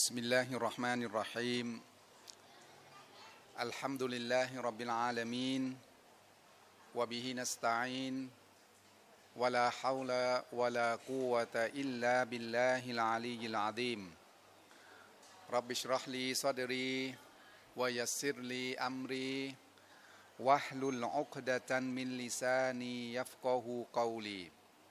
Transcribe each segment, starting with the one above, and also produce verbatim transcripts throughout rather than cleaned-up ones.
بسم الله الرحمن الرحيم الحمد لله رب العالمين وبه نستعين ولا حول ولا قوة إلا بالله العلي العظيم رب اشرح لي صدري ويسر لي أمري واحلل عقدة من لساني يفقه قولي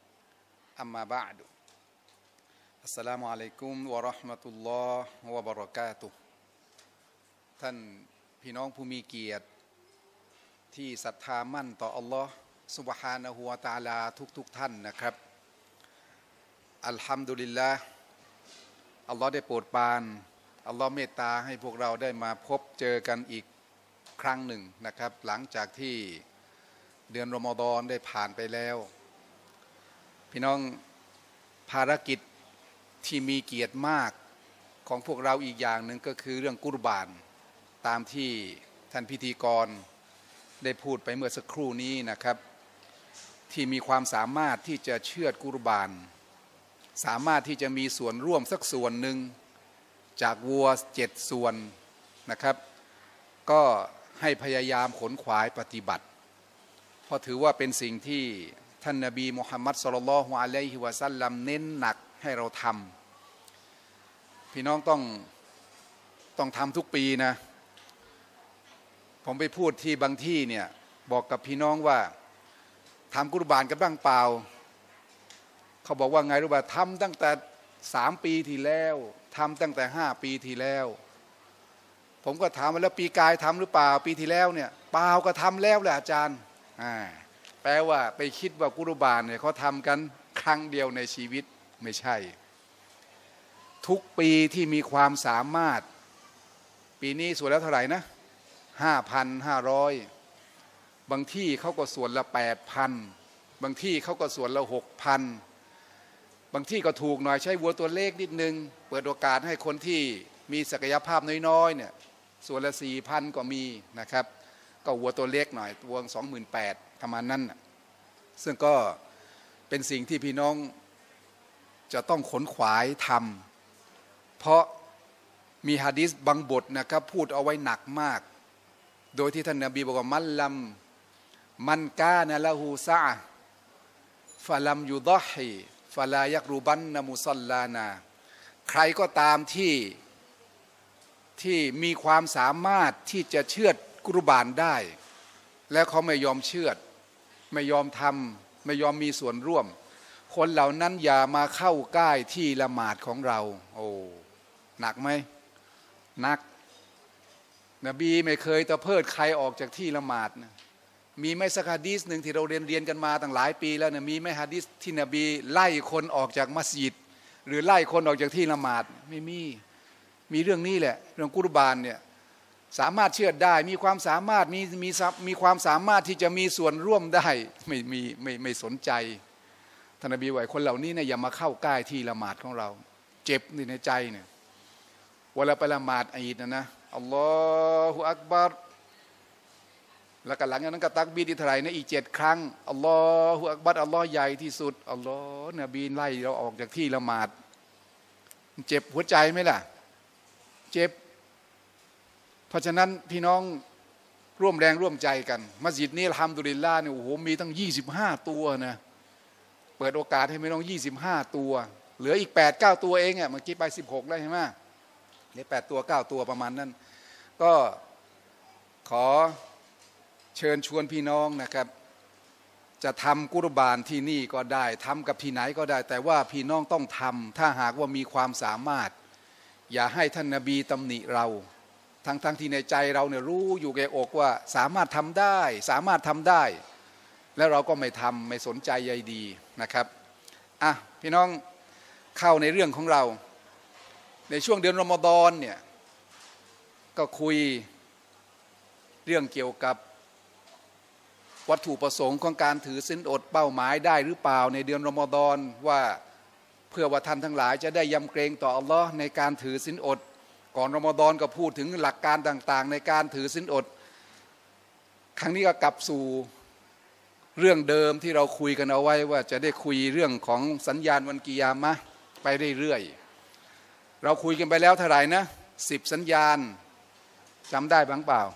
أما بعدอัสสลามุอะลัยกุมวะเราะห์มะตุลลอฮ์วะบะเราะกาตุฮ์ท่านพี่น้องผู้มีเกียรติที่ศรัทธามั่นต่ออัลลอฮ์ซุบฮานะฮูวะตะอาลาทุกๆท่านนะครับอัลฮัมดุลิลลาห์อัลลอฮ์ได้โปรดปรานอัลลอฮ์เมตตาให้พวกเราได้มาพบเจอกันอีกครั้งหนึ่งนะครับหลังจากที่เดือนรอมฎอนได้ผ่านไปแล้วพี่น้องภารกิจที่มีเกียรติมากของพวกเราอีกอย่างหนึ่งก็คือเรื่องกุรบานตามที่ท่านพิธีกรได้พูดไปเมื่อสักครู่นี้นะครับที่มีความสามารถที่จะเชือดกุรบานสามารถที่จะมีส่วนร่วมสักส่วนหนึ่งจากวัวเจ็ดส่วนนะครับก็ให้พยายามขนขวายปฏิบัติเพราะถือว่าเป็นสิ่งที่ท่านนบีมุฮัมมัดศ็อลลัลลอฮุอะลัยฮิวะซัลลัมเน้นหนักให้เราทำพี่น้องต้องต้องทำทุกปีนะผมไปพูดที่บางที่เนี่ยบอกกับพี่น้องว่าทำกุรบานกันบ้างเปล่าเขาบอกว่าไงรู้ป่ะทำตั้งแต่สามปีที่แล้วทำตั้งแต่ห้าปีที่แล้วผมก็ถามว่าแล้วปีกายทำหรือเปล่าปีที่แล้วเนี่ยเปล่าก็ทำแล้วแหละอาจารย์อ่าแปลว่าไปคิดว่ากุรบานเนี่ยเขาทำกันครั้งเดียวในชีวิตไม่ใช่ทุกปีที่มีความสามารถปีนี้ส่วนแล้วเท่าไหร่นะห้าพันห้าร้อยบางที่เขาก็ส่วนละแปดพันบางที่เขาก็ส่วนละหกพันบางที่ก็ถูกหน่อยใช้วัวตัวเล็กนิดนึงเปิดโอกาสให้คนที่มีศักยภาพน้อยๆเนี่ยส่วนละสี่พันก็มีนะครับก็วัวตัวเล็กหน่อยวัวสองหมื่นแปดประมาณนั้นซึ่งก็เป็นสิ่งที่พี่น้องจะต้องขนขวายทำเพราะมีหะดีษบางบทนะครับพูดเอาไว้หนักมากโดยที่ท่านนบีบอกว่ามันลัมมันกานะละหูซะฟะลัมยุฎอฮิฟะลายักรุบันนะมุศอลลานาใครก็ตามที่ที่มีความสามารถที่จะเชือดกุรบานได้แล้วเขาไม่ยอมเชือดไม่ยอมทำไม่ยอมมีส่วนร่วมคนเหล่านั้นอย่ามาเข้าใกล้ที่ละหมาดของเราโอ้หนักไหมหนักนบีไม่เคยตะเพิดใครออกจากที่ละหมาดนะมีไหมสักฮะดีษหนึ่งที่เราเรียนเรียนกันมาตั้งหลายปีแล้วนะมีไหมฮะดีษที่นบีไล่คนออกจากมัสยิดหรือไล่คนออกจากที่ละหมาดไม่มีมีเรื่องนี้แหละเรื่องกุรบานเนี่ยสามารถเชื่อได้มีความสามารถมีมีมีความสามารถที่จะมีส่วนร่วมได้ไม่มีไม่ไม่สนใจท่านนบีว่าคนเหล่านี้เนี่ยอย่ามาเข้าใกล้ที่ละหมาดของเราเจ็บในใจเนี่ยเวลาไปละหมาดอีดนะนะอัลลอฮฺอักบัรแล้วก็หลังจากนั้นก็ตักบีรที่เท่าไหร่นะอีกเจ็ดครั้งอัลลอฮฺอักบัรอัลลอฮ์ใหญ่ที่สุดอัลลอฮ์นบีไล่เราออกจากที่ละหมาดเจ็บหัวใจไหมล่ะเจ็บเพราะฉะนั้นพี่น้องร่วมแรงร่วมใจกันมัสยิดนี้อัลฮัมดุลิลลาห์เนี่ยโอ้โหมีตั้งยี่สิบห้าตัวนะเปิดโอกาสให้พี่น้องยี่สิบห้าตัวเหลืออีกแปดเก้าตัวเองอ่ะเมื่อกี้ไปสิบหกได้ใช่ไหมเหลือแปดตัวเก้าตัวประมาณนั้นก็ขอเชิญชวนพี่น้องนะครับจะทำกุรบานที่นี่ก็ได้ทำกับที่ไหนก็ได้แต่ว่าพี่น้องต้องทำถ้าหากว่ามีความสามารถอย่าให้ท่านนบีตำหนิเราทั้งทั้งที่ในใจเราเนี่ยรู้อยู่แก่อกว่าสามารถทำได้สามารถทำได้แล้วเราก็ไม่ทำไม่สนใจใยดีนะครับอ่ะพี่น้องเข้าในเรื่องของเราในช่วงเดือนรอมฎอนเนี่ยก็คุยเรื่องเกี่ยวกับวัตถุประสงค์ของการถือศีลอดเป้าหมายได้หรือเปล่าในเดือนรอมฎอนว่าเพื่อว่าท่านทั้งหลายจะได้ยำเกรงต่ออัลลอฮ์ในการถือศีลอดก่อนรอมฎอนก็พูดถึงหลักการต่างๆในการถือศีลอดครั้งนี้ก็กลับสู่เรื่องเดิมที่เราคุยกันเอาไว้ว่าจะได้คุยเรื่องของสัญญาณวันกิยามะห์ไปเรื่อยๆเราคุยกันไปแล้วเท่าไหร่นะสิบสัญญาณจำได้บ้างเปล่า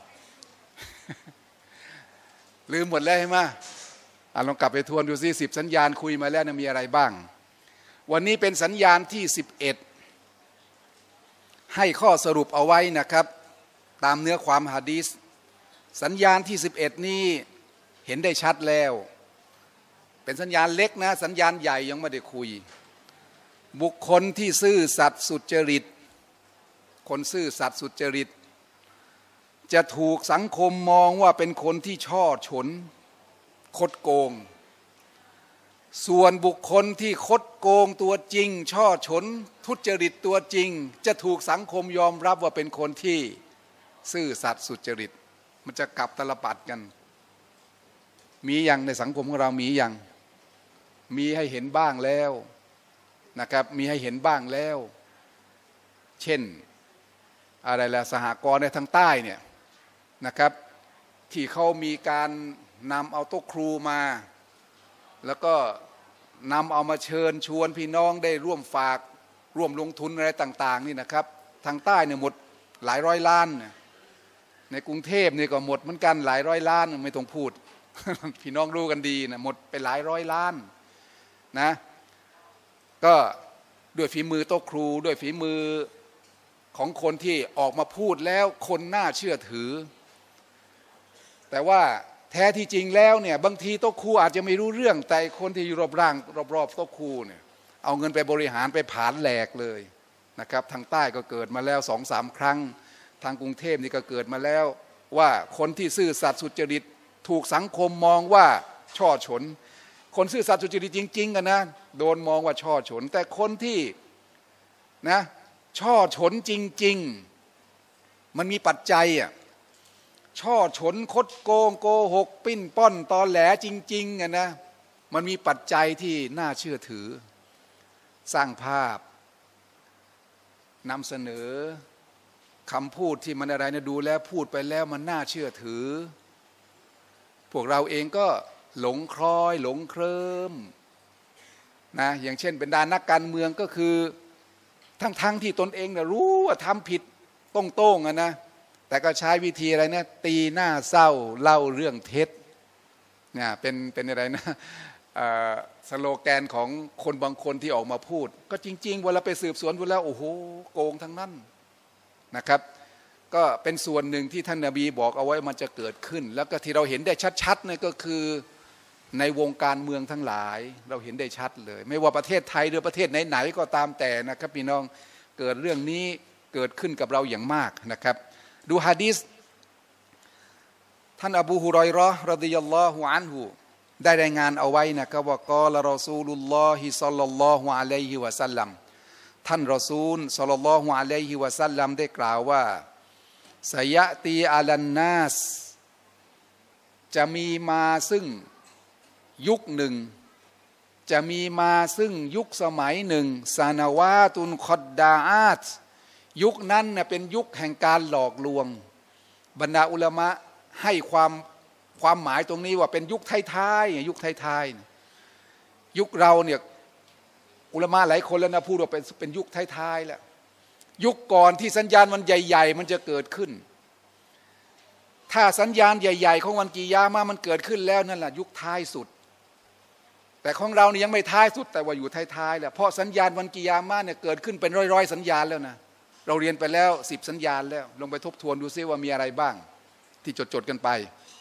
ลืมหมดแล้วใช่ไหมอ่ะลองกลับไปทวนดูซิสิบสัญญาณคุยมาแล้วนะมีอะไรบ้างวันนี้เป็นสัญญาณที่สิบเอ็ดให้ข้อสรุปเอาไว้นะครับตามเนื้อความหะดีษสัญญาณที่สิบเอ็ดนี้เห็นได้ชัดแล้วเป็นสัญญาณเล็กนะสัญญาณใหญ่ยังไม่ได้คุยบุคคลที่ซื่อสัตย์สุจริตคนซื่อสัตย์สุจริตจะถูกสังคมมองว่าเป็นคนที่ช่อฉนคดโกงส่วนบุคคลที่คดโกงตัวจริงช่อฉนทุจริตตัวจริงจะถูกสังคมยอมรับว่าเป็นคนที่ซื่อสัตย์สุจริตมันจะกลับตลปัดกันมีอย่างในสังคมของเรามีอย่างมีให้เห็นบ้างแล้วนะครับมีให้เห็นบ้างแล้วเช่นอะไรล่ะสหกรณ์ในทางใต้เนี่ยนะครับที่เขามีการนำเอาโต๊ะครูมาแล้วก็นำเอามาเชิญชวนพี่น้องได้ร่วมฝากร่วมลงทุนอะไรต่างๆนี่นะครับทางใต้เนี่ยหมดหลายร้อยล้านในกรุงเทพเนี่ยก็หมดเหมือนกันหลายร้อยล้านไม่ต้องพูด พี่น้องรู้กันดีนะหมดไปหลายร้อยล้านนะก็ด้วยฝีมือโต๊ะครูด้วยฝีมือของคนที่ออกมาพูดแล้วคนน่าเชื่อถือแต่ว่าแท้ที่จริงแล้วเนี่ยบางทีโต๊ะครูอาจจะไม่รู้เรื่องแต่คนที่อยู่รอบร่างรอบๆโต๊ะครูเนี่ยเอาเงินไปบริหารไปผลาญแหลกเลยนะครับทางใต้ก็เกิดมาแล้วสองสามครั้งทางกรุงเทพนี่ก็เกิดมาแล้วว่าคนที่ซื่อสัตย์สุจริตถูกสังคมมองว่าช่อฉนคนซื่อสัตย์สุจริตจริงๆกันนะโดนมองว่าช่อฉนแต่คนที่นะช่อฉนจริงๆมันมีปัจจัยอ่ะช่อฉนคดโกงโกหกปิ้นป้อนตอแหลจริงๆอ่ะนะมันมีปัจจัยที่น่าเชื่อถือสร้างภาพนำเสนอคำพูดที่มันอะไรนะดูแล้วพูดไปแล้วมันน่าเชื่อถือพวกเราเองก็หลงคล้อยหลงเคลิ้มนะอย่างเช่นเป็นดานักการเมืองก็คือทั้งๆ ท, ที่ตนเองนะรู้ว่าทำผิดตรงๆอ่ะนะแต่ก็ใช้วิธีอะไรนะตีหน้าเศร้าเล่าเรื่องเท็จเนี่ยเป็นเป็นอะไรนะสโลแกนของคนบางคนที่ออกมาพูดก็จริงๆเวลาไปสืบสวนดูแล้วโอ้โหโกงทั้งนั้นนะครับก็เป็นส่วนหนึ่งที่ท่านนบีบอกเอาไว้มันจะเกิดขึ้นแล้วก็ที่เราเห็นได้ชัดๆนี่ก็คือในวงการเมืองทั้งหลายเราเห็นได้ชัดเลยไม่ว่าประเทศไทยหรือประเทศไหนๆก็ตามแต่นะครับพี่น้องเกิดเรื่องนี้เกิดขึ้นกับเราอย่างมากนะครับดูหะดีษท่านอบูฮุรอยเราะห์รอฎิยัลลอฮุอันฮุได้รายงานเอาไว้นะครับว่ากอละรอซูลุลลอฮิศ็อลลัลลอฮุอะลัยฮิวะซัลลัมท่านรอซูลศ็อลลัลลอฮุอะลัยฮิวะซัลลัมได้กล่าวว่าสยะตีอาลันนัสจะมีมาซึ่งยุคหนึ่งจะมีมาซึ่งยุคสมัยหนึ่งซานาวาตุนคอดดาอาตยุคนั้นเน่ยเป็นยุคแห่งการหลอกลวงบรรดาอุลามะให้ความความหมายตรงนี้ว่าเป็นยุคท้ายๆยุคท้ายๆยุคเราเนี่ยอุลามะหลายคนแล้วนะพูดว่าเป็นเป็นยุคท้ายๆแล้วยุคก่อนที่สัญญาณมันใหญ่ๆมันจะเกิดขึ้นถ้าสัญญาณใหญ่ๆของวันกิยามะห์มันเกิดขึ้นแล้วนั่นแหละยุคท้ายสุดแต่ของเรานี่ยังไม่ท้ายสุดแต่ว่าอยู่ท้ายๆแล้วเพราะสัญญาณวันกิยามะห์เนี่ยเกิดขึ้นเป็นร้อยๆสัญญาณแล้วนะเราเรียนไปแล้วสิบสัญญาณแล้วลงไปทบทวนดูซิว่ามีอะไรบ้างที่จดๆกันไป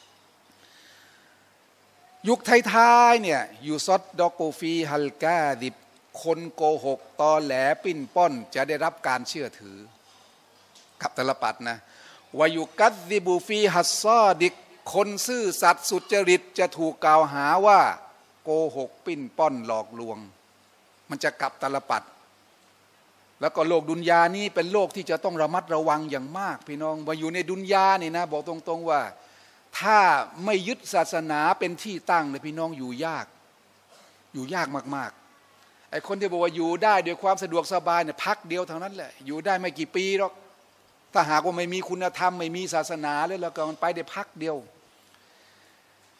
ยุคท้ายๆเนี่ยยูซอดดอกโกฟีฮัลกาดิบคนโกหกตอแหลปิ้นป้อนจะได้รับการเชื่อถือกับตลปัดนะวายุกัดดิบูฟีฮัสซอดิกคนซื่อสัตย์สุจริตจะถูกกล่าวหาว่าโกหกปิ้นป้อนหลอกลวงมันจะกลับตลปัดแล้วก็โลกดุนยานี้เป็นโลกที่จะต้องระมัดระวังอย่างมากพี่น้องมาอยู่ในดุนยานี่นะบอกตรงๆว่าถ้าไม่ยึดศาสนาเป็นที่ตั้งเลยพี่น้องอยู่ยากอยู่ยากมากๆไอ้คนที่บอกว่าอยู่ได้ด้วยความสะดวกสบายเนี่ยพักเดียวเท่านั้นแหละอยู่ได้ไม่กี่ปีหรอกถ้าหากว่าไม่มีคุณธรรมไม่มีศาสนาเลยแล้วก็มันไปได้พักเดียว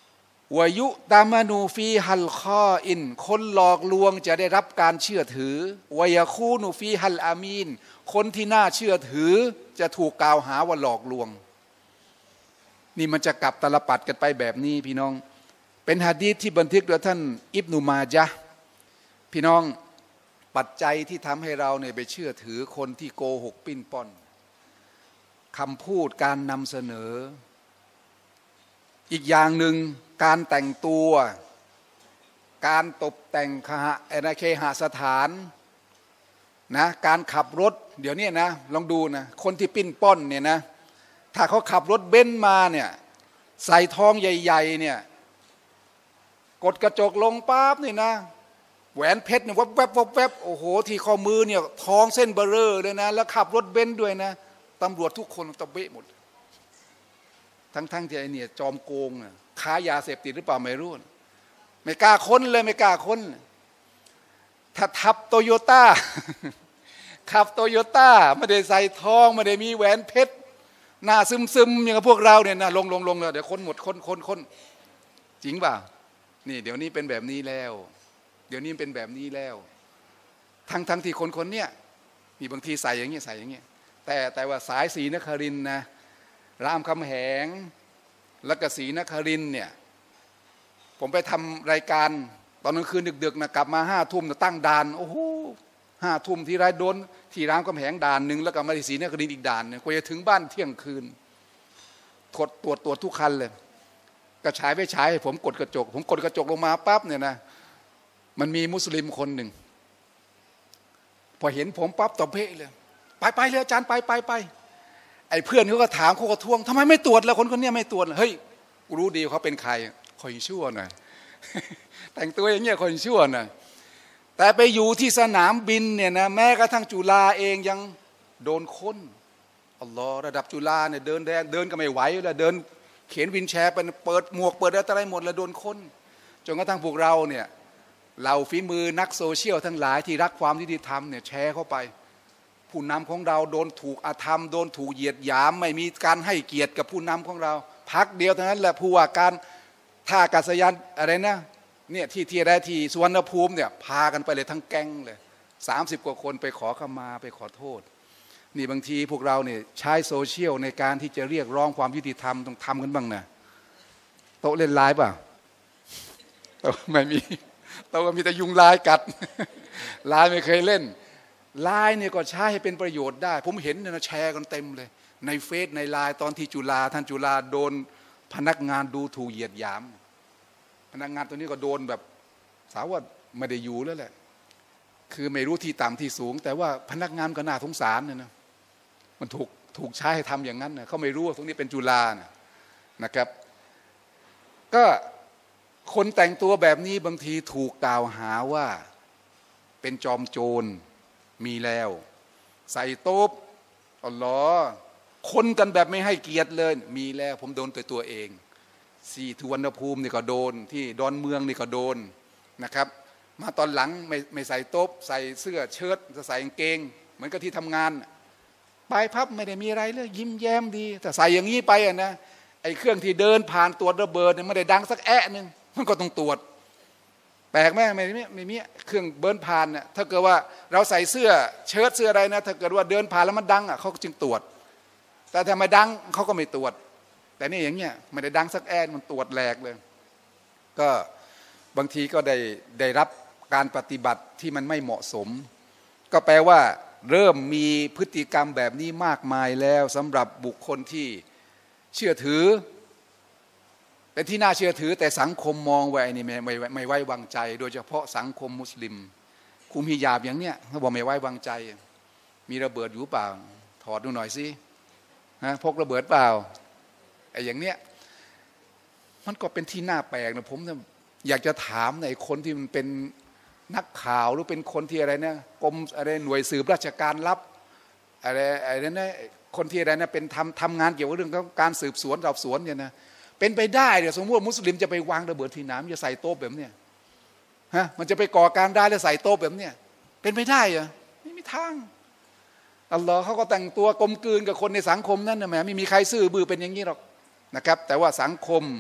วายุตามานูฟีฮัลคออินคนหลอกลวงจะได้รับการเชื่อถือวายาคูนูฟีฮัลอามีนคนที่น่าเชื่อถือจะถูกกล่าวหาว่าหลอกลวงนี่มันจะกลับตลปัดกันไปแบบนี้พี่น้องเป็นหะดีษที่บันทึกโดยท่านอิบนุมาญะห์พี่น้องปัจจัยที่ทำให้เราเนี่ยไปเชื่อถือคนที่โกหกปิ้นป้อนคำพูดการนำเสนออีกอย่างหนึ่งการแต่งตัวการตกแต่งคหะในเคหสถานนะการขับรถเดี๋ยวนี้นะลองดูนะคนที่ปิ้นป้อนเนี่ยนะถ้าเขาขับรถเบนซ์มาเนี่ยใส่ทองใหญ่ๆเนี่ยกดกระจกลงปั๊บนี่นะแหวนเพชรเนี่ยวับแวบวับแวบโอ้โหที่ข้อมือเนี่ยทองเส้นเบอร์เรอร์เลยนะแล้วขับรถเบนซ์ด้วยนะตำรวจทุกคนตะเบะหมดทั้งๆที่ไอเนี่ยจอมโกงนะค้ายาเสพติดหรือเปล่าไม่รู้ไม่กล้าค้นเลยไม่กล้าค้นถ้าทับโตโยต้าขับโตโยต้าไม่ได้ใส่ทองไม่ได้มีแหวนเพชรหน้าซึมๆอย่างกับพวกเราเนี่ยนะลงลงลงเลยเดี๋ยวค้นหมดค้นค้นค้นจริงเปล่านี่เดี๋ยวนี้เป็นแบบนี้แล้วเดี๋ยวนี้เป็นแบบนี้แล้วทั้งทั้งที่คนคนเนี้ยมีบางทีใส่อย่างเงี้ยใส่อย่างเงี้ยแต่แต่ว่าสายศรีนครินทร์นะรามคำแหงและกศรีนครินทร์เนี่ยผมไปทำรายการตอนกลางคืนดึกๆนะกลับมาห้าทุ่มตั้งด่านโอ้โหห้าทุ่มที่ไรโดนที่รามคำแหงด่านหนึ่งแล้วก็มาที่ศรีนครินทร์อีกด่านเนี่ยกว่าจะถึงบ้านเที่ยงคืนตรวจตรวจตรวจทุกคันเลยกระฉายไปฉายให้ผมกดกระจกผมกดกระจกลงมาปั๊บเนี่ยนะมันมีมุสลิมคนหนึ่งพอเห็นผมปั๊บตบเพ่เลยไปไปเลยอาจารย์ไปไปไปไอ้เพื่อนเขาก็ถามเขาก็ทวงทำไมไม่ตรวจแล้วคนคนนี้ไม่ตรวจเฮ้ยกูรู้ดีเขาเป็นใครคอยชั่วหน่อย แต่งตัวอย่างเงี้ยคอยชั่วหน่อยแต่ไปอยู่ที่สนามบินเนี่ยนะแม้กระทั่งจุฬาเองยังโดนค้นอัลลอฮ์ระดับจุฬาเนี่ยเดินแดงเดินก็ไม่ไหวแล้วเดินเข็นวินแชร์ไปเปิดหมวกเปิดอะไรหมดแล้วโดนค้นจนกระทั่งพวกเราเนี่ยเราฝีมือนักโซเชียลทั้งหลายที่รักความยุติธรรมเนี่ยแชร์เข้าไปผู้นำของเราโดนถูกอาธรรมโดนถูกเหยียดหยามไม่มีการให้เกียรติกับผู้นำของเราพักเดียวเท่านั้นแหละผู้ว่าการท่าอากาศยานอะไรนะเนี่ยที่ที่ได้ที่สุวรรณภูมิเนี่ยพากันไปเลยทั้งแก๊งเลยสามสิบกว่าคนไปขอขมาไปขอโทษนี่บางทีพวกเราเนี่ยใช้โซเชียลในการที่จะเรียกร้องความยุติธรรมต้องทำกันบ้างนะโต๊ะเล่นไลน์เปล่าโต๊ะไม่มีโต๊ะก็มีแต่ยุงลายกัดไลน์ไม่เคยเล่นไลน์เนี่ยก็ใช้ให้เป็นประโยชน์ได้ผมเห็นเนี่ยนะแชร์กันเต็มเลยในเฟซในไลน์ตอนที่จุฬาท่านจุฬาโดนพนักงานดูถูกเหยียดหยามพนักงานตัวนี้ก็โดนแบบสาวว่าไม่ได้อยู่แล้วแหละคือไม่รู้ที่ต่ำที่สูงแต่ว่าพนักงานก็น่าสงสารเนี่ยนะมันถูกถูกใช้ให้ทำอย่างนั้นนะเขาไม่รู้ว่าตรงนี้เป็นจุฬานะนะครับก็คนแต่งตัวแบบนี้บางทีถูกกล่าวหาว่าเป็นจอมโจรมีแล้วใส่โต๊ะอัลลอฮ์คนกันแบบไม่ให้เกียรติเลยมีแล้วผมโดนตัวตัวเองสี่ทุวรรณภูมินี่ก็โดนที่ดอนเมืองนี่ก็โดนนะครับมาตอนหลังไม่ไม่ใส่โต๊ะใส่เสื้อเชิ้ตจะใส่กางเกงเหมือนกับที่ทำงานปลายพับไม่ได้มีอะไรเลยยิ้มแย้มดีแต่ใส่อย่างนี้ไปอ่ะนะไอ้เครื่องที่เดินผ่านตรวจระเบิดเนี่ยไม่ได้ดังสักแอะนึงมันก็ต้องตรวจแปลกไหมไม่ไม่ไม่มีเครื่องเบิร์นผ่านเนี่ยถ้าเกิดว่าเราใส่เสื้อเชิ้ตเสื้ออะไรนะถ้าเกิดว่าเดินผ่านแล้วมันดังอ่ะเขาจึงตรวจแต่ถ้าไม่ดังเขาก็ไม่ตรวจแต่นี่อย่างเงี้ยไม่ได้ดังสักแอะมันตรวจแหลกเลยก็บางทีก็ได้ได้รับการปฏิบัติที่มันไม่เหมาะสมก็แปลว่าเริ่มมีพฤติกรรมแบบนี้มากมายแล้วสำหรับบุคคลที่เชื่อถือเป็นที่น่าเชื่อถือแต่สังคมมองไว้นี่ไม่ไม่ไม่ไว้วางใจโดยเฉพาะสังคมมุสลิมคุมฮิญาบอย่างเนี้ยเขาบอกไม่ไว้วางใจมีระเบิดอยู่เปล่าถอดดูหน่อยสิฮะพกระเบิดเปล่าไอ้อย่างเนี้ยมันก็เป็นที่น่าแปลกนะผมอยากจะถามในคนที่มันเป็นนักข่าวหรือเป็นคนที่อะไรนะกรมอะไรหน่วยสืบราชการลับอะไรอะไรนะคนที่อะไรนะเป็นทำทำงานเกี่ยวกับเรื่องการสืบสวนสอบสวนเนี่ยนะเป็นไปได้เดี๋ยวสมมติว่ามุสลิมจะไปวางระเบิดที่น้ำจะใส่โต๊ะแบบเนี้ยฮะมันจะไปก่อการได้แล้วใส่โต๊ะแบบเนี้ยเป็นไปได้เหรอไม่มีทางอัลลอฮ์เขาก็แต่งตัวกลมกลืนกับคนในสังคมนั่นนะแหมไม่มีใครซื่อบื้อเป็นอย่างนี้หรอกนะครับแต่ว่าสังคม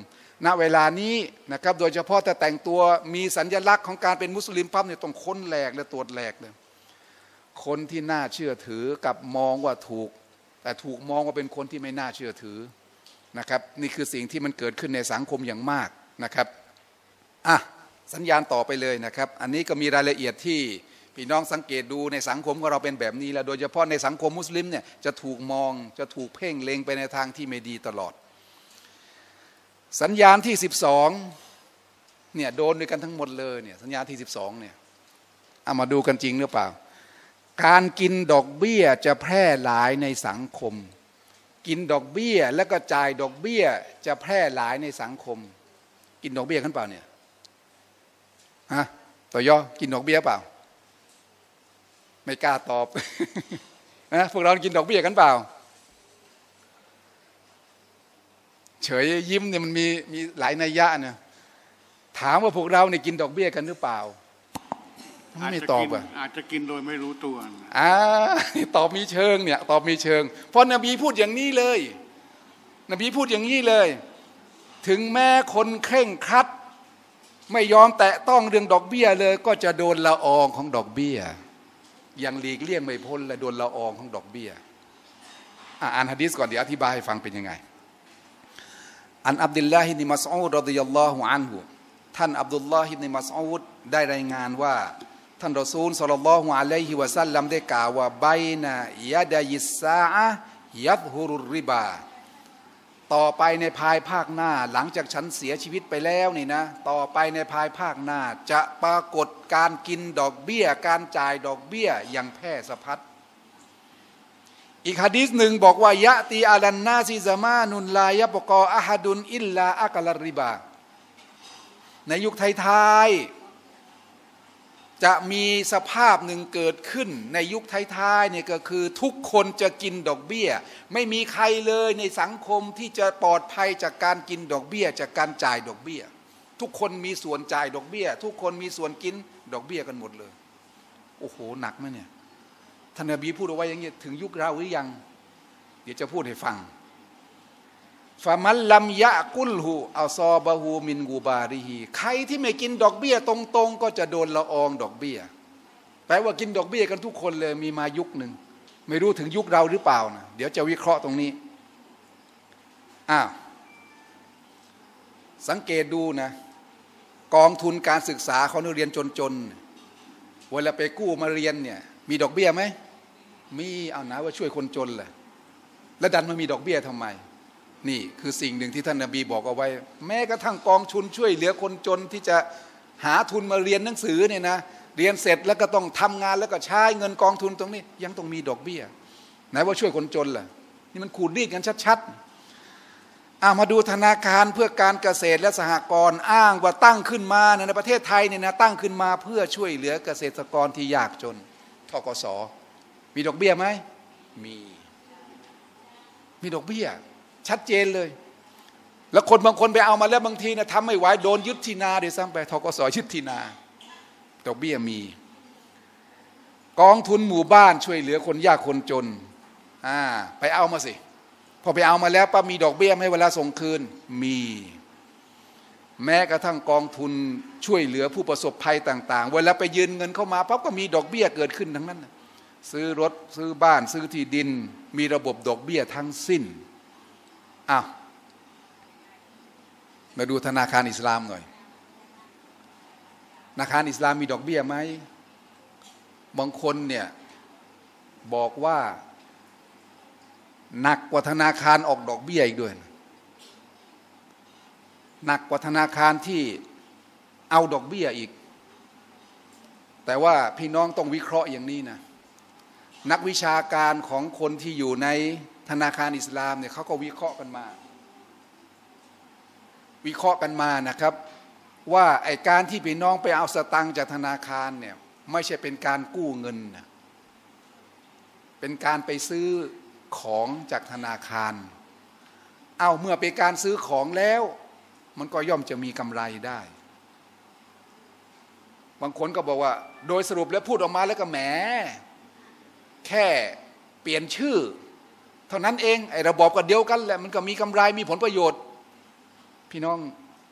ณเวลานี้นะครับโดยเฉพาะถ้าแต่งตัวมีสัญลักษณ์ของการเป็นมุสลิมปั๊บเนี่ยต้องค้นแหลกและตรวจแหลกเลยคนที่น่าเชื่อถือกับมองว่าถูกแต่ถูกมองว่าเป็นคนที่ไม่น่าเชื่อถือนะครับนี่คือสิ่งที่มันเกิดขึ้นในสังคมอย่างมากนะครับอ่ะสัญญาณต่อไปเลยนะครับอันนี้ก็มีรายละเอียดที่พี่น้องสังเกตดูในสังคมของเราเป็นแบบนี้แล้วโดยเฉพาะในสังคมมุสลิมเนี่ยจะถูกมองจะถูกเพ่งเล็งไปในทางที่ไม่ดีตลอดสัญญาณที่สิบสองเนี่ยโดนด้วยกันทั้งหมดเลยเนี่ยสัญญาณที่สิบสองเนี่ยเอามาดูกันจริงหรือเปล่าการกินดอกเบี้ยจะแพร่หลายในสังคมกินดอกเบี้ยแล้วก็จ่ายดอกเบี้ยจะแพร่หลายในสังคมกินดอกเบี้ยกันเปล่าเนี่ยฮะต่อย่อกินดอกเบี้ยเปล่าไม่กล้าตอบนะพวกเรากินดอกเบี้ยกันเปล่าเฉยยิ้มเนี่ยมันมีมีหลายนัยยะเนี่ยถามว่าพวกเราเนี่ยกินดอกเบี้ยกันหรือเปล่าไม่ตอบอ่ะอาจจะกินโดยไม่รู้ตัวอ่าตอบมีเชิงเนี่ยตอบมีเชิงเพราะนบีพูดอย่างนี้เลยนบีพูดอย่างนี้เลยถึงแม้คนเคร่งครัดไม่ยอมแตะต้องเรื่องดอกเบี้ยเลยก็จะโดนละอองของดอกเบี้ยยังหลีกเลี่ยงไม่พ้นและโดนละอองของดอกเบี้ยอ่านหะดีษก่อนเดี๋ยวอธิบายให้ฟังเป็นยังไงอันอับดุลลาฮิบนิมัสอูดรอฎิยัลลอฮุอันฮุท่านอับดุลลาฮิบนิมัสอูดได้รายงานว่าท่านรอซูลศ็อลลัลลอฮุอะลัยฮิวะซัลลัมได้กล่าวว่าไบนะยะดัยิสซาอะฮ์ยัซฮุรุรริบาต่อไปในภายภาคหน้าหลังจากฉันเสียชีวิตไปแล้วนี่นะต่อไปในภายภาคหน้าจะปรากฏการกินดอกเบี้ยการจ่ายดอกเบี้ยอย่างแพร่สะพัดอีกหะดีษหนึ่งบอกว่ายะตีอาลันนาซิซะมานุนลายะบกออะฮัดุนอิลลาอักลริบาในยุคท้ายๆจะมีสภาพหนึ่งเกิดขึ้นในยุคท้ายๆเนี่ยก็คือทุกคนจะกินดอกเบี้ยไม่มีใครเลยในสังคมที่จะปลอดภัยจากการกินดอกเบี้ยจากการจ่ายดอกเบี้ยทุกคนมีส่วนจ่ายดอกเบี้ยทุกคนมีส่วนกินดอกเบี้ยกันหมดเลยโอ้โหหนักไหมเนี่ยท่านนบีพูดเอาไว้อย่างนี้ถึงยุคเราหรือยังเดี๋ยวจะพูดให้ฟังฟามัลลัมยะกุลหูอัลซอบะฮูมินกูบาริฮีใครที่ไม่กินดอกเบี้ยตรงๆก็จะโดนละอองดอกเบี้ยแปลว่ากินดอกเบี้ยกันทุกคนเลยมีมายุคหนึ่งไม่รู้ถึงยุคเราหรือเปล่านะเดี๋ยวจะวิเคราะห์ตรงนี้อ้าวสังเกตดูนะกองทุนการศึกษาของนักเรียนจนๆเวลาไปกู้มาเรียนเนี่ยมีดอกเบี้ยไหมมีเอานะว่าช่วยคนจนแหละแล้วดันมามีดอกเบี้ยทำไมนี่คือสิ่งหนึ่งที่ท่านนบีบอกเอาไว้แม้กระทั่งกองทุนช่วยเหลือคนจนที่จะหาทุนมาเรียนหนังสือเนี่ยนะเรียนเสร็จแล้วก็ต้องทำงานแล้วก็ใช้เงินกองทุนตรงนี้ยังต้องมีดอกเบี้ยไหนว่าช่วยคนจนล่ะนี่มันขูดรีดกันชัดๆอ่ะมาดูธนาคารเพื่อการเกษตรและสหกรณ์อ้างว่าตั้งขึ้นมาในประเทศไทยเนี่ยนะตั้งขึ้นมาเพื่อช่วยเหลือเกษตรกรที่ยากจนธกส.มีดอกเบี้ยไหมมีมีดอกเบี้ยชัดเจนเลยแล้วคนบางคนไปเอามาแล้วบางทีนะทำไม่ไหวโดนยึดที่นาเดี๋ยวซ้ำไปธกส.ยึดที่นาดอกเบี้ยมีกองทุนหมู่บ้านช่วยเหลือคนยากคนจนอ่าไปเอามาสิพอไปเอามาแล้วป้ามีดอกเบี้ยให้เวลาส่งคืนมีแม้กระทั่งกองทุนช่วยเหลือผู้ประสบภัยต่างๆเวลาไปยืนเงินเข้ามาปั๊บก็มีดอกเบี้ยเกิดขึ้นทั้งนั้นซื้อรถซื้อบ้านซื้อที่ดินมีระบบดอกเบี้ยทั้งสิ้นอ้าวมาดูธนาคารอิสลามหน่อยธนาคารอิสลามมีดอกเบี้ยไหมบางคนเนี่ยบอกว่าหนักกว่าธนาคารออกดอกเบี้ยอีกด้วยหนักกว่าธนาคารที่เอาดอกเบี้ยอีกแต่ว่าพี่น้องต้องวิเคราะห์อย่างนี้นะนักวิชาการของคนที่อยู่ในธนาคารอิสลามเนี่ยเขาก็วิเคราะห์กันมาวิเคราะห์กันมานะครับว่าไอ้การที่พี่น้องไปเอาสตังค์จากธนาคารเนี่ยไม่ใช่เป็นการกู้เงินนะเป็นการไปซื้อของจากธนาคารเอาเมื่อเป็นการซื้อของแล้วมันก็ย่อมจะมีกำไรได้บางคนก็บอกว่าโดยสรุปแล้วพูดออกมาแล้วก็แหมแค่เปลี่ยนชื่อเท่านั้นเองไอ้ระบบก็เดียวกันแหละมันก็มีกำไรมีผลประโยชน์พี่น้อง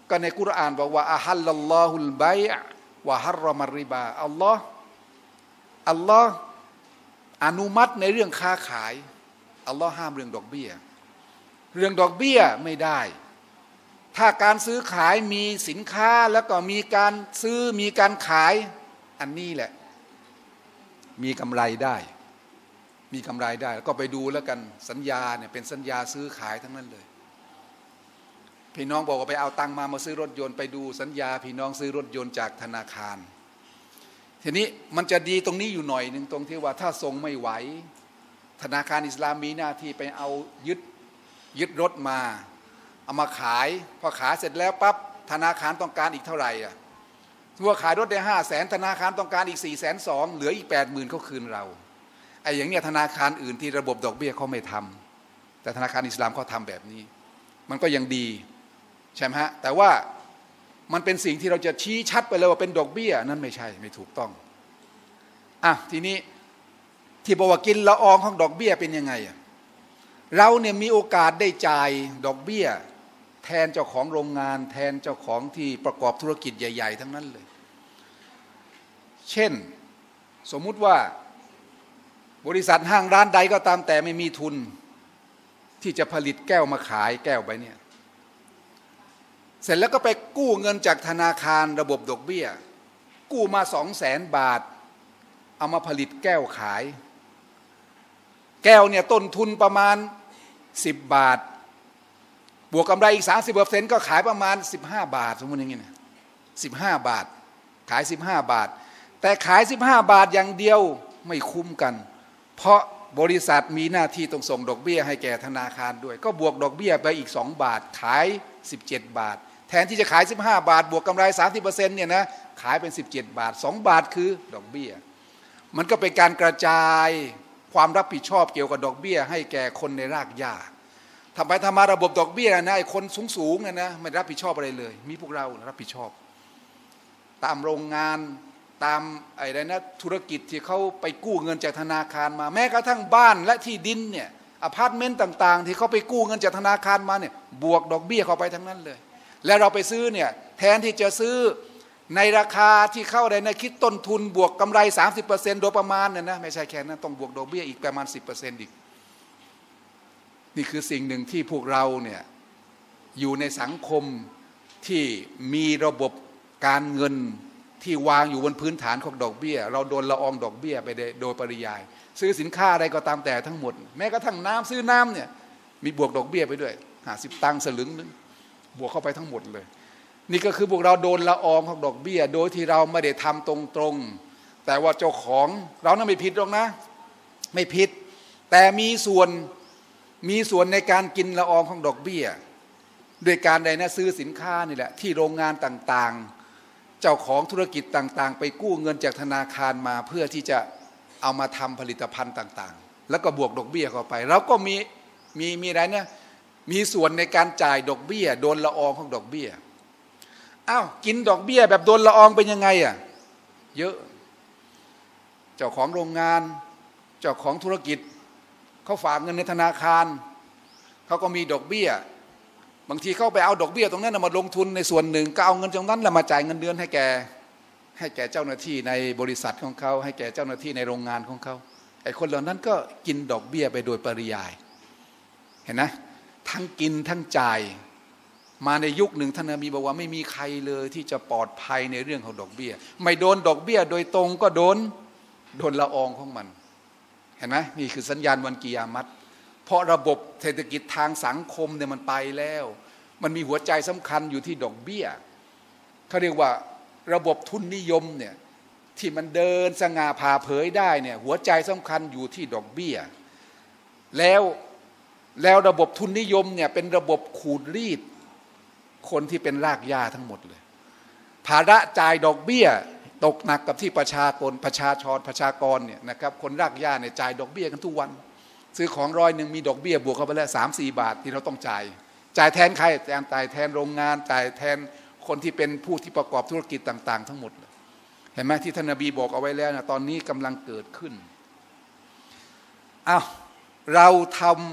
ก็ในกุรอานบอกว่าอะฮัลลัลลอฮุลบัยอะวะฮัรรอมัรริบาอัลลอฮ์อัลลอฮ์อนุมัติในเรื่องค้าขายอัลลอฮ์ห้ามเรื่องดอกเบี้ยเรื่องดอกเบี้ยไม่ได้ถ้าการซื้อขายมีสินค้าแล้วก็มีการซื้อมีการขายอันนี้แหละมีกำไรได้มีกำไรได้ก็ไปดูแล้วกันสัญญาเนี่ยเป็นสัญญาซื้อขายทั้งนั้นเลยพี่น้องบอกว่าไปเอาตังค์มามาซื้อรถยนต์ไปดูสัญญาพี่น้องซื้อรถยนต์จากธนาคารทีนี้มันจะดีตรงนี้อยู่หน่อยหนึ่งตรงที่ว่าถ้าส่งไม่ไหวธนาคารอิสลามมีหน้าที่ไปเอายึดยึดรถมาเอามาขายพอขายเสร็จแล้วปั๊บธนาคารต้องการอีกเท่าไหร่อ่ะถ้าขายรถได้ห้าแสนธนาคารต้องการอีกสี่แสนสองเหลืออีกแปดหมื่นเขาคืนเราไอ้อย่างเนี้ยธนาคารอื่นที่ระบบดอกเบี้ยเขาไม่ทำแต่ธนาคารอิสลามเขาทำแบบนี้มันก็ยังดีใช่ไหมฮะแต่ว่ามันเป็นสิ่งที่เราจะชี้ชัดไปเลยว่าเป็นดอกเบี้ยนั่นไม่ใช่ไม่ถูกต้องอ่ะทีนี้ที่บอกว่ากินละอองของดอกเบี้ยเป็นยังไงอ่ะเราเนี่ยมีโอกาสได้จ่ายดอกเบี้ยแทนเจ้าของโรงงานแทนเจ้าของที่ประกอบธุรกิจใหญ่ๆทั้งนั้นเลยเช่นสมมุติว่าบริษัทห้างร้านใดก็ตามแต่ไม่มีทุนที่จะผลิตแก้วมาขายแก้วใบนี้เสร็จแล้วก็ไปกู้เงินจากธนาคารระบบดอกเบี้ยกู้มาสองแสนบาทเอามาผลิตแก้วขายแก้วเนี่ยต้นทุนประมาณสิบบาทบวกกำไรอีก สามสิบเปอร์เซ็นต์ ก็ขายประมาณสิบห้าบาทสมมุติอย่างนี้นะสิบห้าบาทขายสิบห้าบาทแต่ขายสิบห้าบาทอย่างเดียวไม่คุ้มกันเพราะบริษัทมีหน้าที่ต้องส่งดอกเบี้ยให้แก่ธนาคารด้วยก็บวกดอกเบี้ยไปอีกสองบาทขายสิบเจ็ดบาทแทนที่จะขายสิบห้าบาทบวกกำไร สามสิบเปอร์เซ็นต์ เนี่ยนะขายเป็นสิบเจ็ดบาทสองบาทคือดอกเบี้ยมันก็เป็นการกระจายความรับผิดชอบเกี่ยวกับดอกเบี้ยให้แก่คนในรากหญ้าทำไปทำมาระบบดอกเบี้ยนะไอ้คนสูงๆเนี่ยนะไม่รับผิดชอบอะไรเลยมีพวกเรารับผิดชอบตามโรงงานตามไอ้ไรนะธุรกิจที่เขาไปกู้เงินจากธนาคารมาแม้กระทั่งบ้านและที่ดินเนี่ยอพาร์ตเมนต์ต่างๆที่เขาไปกู้เงินจากธนาคารมาเนี่ยบวกดอกเบี้ยเข้าไปทั้งนั้นเลยแล้วเราไปซื้อเนี่ยแทนที่จะซื้อในราคาที่เข้าได้ในคิดต้นทุนบวกกำไร สามสิบเปอร์เซ็นต์ โดยประมาณเนี่ยนะไม่ใช่แค่นั้นต้องบวกดอกเบี้ยอีกประมาณ สิบเปอร์เซ็นต์ อีกนี่คือสิ่งหนึ่งที่พวกเราเนี่ยอยู่ในสังคมที่มีระบบการเงินที่วางอยู่บนพื้นฐานของดอกเบี้ยเราโดนละอองดอกเบี้ยไปโดยปริยายซื้อสินค้าอะไรก็ตามแต่ทั้งหมดแม้กระทั่งน้ำซื้อน้ำเนี่ยมีบวกดอกเบี้ยไปด้วยห้าสิบตังค์สลึงนึงบวกเข้าไปทั้งหมดเลยนี่ก็คือพวกเราโดนละอองของดอกเบี้ยโดยที่เราไม่ได้ทำตรงๆแต่ว่าเจ้าของเรานั้นไม่ผิดหรอกนะไม่ผิดแต่มีส่วนมีส่วนในการกินละอองของดอกเบี้ยโดยการใดนะซื้อสินค้านี่แหละที่โรงงานต่างๆเจ้าของธุรกิจต่างๆไปกู้เงินจากธนาคารมาเพื่อที่จะเอามาทำผลิตภัณฑ์ต่างๆแล้วก็บวกดอกเบี้ยเข้าไปเราก็มีมีมีอะไรนะมีส่วนในการจ่ายดอกเบี้ยโดนละอองของดอกเบี้ยอ้าวกินดอกเบี้ยแบบโดนละอองเป็นยังไงอ่ะเยอะเจ้าของโรงงานเจ้าของธุรกิจเขาฝากเงินในธนาคารเขาก็มีดอกเบี้ยบางทีเขาไปเอาดอกเบี้ยตรงนั้นมาลงทุนในส่วนหนึ่งก็เอาเงินตรงนั้นแล้วมาจ่ายเงินเดือนให้แกให้แก่เจ้าหน้าที่ในบริษัทของเขาให้แก่เจ้าหน้าที่ในโรงงานของเขาไอ้คนเหล่านั้นก็กินดอกเบี้ยไปโดยปริยายเห็นนะทั้งกินทั้งจ่ายมาในยุคหนึ่งท่านนบีบอกว่าไม่มีใครเลยที่จะปลอดภัยในเรื่องของดอกเบี้ยไม่โดนดอกเบี้ยโดยตรงก็โดนโดนละอองของมันเห็นไหมนี่คือสัญญาณวันกิยามัตเพราะระบบเศรษฐกิจทางสังคมเนี่ยมันไปแล้วมันมีหัวใจสำคัญอยู่ที่ดอกเบี้ยเขาเรียกว่าระบบทุนนิยมเนี่ยที่มันเดินสง่าผ่าเผยได้เนี่ยหัวใจสำคัญอยู่ที่ดอกเบี้ยแล้วแล้วระบบทุนนิยมเนี่ยเป็นระบบขูดรีดคนที่เป็นรากหญ้าทั้งหมดเลยภาระจ่ายดอกเบี้ยตกหนักกับที่ประชากรประชาชนประชากรเนี่ยนะครับคนรากหญ้าเนี่ยจ่ายดอกเบี้ยกันทุกวันซื้อของร้อยหนึ่งมีดอกเบี้ยบวกเข้าไปแล้วสามสี่บาทที่เราต้องจ่ายจ่ายแทนใครจ่ายแทนโรงงานจ่ายแทนคนที่เป็นผู้ที่ประกอบธุรกิจต่างๆทั้งหมดเห็นไหมที่ท่านนบีบอกเอาไว้แล้วนะตอนนี้กำลังเกิดขึ้นอ้าวเราทำ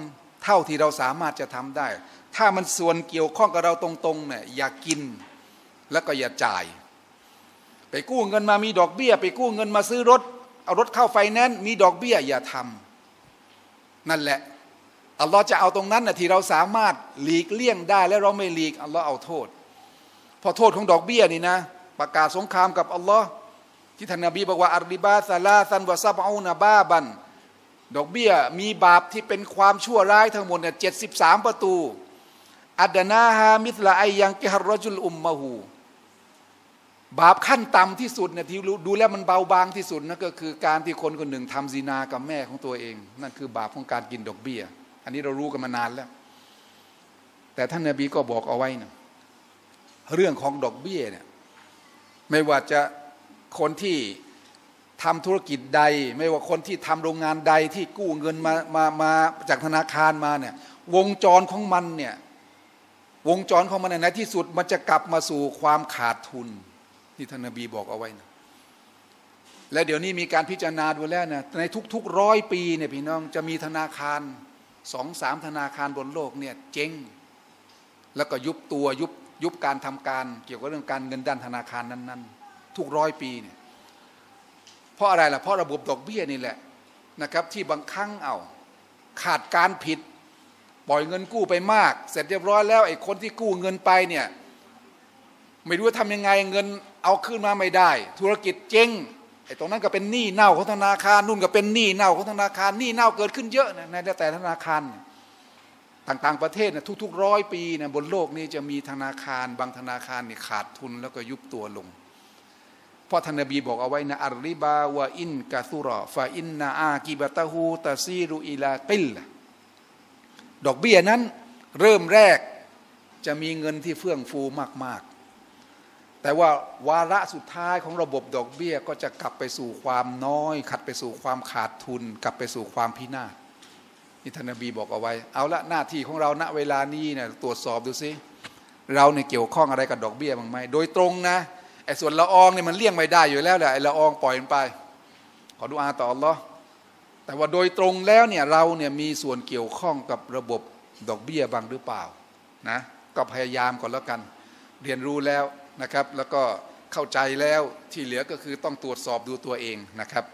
เท่าที่เราสามารถจะทำได้ถ้ามันส่วนเกี่ยวข้องกับเราตรงๆเนี่ยอย่ากินแล้วก็อย่าจ่ายไปกู้เงินมามีดอกเบี้ยไปกู้เงินมาซื้อรถเอารถเข้าไฟแนนซ์มีดอกเบี้ยอย่าทำนั่นแหละอัลลอฮ์จะเอาตรงนั้นนะที่เราสามารถหลีกเลี่ยงได้และเราไม่หลีกอัลลอฮ์เอาโทษพอโทษของดอกเบี้ยนี่นะประกาศสงครามกับอัลลอฮ์ที่ท่านนบีบอกว่าอัรริบาซาลาซันวะซับอูนาบาบันดอกเบี้ยมีบาปที่เป็นความชั่วร้ายทั้งหมดเนี่ยเจ็ดสิบสามประตูอัดนาฮามิสลาไอยังกิฮารรจุลอุมมะฮูบาปขั้นต่ำที่สุดเนี่ยที่ดูแล้วมันเบาบางที่สุดนั่นก็คือการที่คนคนหนึ่งทำซินากับแม่ของตัวเองนั่นคือบาปของการกินดอกเบี้ยอันนี้เรารู้กันมานานแล้วแต่ท่านนบีก็บอกเอาไว้นะเรื่องของดอกเบี้ยเนี่ยไม่ว่าจะคนที่ทำธุรกิจใดไม่ว่าคนที่ทำโรงงานใดที่กู้เงินมามามาจากธนาคารมาเนี่ยวงจรของมันเนี่ยวงจรของมันในที่สุดมันจะกลับมาสู่ความขาดทุนที่ท่านนบีบอกเอาไว้นะและเดี๋ยวนี้มีการพิจารณาดูแล้วนะในทุกๆร้อยปีเนี่ยพี่น้องจะมีธนาคารสองสามธนาคารบนโลกเนี่ยเจ๊งแล้วก็ยุบตัวยุบยุบการทำการเกี่ยวกับเรื่องการเงินด้านธนาคารนั้นๆทุกร้อยปีเนี่ยเพราะอะไรล่ะเพราะระบบดอกเบี้ยนี่แหละนะครับที่บางครั้งเอาขาดการผิดปล่อยเงินกู้ไปมากเสร็จเรียบร้อยแล้วไอ้คนที่กู้เงินไปเนี่ยไม่รู้ว่าทำยังไงเงินเอาขึ้นมาไม่ได้ธุรกิจเจ๊งไอ้ตรงนั้นก็เป็นหนี้เน่าของธนาคารนู่นก็เป็นหนี้เน่าของธนาคารหนี้เน่าเกิดขึ้นเยอะนะในแต่ธนาคารต่างๆประเทศนะทุกๆร้อยปีนะบนโลกนี้จะมีธนาคารบางธนาคารนี่ขาดทุนแล้วก็ยุบตัวลงเพราะท่านนบีบอกเอาไว้นะอัรริบาวะอินกะซุรอฟาอินนาอากิบะตะฮูตะซีรุอิลากิลดอกเบี้ยนั้นเริ่มแรกจะมีเงินที่เฟื่องฟูมากๆแต่ว่าวาระสุดท้ายของระบบดอกเบี้ยก็จะกลับไปสู่ความน้อยขัดไปสู่ความขาดทุนกลับไปสู่ความพินาศนี่ท่านนบีบอกเอาไว้เอาละหน้าที่ของเราณเวลานี้เนี่ยตรวจสอบดูซิเราเนี่ยเกี่ยวข้องอะไรกับดอกเบี้ยบ้างไหมโดยตรงนะไอ้ส่วนละอองเนี่ยมันเลี่ยงไม่ได้อยู่แล้วแหละไอ้ละอองปล่อยมันไปขอดุอาต่ออัลเลาะห์แต่ว่าโดยตรงแล้วเนี่ยเราเนี่ยมีส่วนเกี่ยวข้องกับระบบดอกเบี้ยบ้างหรือเปล่านะก็พยายามก่อนแล้วกันเรียนรู้แล้วนะครับแล้วก็เข้าใจแล้วที่เหลือก็คือต้องตรวจสอบดูตัวเองนะครับ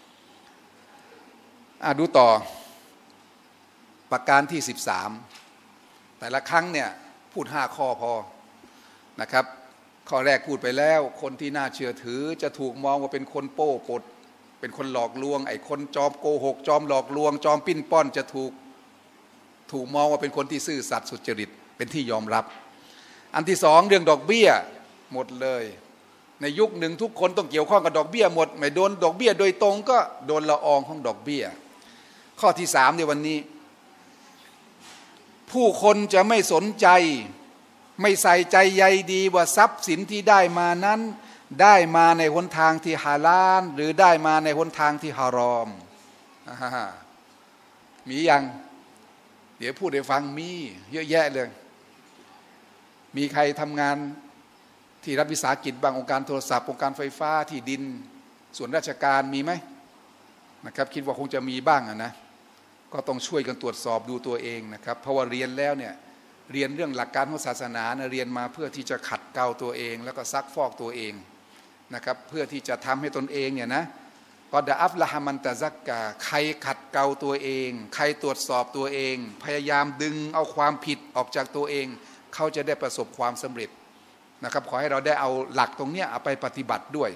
อ่ะดูต่อประการที่สิบสามแต่ละครั้งเนี่ยพูดห้าข้อพอนะครับข้อแรกพูดไปแล้วคนที่น่าเชื่อถือจะถูกมองว่าเป็นคนโป้ปดเป็นคนหลอกลวงไอ้คนจอมโกหกจอมหลอกลวงจอมปิ้นป้อนจะถูกถูกมองว่าเป็นคนที่ซื่อสัตย์สุจริตเป็นที่ยอมรับอันที่สองเรื่องดอกเบี้ยหมดเลยในยุคหนึ่งทุกคนต้องเกี่ยวข้องกับดอกเบี้ยหมดไม่โดนดอกเบี้ยโดยตรงก็โดนละอองของดอกเบี้ยข้อที่สามในวันนี้ผู้คนจะไม่สนใจไม่ใส่ใจใยดีว่าทรัพย์สินที่ได้มานั้นได้มาในหนทางที่ฮาลาลหรือได้มาในหนทางที่ฮารอมมียังเดี๋ยวพูดให้ฟังมีเยอะแยะเลยมีใครทำงานที่รัฐวิสาหกิจบางองค์การโทรศัพท์องค์การไฟฟ้าที่ดินส่วนราชการมีไหมนะครับคิดว่าคงจะมีบ้างนะก็ต้องช่วยกันตรวจสอบดูตัวเองนะครับเพราะว่าเรียนแล้วเนี่ยเรียนเรื่องหลักการของศาสนานะเรียนมาเพื่อที่จะขัดเกลาตัวเองแล้วก็ซักฟอกตัวเองนะครับเพื่อที่จะทำให้ตนเองเนี่ยนะกอดอัฟละฮามันตะซักกะใครขัดเกลาตัวเองใครตรวจสอบตัวเองพยายามดึงเอาความผิดออกจากตัวเองเขาจะได้ประสบความสำเร็จนะครับขอให้เราได้เอาหลักตรงนี้เอาไปปฏิบัติด้วย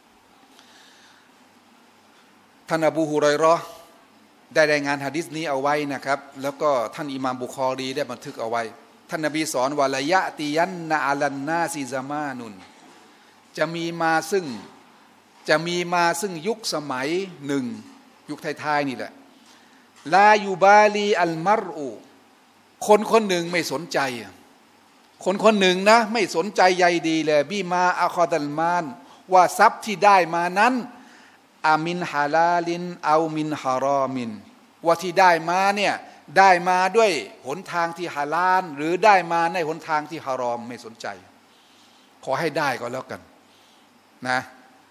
ท่านอบูฮุรอยเราะห์ได้รายงานหะดีษนี้เอาไว้นะครับแล้วก็ท่านอิหม่ามบุคอรีได้บันทึกเอาไว้ท่านนบีสอนว่าละยะติยันนะอัลันนาซิซามานุนจะมีมาซึ่งจะมีมาซึ่งยุคสมัยหนึ่งยุคท้ายๆนี่แหละลายูบาลีอัลมัรอูคนคนหนึ่งไม่สนใจคนคนหนึ่งนะไม่สนใจใยดีเลยบีมาอัคอดัลมานว่าทรัพย์ที่ได้มานั้นอามินฮาลาลินเอามินฮารอมินว่าที่ได้มาเนี่ยได้มาด้วยหนทางที่ฮาลาลหรือได้มาในหนทางที่ฮารอมไม่สนใจขอให้ได้ก็แล้วกันนะ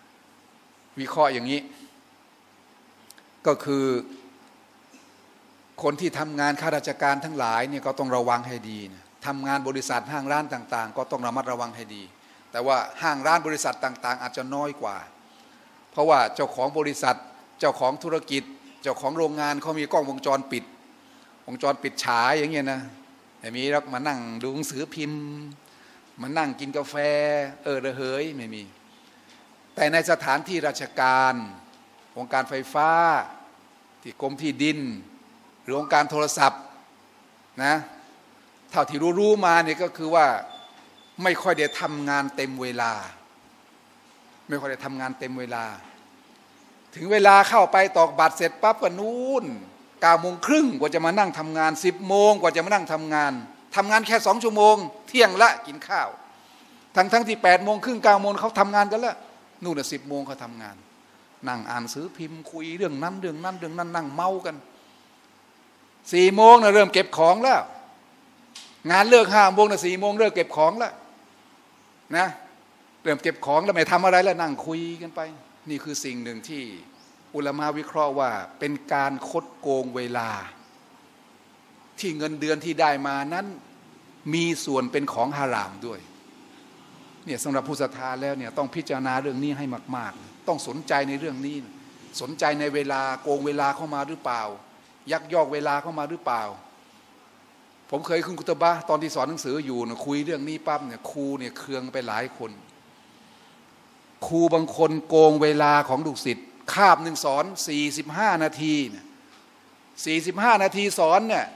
วิเคราะห์อย่างนี้ก็คือคนที่ทำงานข้าราชการทั้งหลายเนี่ยก็ต้องระวังให้ดีนะทำงานบริษัทห้างร้านต่างๆก็ต้องระมัดระวังให้ดีแต่ว่าห้างร้านบริษัทต่างๆอาจจะน้อยกว่าเพราะว่าเจ้าของบริษัทเจ้าของธุรกิจเจ้าของโรงงานเขามีกล้องวงจรปิดวงจรปิดฉายอย่างเงี้ยนะไม่มีแล้วมานั่งดูหนังสือพิมพ์มานั่งกินกาแฟเออระเหยไม่มีแต่ในสถานที่ราชการองค์การไฟฟ้าที่กรมที่ดินหรือองค์การโทรศัพท์นะเท่าที่รู้ๆมาเนี่ยก็คือว่าไม่ค่อยได้ทำงานเต็มเวลาไม่ค่อยได้ทำงานเต็มเวลาถึงเวลาเข้าไปตอกบัตรเสร็จปั๊บก็นู่นเก้าโมงครึ่งกว่าจะมานั่งทำงานสิบโมงกว่าจะมานั่งทำงานทำงานแค่สองชั่วโมงเที่ยงละกินข้าวทั้งทั้งที่แปดโมงครึ่งเก้าโมงเขาทำงานกันแล้วนู่นน่ะสิบโมงเขาทำงานนั่งอ่านหนังสือพิมพ์คุยเรื่องนั้นเรื่องนั้นเรื่องนั้นนั่งเมากันสี่โมงนะเริ่มเก็บของแล้วงานเลิกห้าโมงนะสี่โมงเริ่มเก็บของแล้วนะเริ่มเก็บของแล้วไม่ทำอะไรแล้วนั่งคุยกันไปนี่คือสิ่งหนึ่งที่อุลามะวิเคราะห์ว่าเป็นการคดโกงเวลาที่เงินเดือนที่ได้มานั้นมีส่วนเป็นของฮารามด้วยเนี่ยสำหรับผู้ศรัทธาแล้วเนี่ยต้องพิจารณาเรื่องนี้ให้มากๆต้องสนใจในเรื่องนี้สนใจในเวลาโกงเวลาเข้ามาหรือเปล่ายักยอกเวลาเข้ามาหรือเปล่าผมเคยคุณกุตบะตอนที่สอนหนังสืออยู่นะคุยเรื่องนี้ปั๊บเนี่ยครูเนี่ยเคืองไปหลายคนครูบางคนโกงเวลาของลูกศิษย์คาบหนึ่งสอนสี่สิบห้านาทีเนี่ยสี่สิบห้านาทีสอนเนี่ย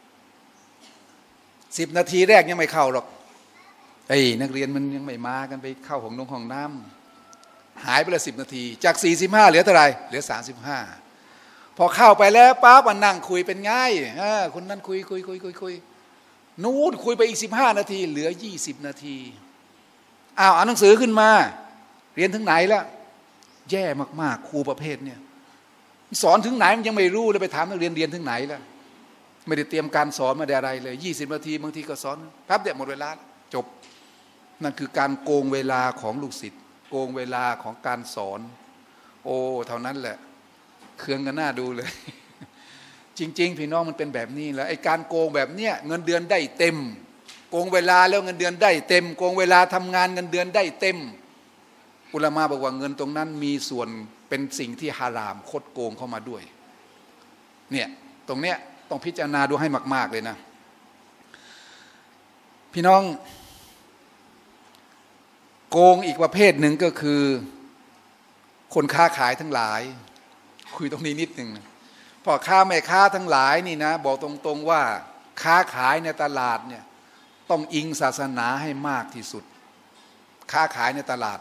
สิบนาทีแรกยังไม่เข้าหรอกไอ้นักเรียนมันยังไม่มากันไปเข้าของน้องของน้ำหายไปละสิบนาทีจากสี่สิบห้าเหลือเท่าไหร่เหลือสามสิบห้าพอเข้าไปแล้วปั๊บมันนั่งคุยเป็นง่ายคนนั้นคุยคุยคุยคุยคุยนู้นคุยไปอีกสิบห้านาทีเหลือยี่สิบนาทีอ้าวอ่านหนังสือขึ้นมาเรียนถึงไหนแล้วแย่มากๆครูประเภทเนี่ยสอนถึงไหนมันยังไม่รู้เลยไปถามนักเรียนเรียนถึงไหนแล้วไม่ได้เตรียมการสอนมาได้อะไรเลยยี่สิบนาทีบางทีก็สอนแป๊บเดียวหมดเวลาจบนั่นคือการโกงเวลาของลูกศิษย์โกงเวลาของการสอนโอ้เท่านั้นแหละเคืองกันหน้าดูเลย จริงๆพี่น้องมันเป็นแบบนี้แล้วไอ้การโกงแบบเนี้ยเงินเดือนได้เต็มโกงเวลาแล้วเงินเดือนได้เต็มโกงเวลาทำงานเงินเดือนได้เต็มอุลามะบอกว่าเงินตรงนั้นมีส่วนเป็นสิ่งที่ฮารามคดโกงเข้ามาด้วยเนี่ยตรงเนี้ยต้องพิจารณาดูให้มากๆเลยนะพี่น้องโกงอีกประเภทหนึ่งก็คือคนค้าขายทั้งหลายคุยตรงนี้นิดหนึ่งพ่อค้าแม่ค้าทั้งหลายนี่นะบอกตรงๆว่าค้าขายในตลาดเนี่ยต้องอิงศาสนาให้มากที่สุดค้าขายในตลาด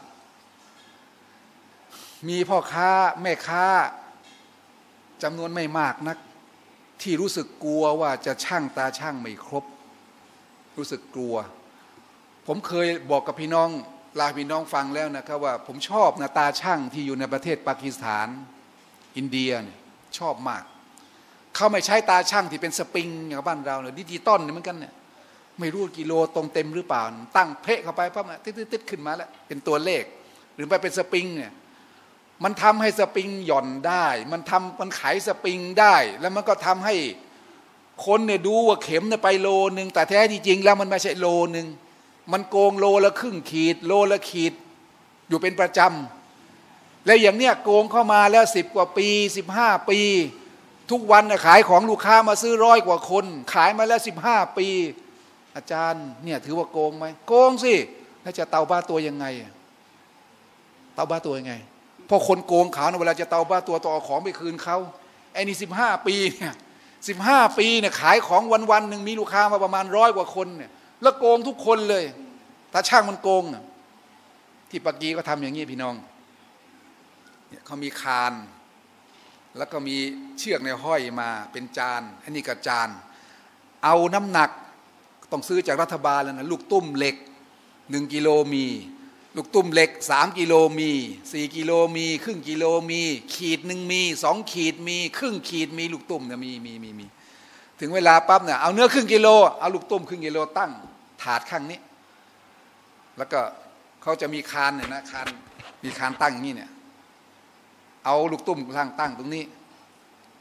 มีพ่อค้าแม่ค้าจำนวนไม่มากนักที่รู้สึกกลัวว่าจะช่างตาช่างไม่ครบรู้สึกกลัวผมเคยบอกกับพี่น้องลาพี่น้องฟังแล้วนะครับว่าผมชอบนะตาช่างที่อยู่ในประเทศปากีสถานอินเดียเนี่ยชอบมากเขาไม่ใช้ตาช่างที่เป็นสปริงอย่างบ้านเราเนี่ยดิจิตอลเหมือนกันเนี่ยไม่รู้กิโลตรงเต็มหรือเปล่าตั้งเพะเข้าไปปั๊บติดๆขึ้นมาแล้วเป็นตัวเลขหรือไปเป็นสปริงเนี่ยมันทำให้สปริงหย่อนได้มันทำมันไขสปริงได้แล้วมันก็ทำให้คนเนี่ยดูว่าเข็มเนี่ยไปโลนึงแต่แท้ที่จริงแล้วมันไม่ใช่โลนึงมันโกงโลละครึ่งขีดโลละขีดอยู่เป็นประจำแล้วอย่างเนี้ยโกงเข้ามาแล้วสิบกว่าปีสิบห้าปีทุกวันขายของลูกค้ามาซื้อร้อยกว่าคนขายมาแล้วสิบห้าปีอาจารย์เนี่ยถือว่าโกงไหมโกงสิแล้วจะเตาบ้าตัวยังไงเตาบ้าตัวยังไงพอคนโกงเขาเวลาจะเตาบ้าตัวต่อของไปคืนเขาไอ้นี่สิบห้าปีเนี่ยสิบห้าปีเนี่ยขายของวันวันหนึ่งมีลูกค้ามาประมาณร้อยกว่าคนเนี่ยแล้วโกงทุกคนเลยถ้าช่างมันโกงที่ปากีก็ทำอย่างนี้พี่น้องเนี่ยเขามีคานแล้วก็มีเชือกในห้อยมาเป็นจานอันนี้ก็จานเอาน้ำหนักต้องซื้อจากรัฐบาลแล้วนะลูกตุ้มเหล็กหนึ่งกิโลมีลูกตุ้มเหล็กสามกิโลมีสี่กิโลมีครึ่งกิโลมีขีดหนึ่งมีสองขีดมีครึ่งขีดมีลูกตุ้มเนี่ยมีมีมีมีถึงเวลาปั๊บเนี่ยเอาเนื้อครึ่งกิโลเอาลูกตุ้มครึ่งกิโลตั้งถาดข้างนี้แล้วก็เขาจะมีคานเนี่ยนะคานมีคานตั้งอย่างนี้เนี่ยเอาลูกตุ้มตั้งตั้งตรงนี้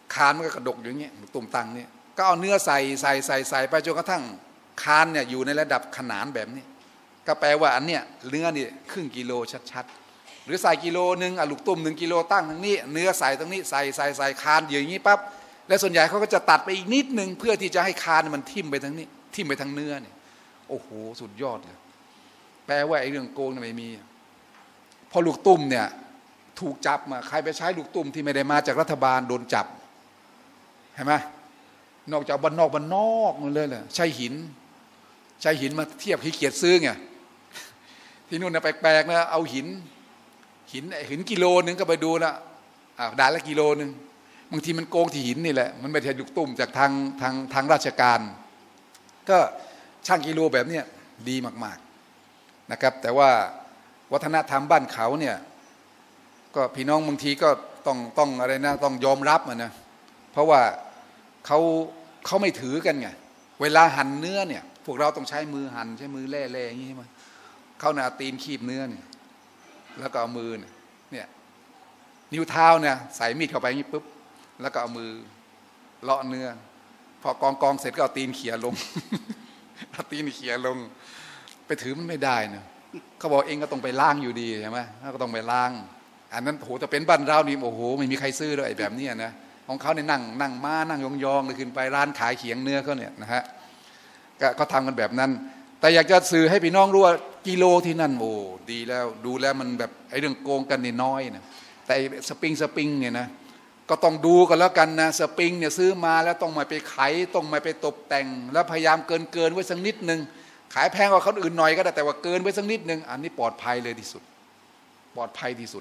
คานมันก็กระดกอย่างเงี้ยตุ่มตังเนี่ยก็เอาเนื้อใส่ใส่ใส่ใส่ไปจนกระทั่งคานเนี่ยอยู่ในระดับขนานแบบนี้ก็แปลว่าอันเนี้ยเนื้อนี่ครึ่งกิโลชัดๆหรือใส่กิโลนึงอ่ะลูกตุ่มหนึ่งกิโลตั้งตรงนี้เนื้อใส่ตรงนี้ใส่ใส่ใส่คานอย่างนี้ปั๊บและส่วนใหญ่เขาก็จะตัดไปอีกนิดนึงเพื่อที่จะให้คานมันทิ่มไปทางนี้ทิ่มไปทางเนื้อเนี่ยโอ้โหสุดยอดเลยแปลว่าไอ้เรื่องโกงเนี่ยไม่มีพอลูกตุ่มเนี่ยถูกจับมาใครไปใช้ลูกตุ่มที่ไม่ได้มาจากรัฐบาลโดนจับเห็นไหมนอกจากบ้านนอกบ้านนอกมันเลยแหละใช้หินใช้หินมาเทียบขี้เกียจซื้อไงที่นู่นนะแปลกๆนะเอาหินหินหินกิโลนึงก็ไปดูนะอ่าด่านละกิโลนึงบางทีมันโกงที่หินนี่แหละมันไม่ใช่ลูกตุ่มจากทางทางทางราชการก็ช่างกิโลแบบเนี้ยดีมากๆนะครับแต่ว่าวัฒนธรรมบ้านเขาเนี่ยก็พี่น้องบางทีก็ต้องต้องอะไรนะต้องยอมรับมันนะเพราะว่าเขาเขาไม่ถือกันไงเวลาหั่นเนื้อเนี่ยพวกเราต้องใช้มือหั่นใช้มือแล่ๆอย่างนี้ใช่ไหมเขาเนี่ยตีนคีบเนื้อเนี่ยแล้วก็เอามือเนี่ยนิ้วเท้าเนี่ยใส่มีดเข้าไปอย่างนี้ปุ๊บแล้วก็เอามือเลาะเนื้อพอกองกองเสร็จก็เอาตีนเขี่ยลงเอาตีนเขี่ยลงไปถือมันไม่ได้นะเขาบอกเองก็ต้องไปล้างอยู่ดีใช่ไหมก็ต้องไปล้างอันนั้นโหแต่เป็นบ้านเรานี่โอ้โหไม่มีใครซื้อเลยแบบนี้นะของเขาเนี่ยนั่งนั่งม้านั่งยองๆเลยขึ้นไปร้านขายเขียงเนื้อเขาเนี่ยนะฮะก็เขาทำกันแบบนั้นแต่อยากจะสื่อให้พี่น้องรู้ว่ากิโลที่นั่นโอ้ดีแล้วดูแล้วมันแบบไอ้เรื่องโกงกันนี่น้อยนะแต่สปริงสปริงเนี่ยนะก็ต้องดูกันแล้วกันนะสปริงเนี่ยซื้อมาแล้วต้องมาไปไขต้องมาไปตกแต่งแล้วพยายามเกินเกินไว้สักนิดนึงขายแพงกว่าคนอื่นหน่อยก็ได้แต่ว่าเกินไว้สักนิดนึงอันนี้ปลอดภัยเลยที่สุดปลอดภัยที่สุด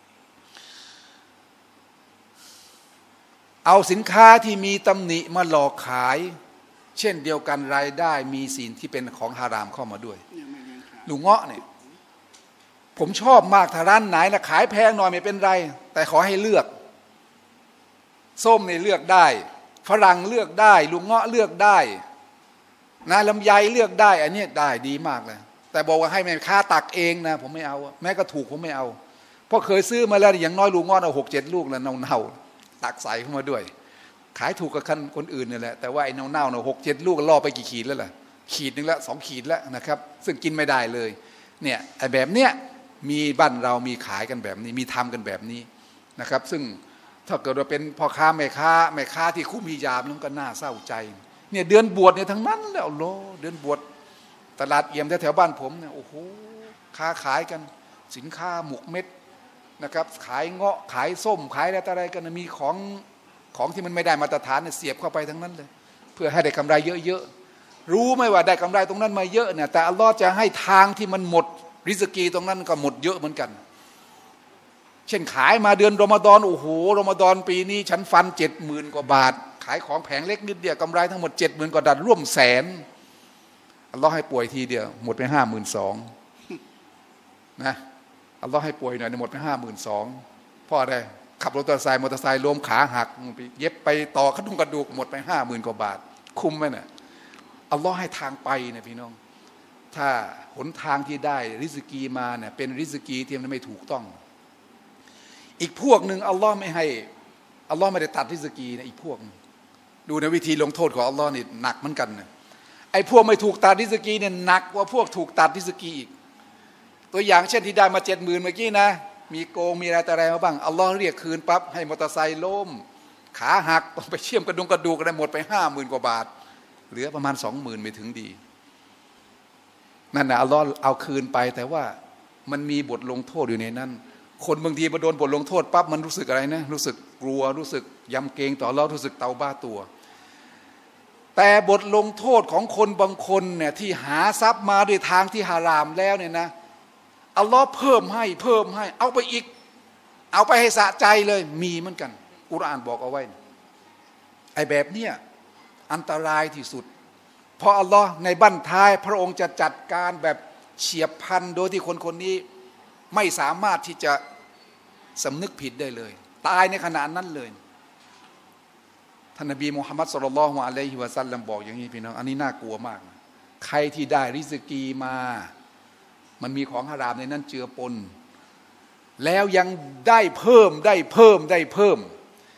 เอาสินค้าที่มีตำหนิมาหลอกขายเช่นเดียวกันรายได้มีสิ่งที่เป็นของฮารามเข้ามาด้วยลูกเงาะเนี่ยผมชอบมากถ้าร้านไหนนะขายแพงหน่อยไม่เป็นไรแต่ขอให้เลือกส้มเนี่ยเลือกได้ฝรั่งเลือกได้ลูกเงาะเลือกได้นะลำไยเลือกได้อันนี้ได้ดีมากเลยแต่บอกว่าให้แม่ค้าตักเองนะผมไม่เอาแม้ก็ถูกผมไม่เอาเพราะเคยซื้อมาแล้วอย่างน้อยลูกเงาะเอาหกเจ็ดลูกแล้วเน่าๆตักใส่เข้ามาด้วยขายถูกกับคนอื่นนี่แหละแต่ว่าไอ้เน่าๆเนี่ยหกเจ็ดลูกล่อไปกี่ขีดแล้วล่ะขีดนึงแล้วสองขีดแล้วนะครับซึ่งกินไม่ได้เลยเนี่ยไอ้แบบเนี้ยมีบ้านเรามีขายกันแบบนี้มีทำกันแบบนี้นะครับซึ่งถ้าเกิดว่าเป็นพ่อค้าแม่ค้าแม่ค้าที่คุ้มฮิญาบนั้นก็น่าเศร้าใจเนี่ยเดือนบวชเนี่ยทั้งนั้นแล้วโลเดือนบวชตลาดเอี่ยมแถวๆบ้านผมเนี่ยโอ้โหค้าขายกันสินค้าหมกเม็ดนะครับขายเงาะขายส้มขายอะไรต่ออะไรกันมีของของที่มันไม่ได้มาตรฐานเนี่ยเสียบเข้าไปทั้งนั้นเลยเพื่อให้ได้กำไรเยอะๆรู้ไหมว่าได้กำไรตรงนั้นมาเยอะเนี่ยแต่อัลลอฮ์จะให้ทางที่มันหมดริสกีตรงนั้นก็หมดเยอะเหมือนกันเช่นขายมาเดือนรอมฎอนโอ้โหรอมฎอนปีนี้ฉันฟันเจ็ดหมื่นกว่าบาทขายของแผงเล็กนิดเดียวกำไรทั้งหมดเจ็ดหมื่นกว่าบาทร่วมแสนอัลลอฮ์ให้ป่วยทีเดียวหมดไปห้าหมื่นสองนะอัลลอฮ์ให้ป่วยหน่อยหมดไปห้าหมื่นสองเพราะอะไรขับรถมอเตอร์ไซค์มอเตอร์ไซค์ล้มขาหักเย็บไปต่อขดุงกระดูกหมดไปห้าหมื่นกว่าบาทคุ้มไหมเนี่ยอัลลอฮ์ให้ทางไปเนี่ยพี่น้องถ้าหนทางที่ได้ริสกีมาเนี่ยเป็นริสกีที่มันไม่ถูกต้องอีกพวกหนึ่งอัลลอฮ์ไม่ให้อัลลอฮ์ไม่ได้ตัดริสกีนะอีกพวกดูในวิธีลงโทษของอัลลอฮ์นี่หนักเหมือนกันนะไอ้พวกไม่ถูกตัดริสกีเนี่ยหนักกว่าพวกถูกตัดริสกีอีกตัวอย่างเช่นที่ได้มาเจ็ดหมื่นเมื่อกี้นะมีโกงมีอะไรแต่อะไรมาบ้างอัลลอฮ์เรียกคืนปั๊บให้มอเตอร์ไซค์ล้มขาหักต้องไปเชื่อมกระดุงกระดูกอะไรหมดไปห้าหมื่นกว่าบาทเหลือประมาณสองหมื่นไม่ถึงดีนั่นนะอัลลอฮ์เอาคืนไปแต่ว่ามันมีบทลงโทษอยู่ในนั้นคนบางทีมาโดนบทลงโทษปั๊บมันรู้สึกอะไรนะรู้สึกกลัวรู้สึกยำเกรงต่ออัลลอฮ์รู้สึกเตาบ้าตัวแต่บทลงโทษของคนบางคนเนี่ยที่หาทรัพย์มาด้วยทางที่ฮารามแล้วเนี่ยนะอัลลอฮ์เพิ่มให้เพิ่มให้เอาไปอีกเอาไปให้สะใจเลยมีเหมือนกันกุรอานบอกเอาไว้ไอ้แบบเนี้ยอันตรายที่สุดเพราะอัลลอฮ์ในบั้นท้ายพระองค์จะจัดการแบบเฉียบพลันโดยที่คนคนนี้ไม่สามารถที่จะสำนึกผิดได้เลยตายในขณะนั้นเลยท่านนบีมุฮัมมัดศ็อลลัลลอฮุอะลัยฮิวะซัลลัมบอกอย่างนี้พี่น้องอันนี้น่ากลัวมากใครที่ได้ริสกีมามันมีของฮารามในนั้นเจือปนแล้วยังได้เพิ่มได้เพิ่มได้เพิ่ม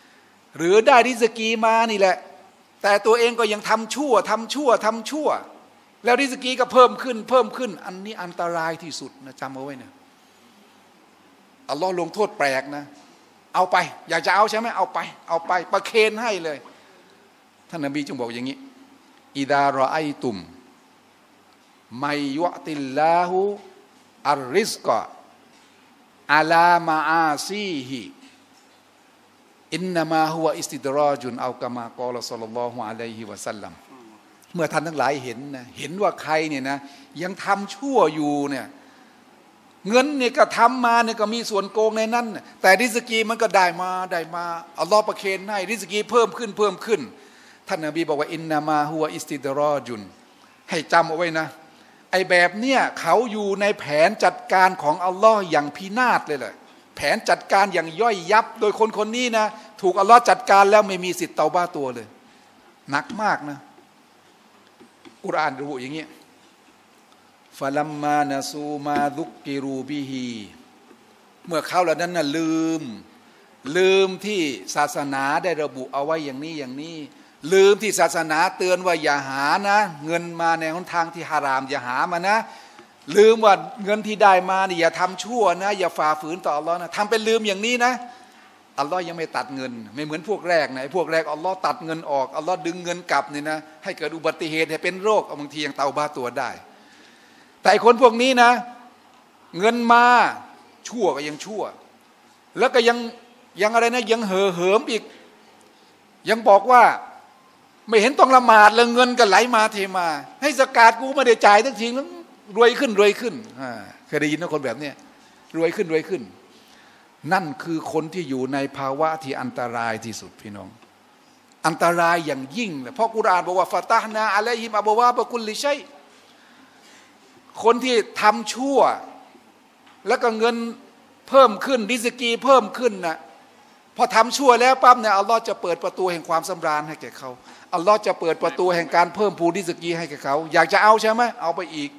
หรือได้ริสกีมานี่แหละแต่ตัวเองก็ยังทำชั่วทำชั่วทำชั่วแล้วริสกีก็เพิ่มขึ้นเพิ่มขึ้นอันนี้อันตรายที่สุดนะจำเอาไว้นะอัลลอฮ์ลงโทษแปลกนะเอาไปอยากจะเอาใช่ไหมเอาไปเอาไปประเคนให้เลยท่านนบีจึงบอกอย่างนี้อิดารอไอตุมไมยุติลลาหูอัรริสกะอาลามาอาซีฮิอินนามาฮุวอิสติดราจุนเอากามากอลศ็อลลัลลอฮุอะลัยฮิวะซัลลัมเมื่อท่านทั้งหลายเห็นนะเห็นว่าใครเนี่ยนะยังทำชั่วอยู่เนี่ยเงินเนี่ยก็ทำมาเนี่ยก็มีส่วนโกงในนั้นแต่ริสกีมันก็ได้มาได้มาอัลลอฮ์ประเคนให้ริสกีเพิ่มขึ้นเพิ่มขึ้นท่านนบีบอกว่าอินนามาฮุวอิสติดราจุนให้จำเอาไว้นะไอ้แบบเนี้ยเขาอยู่ในแผนจัดการของอัลลอฮ์อย่างพินาศเลยแหละแผนจัดการอย่างย่อยยับโดยคนคนนี้นะถูกอัลลอฮ์จัดการแล้วไม่มีสิทธิ์เตาบ้าตัวเลยหนักมากนะกุรอานระบุอย่างนี้ฟะลัมมานะซูมาซุกกิรูบิฮีเมื่อเขาเหล่านั้นน่ะลืมลืมที่ศาสนาได้ระบุเอาไว้อย่างนี้อย่างนี้ลืมที่ศาสนาเตือนว่าอย่าหานะเงินมาในหนทางที่ฮารามอย่าหามานะลืมว่าเงินที่ได้มานี่อย่าทำชั่วนะอย่าฝ่าฝืนต่ออัลลอฮ์นะทำเป็นลืมอย่างนี้นะอัลลอฮ์ยังไม่ตัดเงินไม่เหมือนพวกแรกนะพวกแรกอัลลอฮ์ตัดเงินออกอัลลอฮ์ดึงเงินกลับนี่นะให้เกิดอุบัติเหตุให้เป็นโรคบางทียังเตาบ้าตัวได้แต่คนพวกนี้นะเงินมาชั่วก็ยังชั่วแล้วก็ยังยังอะไรนะยังเห่อเหิมอีกยังบอกว่าไม่เห็นต้องละหมาดเลยเงินก็ไหลมาเทมาให้สกาดกูไม่ได้จ่ายทั้งทีแล้วรวยขึ้นรวยขึ้นเคยได้ยินนะคนแบบนี้รวยขึ้นรวยขึ้นนั่นคือคนที่อยู่ในภาวะที่อันตรายที่สุดพี่น้องอันตรายอย่างยิ่งเลยเพราะกุรอานบอกว่าฟาตาฮนาอะลัยฮิมอับวาบะกุลลิชัยคนที่ทำชั่วแล้วก็เงินเพิ่มขึ้นริสกีเพิ่มขึ้นนะพอทำชั่วแล้วปั๊บเนี่ยอัลลอฮ์จะเปิดประตูแห่งความสำราญให้แก่เขาอัลลอฮ์จะเปิดประตูแห่งการเพิ่มพูนริสกีให้แก่เขาอยากจะเอาใช่ไหมเอาไปอีก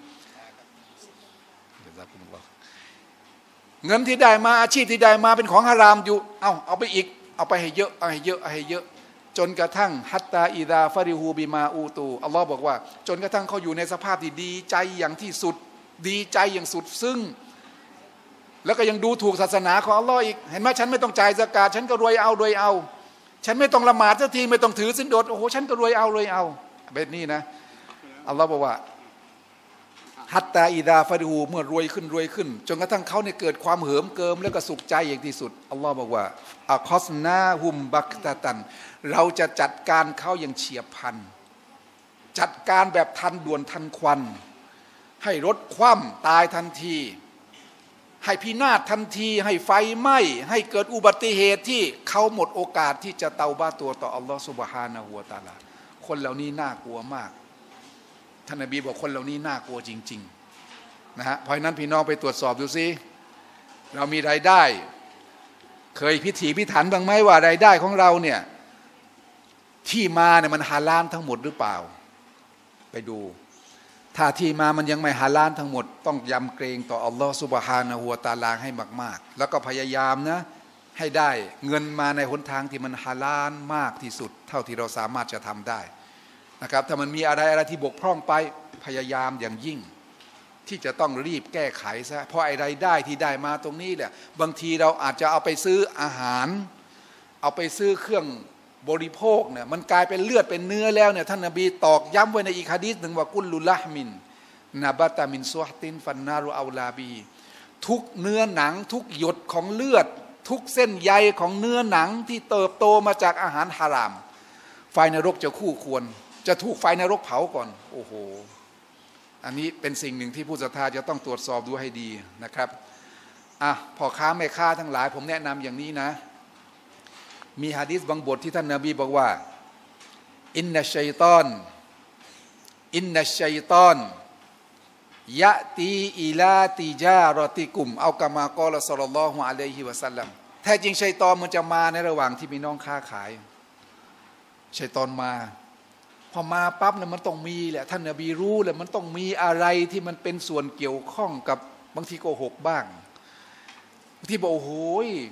เงินที่ได้มาอาชีพที่ได้มาเป็นของฮารามอยู่เอาเอาไปอีกเอาไปให้เยอะเอาให้เยอะเอาให้เยอะจนกระทั่งฮัตตาอิดาฟาริฮูบิมาอูตูอัลลอฮ์บอกว่าจนกระทั่งเขาอยู่ในสภาพที่ดีใจอย่างที่สุดดีใจอย่างสุดซึ่งแล้วก็ยังดูถูกศาสนาของอัลลอฮ์อีกเห็นไหมฉันไม่ต้องจ่ายซะกาตฉันก็รวยเอารวยเอาฉันไม่ต้องละหมาดสักทีไม่ต้องถือศีลอดโอ้โหฉันก็รวยเอารวยเอาแบบนี้นะอัลลอฮ์บอกว่าฮัตตาอิดาฟาริฮูเมื่อรวยขึ้นรวยขึ้นจนกระทั่งเขาเนี่ยเกิดความเหิมเกิมแล้วก็สุขใจอย่างที่สุดอัลลอฮ์บอกว่าอัคอสนาฮุมบักตะตันเราจะจัดการเขาอย่างเฉียบพลันจัดการแบบทันด่วนทันควันให้รถคว่ำตายทันทีให้พินาศทันทีให้ไฟไหม้ให้เกิดอุบัติเหตุที่เขาหมดโอกาสที่จะเตาบ้าตัวต่ออัลลอฮฺซุบฮานะฮูวะตะอาลาคนเหล่านี้น่ากลัวมากท่านนบีบอกคนเหล่านี้น่ากลัวจริงๆนะฮะเพราะฉะนั้นพี่น้องไปตรวจสอบดูซิเรามีรายได้เคยพิถีพิถันบ้างไหมว่ารายได้ของเราเนี่ยที่มาเนี่ยมันฮาลาลทั้งหมดหรือเปล่าไปดูถ้าที่มามันยังไม่ฮาลาลทั้งหมดต้องยำเกรงต่ออัลลอฮฺซุบฮานะฮูวะตะอาลาให้มากๆแล้วก็พยายามนะให้ได้เงินมาในหนทางที่มันฮาลาลมากที่สุดเท่าที่เราสามารถจะทำได้นะครับถ้ามันมีอะไรอะไรที่บกพร่องไปพยายามอย่างยิ่งที่จะต้องรีบแก้ไขซะเพราะไอ้รายได้ที่ได้มาตรงนี้แหละบางทีเราอาจจะเอาไปซื้ออาหารเอาไปซื้อเครื่องบริโภคเนี่ยมันกลายเป็นเลือดเป็นเนื้อแล้วเนี่ยท่านนบีตอกย้ำไว้ในอีกหะดีษหนึ่งว่ากุลลุละห์มินนาบะตามินซุฮตินฟันนารุอัลลาบีทุกเนื้อหนังทุกหยดของเลือดทุกเส้นใยของเนื้อหนังที่เติบโตมาจากอาหารฮารามไฟนรกจะคู่ควรจะถูกไฟนรกเผาก่อนโอ้โหอันนี้เป็นสิ่งหนึ่งที่ผู้ศรัทธาจะต้องตรวจสอบดูให้ดีนะครับอ่ะพ่อค้าแม่ค้าทั้งหลายผมแนะนำอย่างนี้นะมีหะดีษบางบทที่ท่านนบีบอกว่าอินนัชชัยฏอนอินนัชชัยฏอนยะตีอิลาติจารอติกุมเอากามากอลศ็อลลัลลอฮุอะลัยฮิวะซัลลัมแท้จริงชัยฏอนมันจะมาในระหว่างที่พี่น้องค้าขายชัยฏอนมาพอมาปั๊บเนี่ยมันต้องมีแหละท่านนบีรู้แหละมันต้องมีอะไรที่มันเป็นส่วนเกี่ยวข้องกับบางทีโกหกบ้างบางทีบอกโอ้โห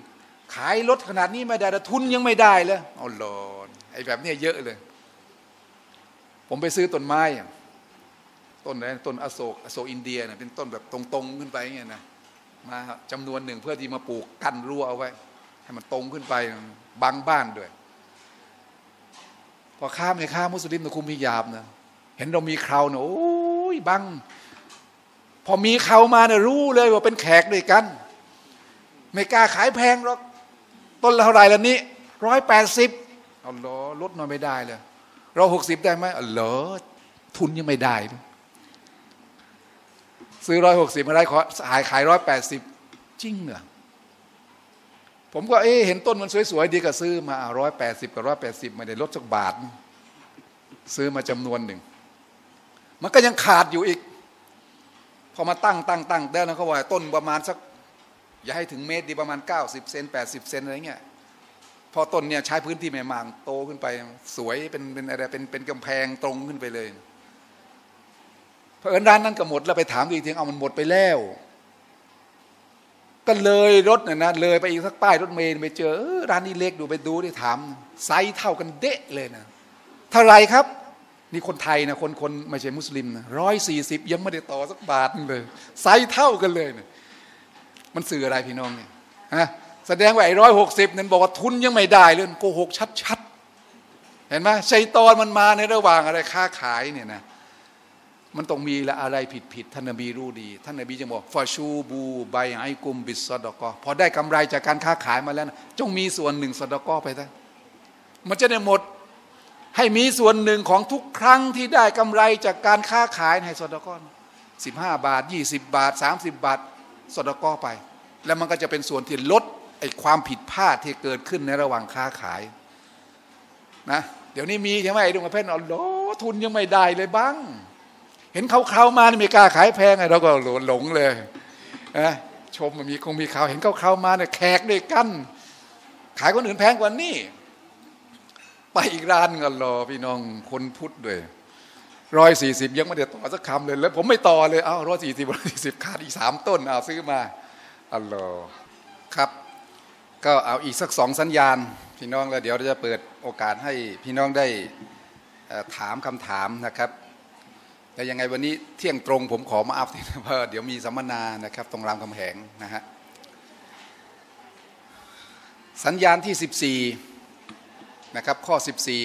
ขายรถขนาดนี้ไม่ได้ทุนยังไม่ได้เลยเอาหลอนไอ้แบบนี้เยอะเลยผมไปซื้อต้นไม้ต้นไหนต้นอโศกอโศกอินเดียนะเป็นต้นแบบตรงๆขึ้นไปเงี้ยนะมาจำนวนหนึ่งเพื่อที่มาปลูกกันรั้วเอาไว้ให้มันตรงขึ้นไปบังบ้านด้วยพอข้ามในข้ามมุสลิมนะคุมฮิญาบนะเห็นเรามีเคราเนี่ยโอ้ยบังพอมีเครามาเนี่ยรู้เลยว่าเป็นแขกด้วยกันไม่กล้าขายแพงหรอกต้นละเท่าไรละนี้ร้อยแปดสิบเอาล้อลดหน่อยไม่ได้เลยเราหกสิบได้ไหมเอาล้อทุนยังไม่ได้ซื้อร้อยหกสิบอะไรขอขายขายร้อยแปดสิบจริงเหรอผมก็เอ๊ะเห็นต้นมันสวยๆดีก็ซื้อมาร้อยแปดสิบกับร้อยแปดสิบไม่ได้ลดสักบาทซื้อมาจำนวนหนึ่งมันก็ยังขาดอยู่อีกพอมาตั้งตั้งตั้งได้แล้วเขาว่าต้นประมาณสักอย่าให้ถึงเมตรดีประมาณเก้าสิบเซนแปดสิบเซนอะไรเงี้ยพอต้นเนี่ยใช้พื้นที่ไม่มากโตขึ้นไปสวยเป็นเป็นอะไรเป็นเป็นกำแพงตรงขึ้นไปเลยเพอเอิญร้านนั้นก็หมดแล้วไปถามอีกทีเอามันหมดไปแล้วก็เลยรถเนี่ยนะเลยไปอีกสักป้ายรถเมล์ไปเจอร้านนี้เล็กดูไปดูได้ถามไซส์เท่ากันเดะเลยนะเท่าไรครับนี่คนไทยนะคนคนไม่ใช่มุสลิมนะร้อยสี่สิบยังไม่ได้ต่อสักบาทเลยไซส์เท่ากันเลยนะมันสื่ออะไรพี่น้องเนี่ยฮะแสดงว่าไอ้ร้อยหกสิบนั้นบอกว่าทุนยังไม่ได้เลยโกหกชัดๆเห็นไหมชัยฏอนมันมาในระหว่างอะไรค้าขายเนี่ยนะมันต้องมีละอะไรผิดๆท่านนบีรู้ดีท่านนบีจะบอกฟาชูบูไบไอกุมบิสซอดกอพอได้กำไรจากการค้าขายมาแล้วนะจงมีส่วนหนึ่งซอดกอไปซะมันจะได้หมดให้มีส่วนหนึ่งของทุกครั้งที่ได้กำไรจากการค้าขายให้ซอดกอสิบห้าบาทยี่สิบบาทสามสิบบาทซอดกอไปแล้วมันก็จะเป็นส่วนที่ลดไอ้ความผิดพลาดที่เกิดขึ้นในระหว่างค้าขายนะเดี๋ยวนี้มีใช่ไหมไอ้ดวงกระเพนเอาโลทุนยังไม่ได้เลยบ้างเห็นเขาเขามาไม่กล้าขายแพงไงเราก็หลงเลยนะชมมันมีคงมีข่าวเห็นเขาเขามาเนี่ยแขกด้วยกันขายคนอื่นแพงกว่านี่ไปอีกร้านกันรอพี่น้องคนพุทธด้วยร้อยสี่สิบยังไม่ได้ต่อสักคำเลยแล้วผมไม่ต่อเลยเอาร้อยสี่สิบร้อยสี่สิบขาดอีกสามต้นเอาซื้อมาอัลลอฮ์ครับก็เอาอีกสักสองสัญญาณพี่น้องแล้วเดี๋ยวเราจะเปิดโอกาสให้พี่น้องได้ถามคำถามนะครับแต่ยังไงวันนี้เที่ยงตรงผมขอมาอัพเพราะเดี๋ยวมีสัมมนานะครับตรงรามคำแหงนะฮะสัญญาณที่สิบสี่นะครับข้อสิบสี่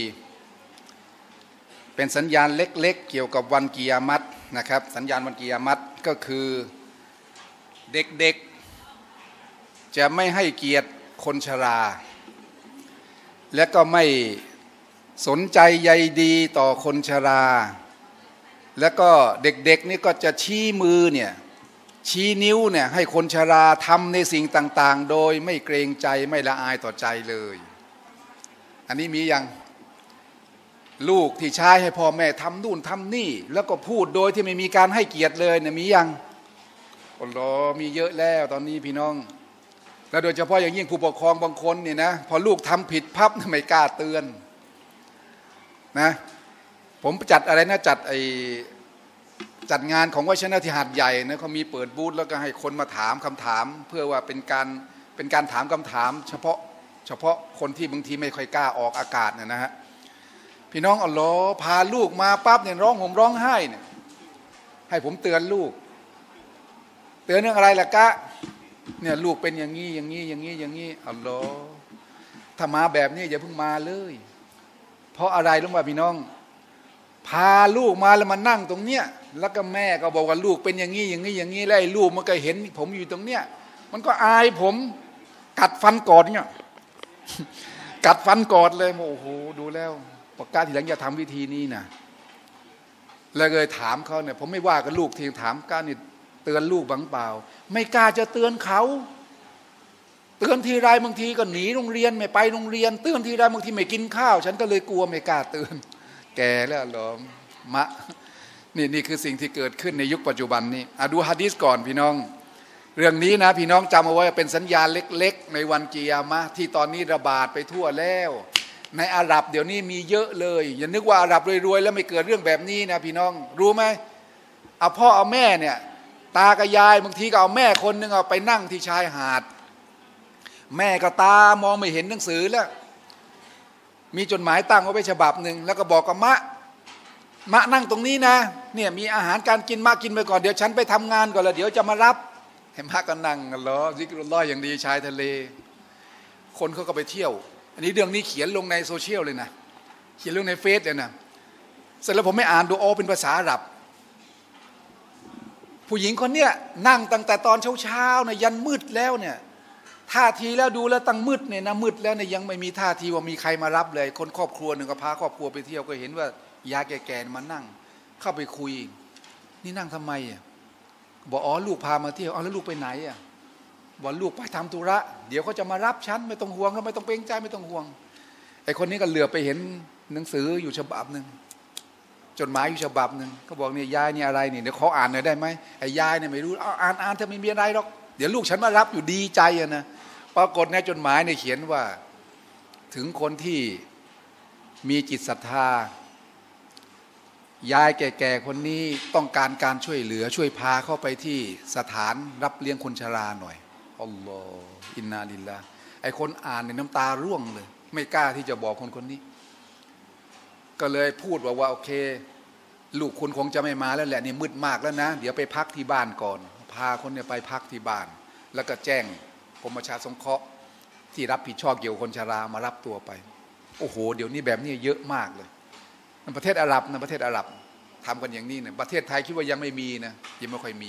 เป็นสัญญาณเล็กๆเกี่ยวกับวันกิยามัตนะครับสัญญาณวันกิยามัตก็คือเด็กๆจะไม่ให้เกียรติคนชราและก็ไม่สนใจใยดีต่อคนชราแล้วก็เด็กๆนี่ก็จะชี้มือเนี่ยชี้นิ้วเนี่ยให้คนชราทำในสิ่งต่างๆโดยไม่เกรงใจไม่ละอายต่อใจเลยอันนี้มียังลูกที่ใช้ให้พ่อแม่ทำนู่นทำนี่แล้วก็พูดโดยที่ไม่มีการให้เกียรติเลยเนี่ยมียังอัลลอฮ์มีเยอะแล้วตอนนี้พี่น้องแล้วโดยเฉพาะอย่างยิ่งผู้ปกครองบางคนเนี่ยนะพอลูกทำผิดพับไม่กล้าเตือนนะผมจัดอะไรนะจัดไอจัดงานของวัชนะที่หาดใหญ่นะเขามีเปิดบูธแล้วก็ให้คนมาถามคำถามเพื่อว่าเป็นการเป็นการถามคำถามเฉพาะเฉพาะคนที่บางทีไม่ค่อยกล้าออกอากาศเนี่ยนะฮะพี่น้องอัลลอฮ์พาลูกมาปั๊บเนี่ยร้องห่มร้องไห้เนี่ยให้ผมเตือนลูกเตือนเรื่องอะไรล่ะกะเนี่ยลูกเป็นอย่างนี้อย่างนี้อย่างนี้อย่างนี้อัลลอฮ์ถ้ามาแบบนี้อย่าเพิ่งมาเลยเพราะอะไรรู้ป่ะพี่น้องพาลูกมาแล้วมานั่งตรงเนี้ยแล้วก็แม่ก็บอกว่าลูกเป็นอย่างนี้อย่างนี้อย่างนี้แล้วไอ้ลูกมันก็เห็นผมอยู่ตรงเนี้ยมันก็อายผมกัดฟันกอดเนี่ยกัดฟันกอดเลยโอ้โหดูแล้วประกาศทีหลังอย่าทำวิธีนี้นะแล้วเลยถามเขาเนี่ยผมไม่ว่ากับลูกทีถามก้านี่เตือนลูกบังเปล่าไม่กล้าจะเตือนเขาเตือนทีไรบางทีก็หนีโรงเรียนไม่ไปโรงเรียนเตือนทีไรบางทีไม่กินข้าวฉันก็เลยกลัวไม่กล้าเตือนแก่แล้วหรอมะนี่นี่คือสิ่งที่เกิดขึ้นในยุคปัจจุบันนี้อ่ะดูหะดีษก่อนพี่น้องเรื่องนี้นะพี่น้องจำเอาไว้เป็นสัญญาณเล็กๆในวันกิยามะห์ที่ตอนนี้ระบาดไปทั่วแล้วในอาหรับเดี๋ยวนี้มีเยอะเลยอย่านึกว่าอาหรับรวยๆแล้วไม่เกิดเรื่องแบบนี้นะพี่น้องรู้ไหมเอาพ่อเอาแม่เนี่ยตากับยายบางทีก็เอาแม่คนนึงเอาไปนั่งที่ชายหาดแม่ก็ตามองไม่เห็นหนังสือแล้วมีจดหมายตั้งเอาไว้ฉบับหนึ่งแล้วก็บอกกับมะมะนั่งตรงนี้นะเนี่ยมีอาหารการกินมะกินไปก่อนเดี๋ยวฉันไปทำงานก่อนแล้วเดี๋ยวจะมารับเห็นมะก็นั่งกันล้อซิกรุลลอฮ์อย่างดีชายทะเลคนเขาก็ไปเที่ยวอันนี้เรื่องนี้เขียนลงในโซเชียลเลยนะเขียนลงในเฟซเลยนะเสร็จแล้วผมไม่อ่านดูอ๋อเป็นภาษาอาหรับผู้หญิงคนเนี้ยนั่งตั้งแต่ตอนเช้าๆเนี่ยยันมืดแล้วเนี่ยท่าทีแล้วดูแล้วตั้งมืดเนี่ยนะมืดแล้วเนี่ยยังไม่มีท่าทีว่ามีใครมารับเลยคนครอบครัวหนึ่งก็พาครอบครัวไปเที่ยวก็เห็นว่ายายแก่ๆมานั่งเข้าไปคุยนี่นั่งทำไมอ่ะบอกอ๋อลูกพามาเที่ยวเอาแล้วลูกไปไหนอ่ะบอกลูกไปทำธุระเดี๋ยวเขาจะมารับฉันไม่ต้องห่วงแล้วไม่ต้องเกรงใจไม่ต้องห่วงไอ้คนนี้ก็เหลือไปเห็นหนังสืออยู่ฉบับหนึ่งจดหมายอยู่ฉบับหนึ่งเขาบอกเนี่ยยายนี่อะไรนี่เดี๋ยวขออ่านหน่อยได้ไหมไอ้ยายเนี่ยไม่รู้เอาอ่านอ่านถ้าไม่มีอะไรหรอกเดี๋ยวลูกฉันมารับอยู่ดีใจอะนะปรากฏในจดหมายเนี่ยเขียนว่าถึงคนที่มีจิตศรัทธายายแก่ๆคนนี้ต้องการการช่วยเหลือช่วยพาเข้าไปที่สถานรับเลี้ยงคนชราหน่อยอัลลอฮฺอินนาลิลลาห์ไอ้คนอ่านในน้ำตาร่วงเลยไม่กล้าที่จะบอกคนคนนี้ก็เลยพูดว่าว่าโอเคลูกคุณคงจะไม่มาแล้วแหละนี่มืดมากแล้วนะเดี๋ยวไปพักที่บ้านก่อนพาคนเนี่ยไปพักที่บ้านแล้วก็แจ้งกรมประชาสงเคราะห์ที่รับผิดชอบเกี่ยวกับคนชรามารับตัวไปโอ้โหเดี๋ยวนี้แบบนี้เยอะมากเลยในประเทศอาหรับนะประเทศอาหรับทำกันอย่างนี้เนี่ยประเทศไทยคิดว่ายังไม่มีนะยังไม่ค่อยมี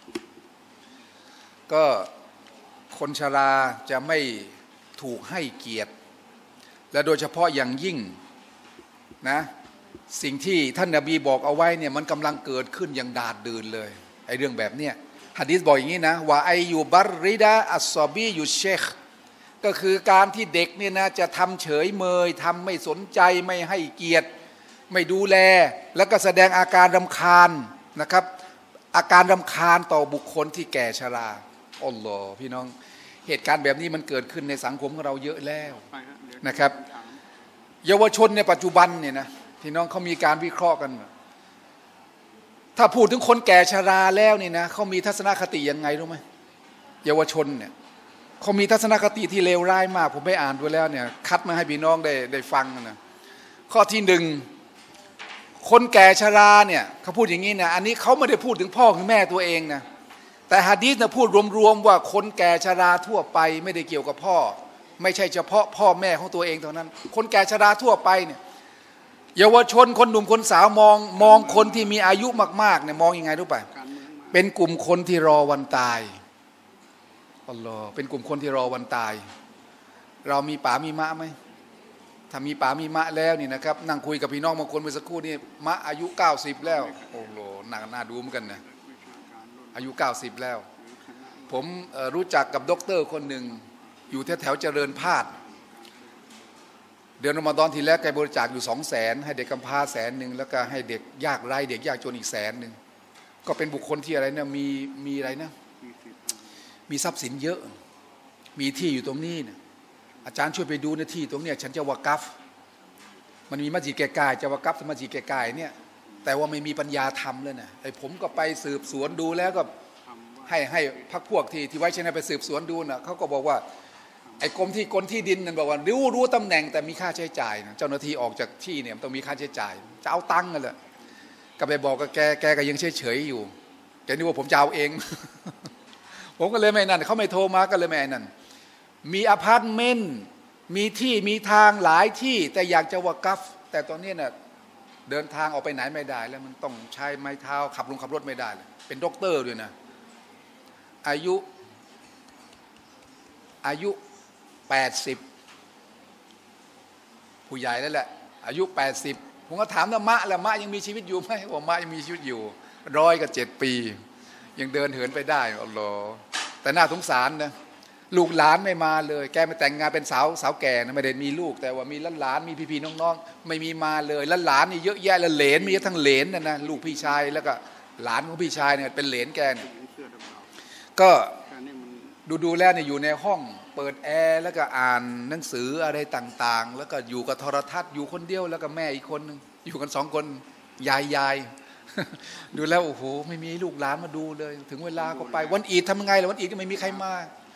ก็คนชราจะไม่ถูกให้เกียรติและโดยเฉพาะอย่างยิ่งนะสิ่งที่ท่านนบีบอกเอาไว้เนี่ยมันกำลังเกิดขึ้นอย่างดาดดืนเลยไอ้เรื่องแบบเนี้ยหะดีษบอกอย่างนี้นะว่าไอยูบัรริดาอัสซอบียูเชคก็คือการที่เด็กเนี่ยนะจะทำเฉยเมยทำไม่สนใจไม่ให้เกียรติไม่ดูแลแล้วก็แสดงอาการรำคาญนะครับอาการรำคาญต่อบุคคลที่แก่ชราอัลลอฮ์พี่น้องเหตุการณ์แบบนี้มันเกิดขึ้นในสังคมของเราเยอะแล้วนะครับเยาวชนในปัจจุบันเนี่ยนะพี่น้องเขามีการวิเคราะห์กันถ้าพูดถึงคนแก่ชราแล้วนี่นะเขามีทัศนคติยังไงรู้ไหมเยาวชนเนี่ยเขามีทัศนคติที่เลวร้ายมากผมไปอ่านดูแล้วเนี่ยคัดมาให้พี่น้องได้ได้ฟังนะข้อที่หนึ่งคนแก่ชราเนี่ยเขาพูดอย่างนี้นะอันนี้เขาไม่ได้พูดถึงพ่อถึงแม่ตัวเองนะแต่หะดีษนะพูดรวมๆว่าคนแก่ชราทั่วไปไม่ได้เกี่ยวกับพ่อไม่ใช่เฉพาะพ่อแม่ของตัวเองเท่านั้นคนแก่ชราทั่วไปเนี่ยเยาวชนคนหนุ่มคนสาวมองมองคนที่มีอายุมากๆเนี่ยมองยังไงรู้ป่ะเป็นกลุ่มคนที่รอวันตายอัลลอฮ์เป็นกลุ่มคนที่รอวันตายเรามีป๋ามีมะไหมถ้ามีป๋ามีมะแล้วนี่นะครับนั่งคุยกับพี่น้องบางคนเมื่อสักครู่นี่มะอายุเก้าสิบแล้วโอ้โหหนักน่าดูเหมือนกันนะอายุเก้าสิบแล้วผมรู้จักกับด็อกเตอร์คนหนึ่งอยู่แถวแถวเจริญพาดเดือนรอมฎอนทีแรกแกบริจาคอยู่สองแสนให้เด็กกำพร้าแสนหนึ่งแล้วก็ให้เด็กยากไร้เด็กยากจนอีกแสนหนึ่งก็เป็นบุคคลที่อะไรนะมีมีอะไรนะมีทรัพย์สินเยอะมีที่อยู่ตรงนี้เนี่ยอาจารย์ช่วยไปดูในที่ตรงเนี้ยฉันจะวากัฟมันมีมัสยิดแก่กายจะวากัฟมัสยิดแก่กายเนี่ยแต่ว่าไม่มีปัญญาทำเลยนะไอ้ผมก็ไปสืบสวนดูแล้วก็ให้ให้พักพวกที่ที่ไว้ใช่ไหมไปสืบสวนดูนะเขาก็บอกว่าไอ้กรมที่กรมที่ดินนั่นบอกว่ารู้รู้ตำแหน่งแต่มีค่าใช้จ่ายนะเจ้าหน้าที่ออกจากที่เนี่ยต้องมีค่าใช้จ่ายจะเอาตังค์กันเลยก็ไปบอกกับแกแกก็ยังเฉยเฉยอยู่แกนึกว่าผมจะเอาเอง ผมก็เลยไม่นั่นเขาไม่โทรมาก็เลยไม่นั่นมีอพาร์ตเมนต์มีที่มีทางหลายที่แต่อยากจะวากัฟแต่ตอนนี้เนี่ยเดินทางออกไปไหนไม่ได้แล้วมันต้องใช้ไม้เท้าขับลงขับรถไม่ได้เลยเป็นด็อกเตอร์ด้วยนะอายุอายุแปดสิบผู้ใหญ่แล้วแหละอายุแปดสิบผมก็ถามว่ามะแล้วมะยังมีชีวิตอยู่ไหมว่ามะยังมีชีวิตอยู่ร้อยกับเจ็ดปียังเดินเหินไปได้อัลลอฮ์แต่น่าสงสารนะลูกหลานไม่มาเลยแกมาแต่งงานเป็นสาวสาวแก่นะไม่ได้มีลูกแต่ว่ามีหลานมีพี่ๆน้องๆไม่มีมาเลยหลานนี่เยอะแยะแล้วเหลนมีทั้งเหลนนะนะลูกพี่ชายแล้วก็หลานของพี่ชายเนี่ยเป็นเหลนแกเนี่ยก็ดูดูแล้วเนี่ยอยู่ในห้องเปิดแอร์แล้วก็อ่านหนังสืออะไรต่างๆแล้วก็อยู่กับโทรทัศน์อยู่คนเดียวแล้วก็แม่อีกคนนึงอยู่กันสองคนยายยายดูแล้วโอ้โหไม่มีลูกหลานมาดูเลยถึงเวลาก็ไปวันอีดทำยังไงล่ะวันอีดก็ไม่มีใครมา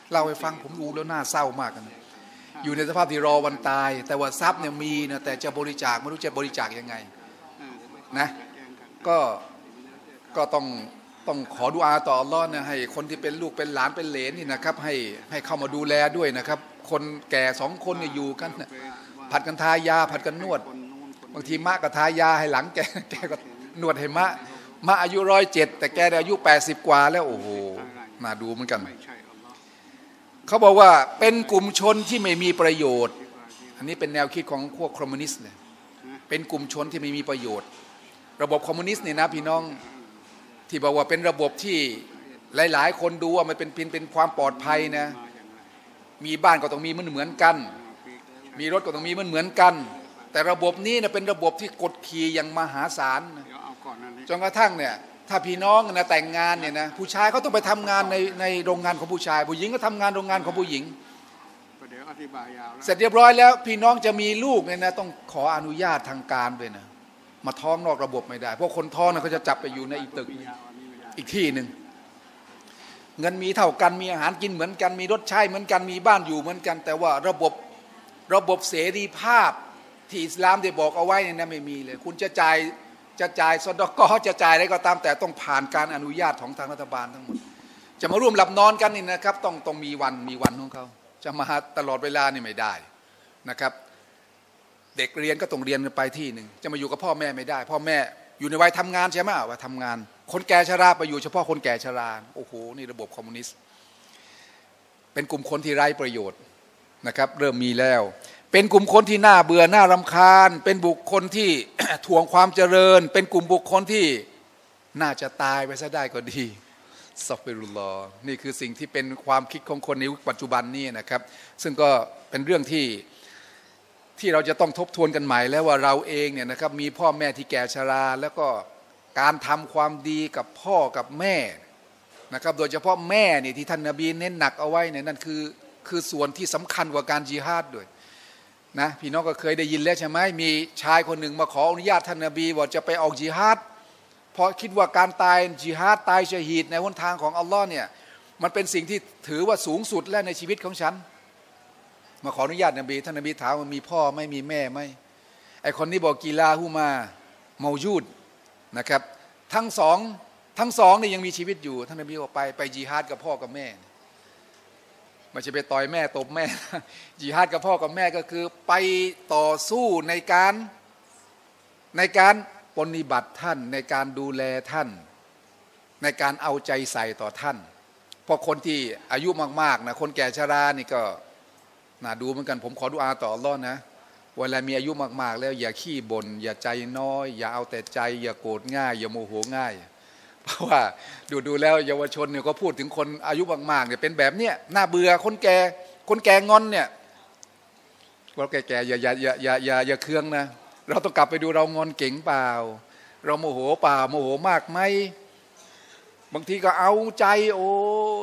เล่าให้ฟังผมดูแล้วน่าเศร้ามากนะอยู่ในสภาพที่รอวันตายแต่ว่าทรัพย์เนี่ยมีนะแต่จะบริจาคไม่รู้จะบริจาคยังไงนะก็ก็ต้องต้องขอดุอาต่ออัลเลาะห์นะให้คนที่เป็นลูกเป็นหลานเป็นเหลนนี่นะครับให้ให้เข้ามาดูแลด้วยนะครับคนแก่สองคนเนี่ยอยู่กันนะผัดกันทายาผัดกันนวดบางทีมะก็ทายาให้หลังแกแกก็นวดให้มะมะอายุร้อยเจ็ดแต่แกอายุแปดสิบกว่าแล้วโอ้โหน่าดูเหมือนกันเขาบอกว่าเป็นกลุ่มชนที่ไม่มีประโยชน์อันนี้เป็นแนวคิดของพวกคอมมิวนิสต์เลยเป็นกลุ่มชนที่ไม่มีประโยชน์ระบบคอมมิวนิสต์เนี่ยนะพี่น้องที่บอกว่าเป็นระบบที่หลายๆคนดูว่ามันเป็นเป็นเป็นความปลอดภัยนะมีบ้านก็ต้องมีมันเหมือนกันมีรถก็ต้องมีมันเหมือนกันแต่ระบบนี้นะเป็นระบบที่กดขี่อย่างมหาศาลจนกระทั่งเนี่ยถ้าพี่น้องนะแต่งงานเนี่ยนะผู้ชายเขาต้องไปทำงานในในโรงงานของผู้ชายผู้หญิงก็ทำงานโรงงานของผู้หญิงเสร็จเรียบร้อยแล้วพี่น้องจะมีลูกเนี่ยนะต้องขออนุญาตทางการด้วยนะมาท้องนอกระบบไม่ได้เพราะคนท้องนะเขาจะจับไปอยู่ในอีกตึกอีกที่หนึ่งเงินมีเท่ากันมีอาหารกินเหมือนกันมีรถใช้เหมือนกันมีบ้านอยู่เหมือนกันแต่ว่าระบบระบบเสรีภาพที่อิสลามได้บอกเอาไว้เนี่ยนะไม่มีเลยคุณจะจ่ายจะจ่ายซอดกอจะจ่ายอะไรก็ตามแต่ต้องผ่านการอนุญาตของทางรัฐบาลทั้งหมดจะมาร่วมหลับนอนกันนี่นะครับต้องต้องมีวันมีวันของเขาจะมาตลอดเวลานี่ไม่ได้นะครับเด็กเรียนก็ต้องเรียนไปที่หนึ่งจะมาอยู่กับพ่อแม่ไม่ได้พ่อแม่อยู่ในวัยทำงานใช่ไหมว่าทำงานคนแก่ชราไปอยู่เฉพาะคนแก่ชราโอ้โหนี่ระบบคอมมิวนิสต์เป็นกลุ่มคนที่ไร้ประโยชน์นะครับเริ่มมีแล้วเป็นกลุ่มคนที่น่าเบื่อน่ารำคาญเป็นบุคคลที่ ถ่วงความเจริญเป็นกลุ่มบุคคลที่น่าจะตายไปซะได้ก็ดีซักฟิรุลลอฮ์นี่คือสิ่งที่เป็นความคิดของคนในยุคปัจจุบันนี้นะครับซึ่งก็เป็นเรื่องที่ที่เราจะต้องทบทวนกันใหม่แล้วว่าเราเองเนี่ยนะครับมีพ่อแม่ที่แก่ชราแล้วก็การทำความดีกับพ่อกับแม่นะครับโดยเฉพาะแม่เนี่ยที่ท่านนบีเน้นหนักเอาไว้เนี่ยนั่นคือคือส่วนที่สำคัญกว่าการญิฮาดด้วยนะพี่น้องก็เคยได้ยินแล้วใช่ไหมมีชายคนหนึ่งมาขออนุญาตท่านนบีว่าจะไปออกญิฮาดเพราะคิดว่าการตายญิฮาดตายชะฮีดในหนทางของอัลลอฮ์เนี่ยมันเป็นสิ่งที่ถือว่าสูงสุดแล้วในชีวิตของฉันมาขออนุญาตนบีท่านนบีถามว่ามีพ่อไม่มีแม่ไหมไอคนนี้บอกกีฬาฮูมาเมายูดนะครับทั้งสองทั้งสองเนี่ยยังมีชีวิตอยู่ท่านนบีบอกไปไปญิฮาดกับพ่อกับแม่ไม่ใช่ไปต่อยแม่ตบแม่ญิฮาดกับพ่อกับแม่ก็คือไปต่อสู้ในการในการปฏิบัติท่านในการดูแลท่านในการเอาใจใส่ต่อท่านเพราะคนที่อายุมากๆนะคนแก่ชรานี่ก็น่าดูเหมือนกันผมขอดุอาต่ออัลเลาะห์นะเวลามีอายุมากๆแล้วอย่าขี้บ่นอย่าใจน้อยอย่าเอาแต่ใจอย่าโกรธง่ายอย่าโมโหง่ายเพราะว่าดูดูแล้วเยาวชนเนี่ยก็พูดถึงคนอายุมากๆเนี่ยเป็นแบบเนี้ยน่าเบื่อคนแก่คนแก่งอนเนี่ยเราแก่ๆอย่าอย่าอย่าอย่าอย่าอย่าเคืองนะเราต้องกลับไปดูเรางอนเก่งเปล่าเราโมโหเปล่าโมโหมากไหมบางทีก็เอาใจโอ้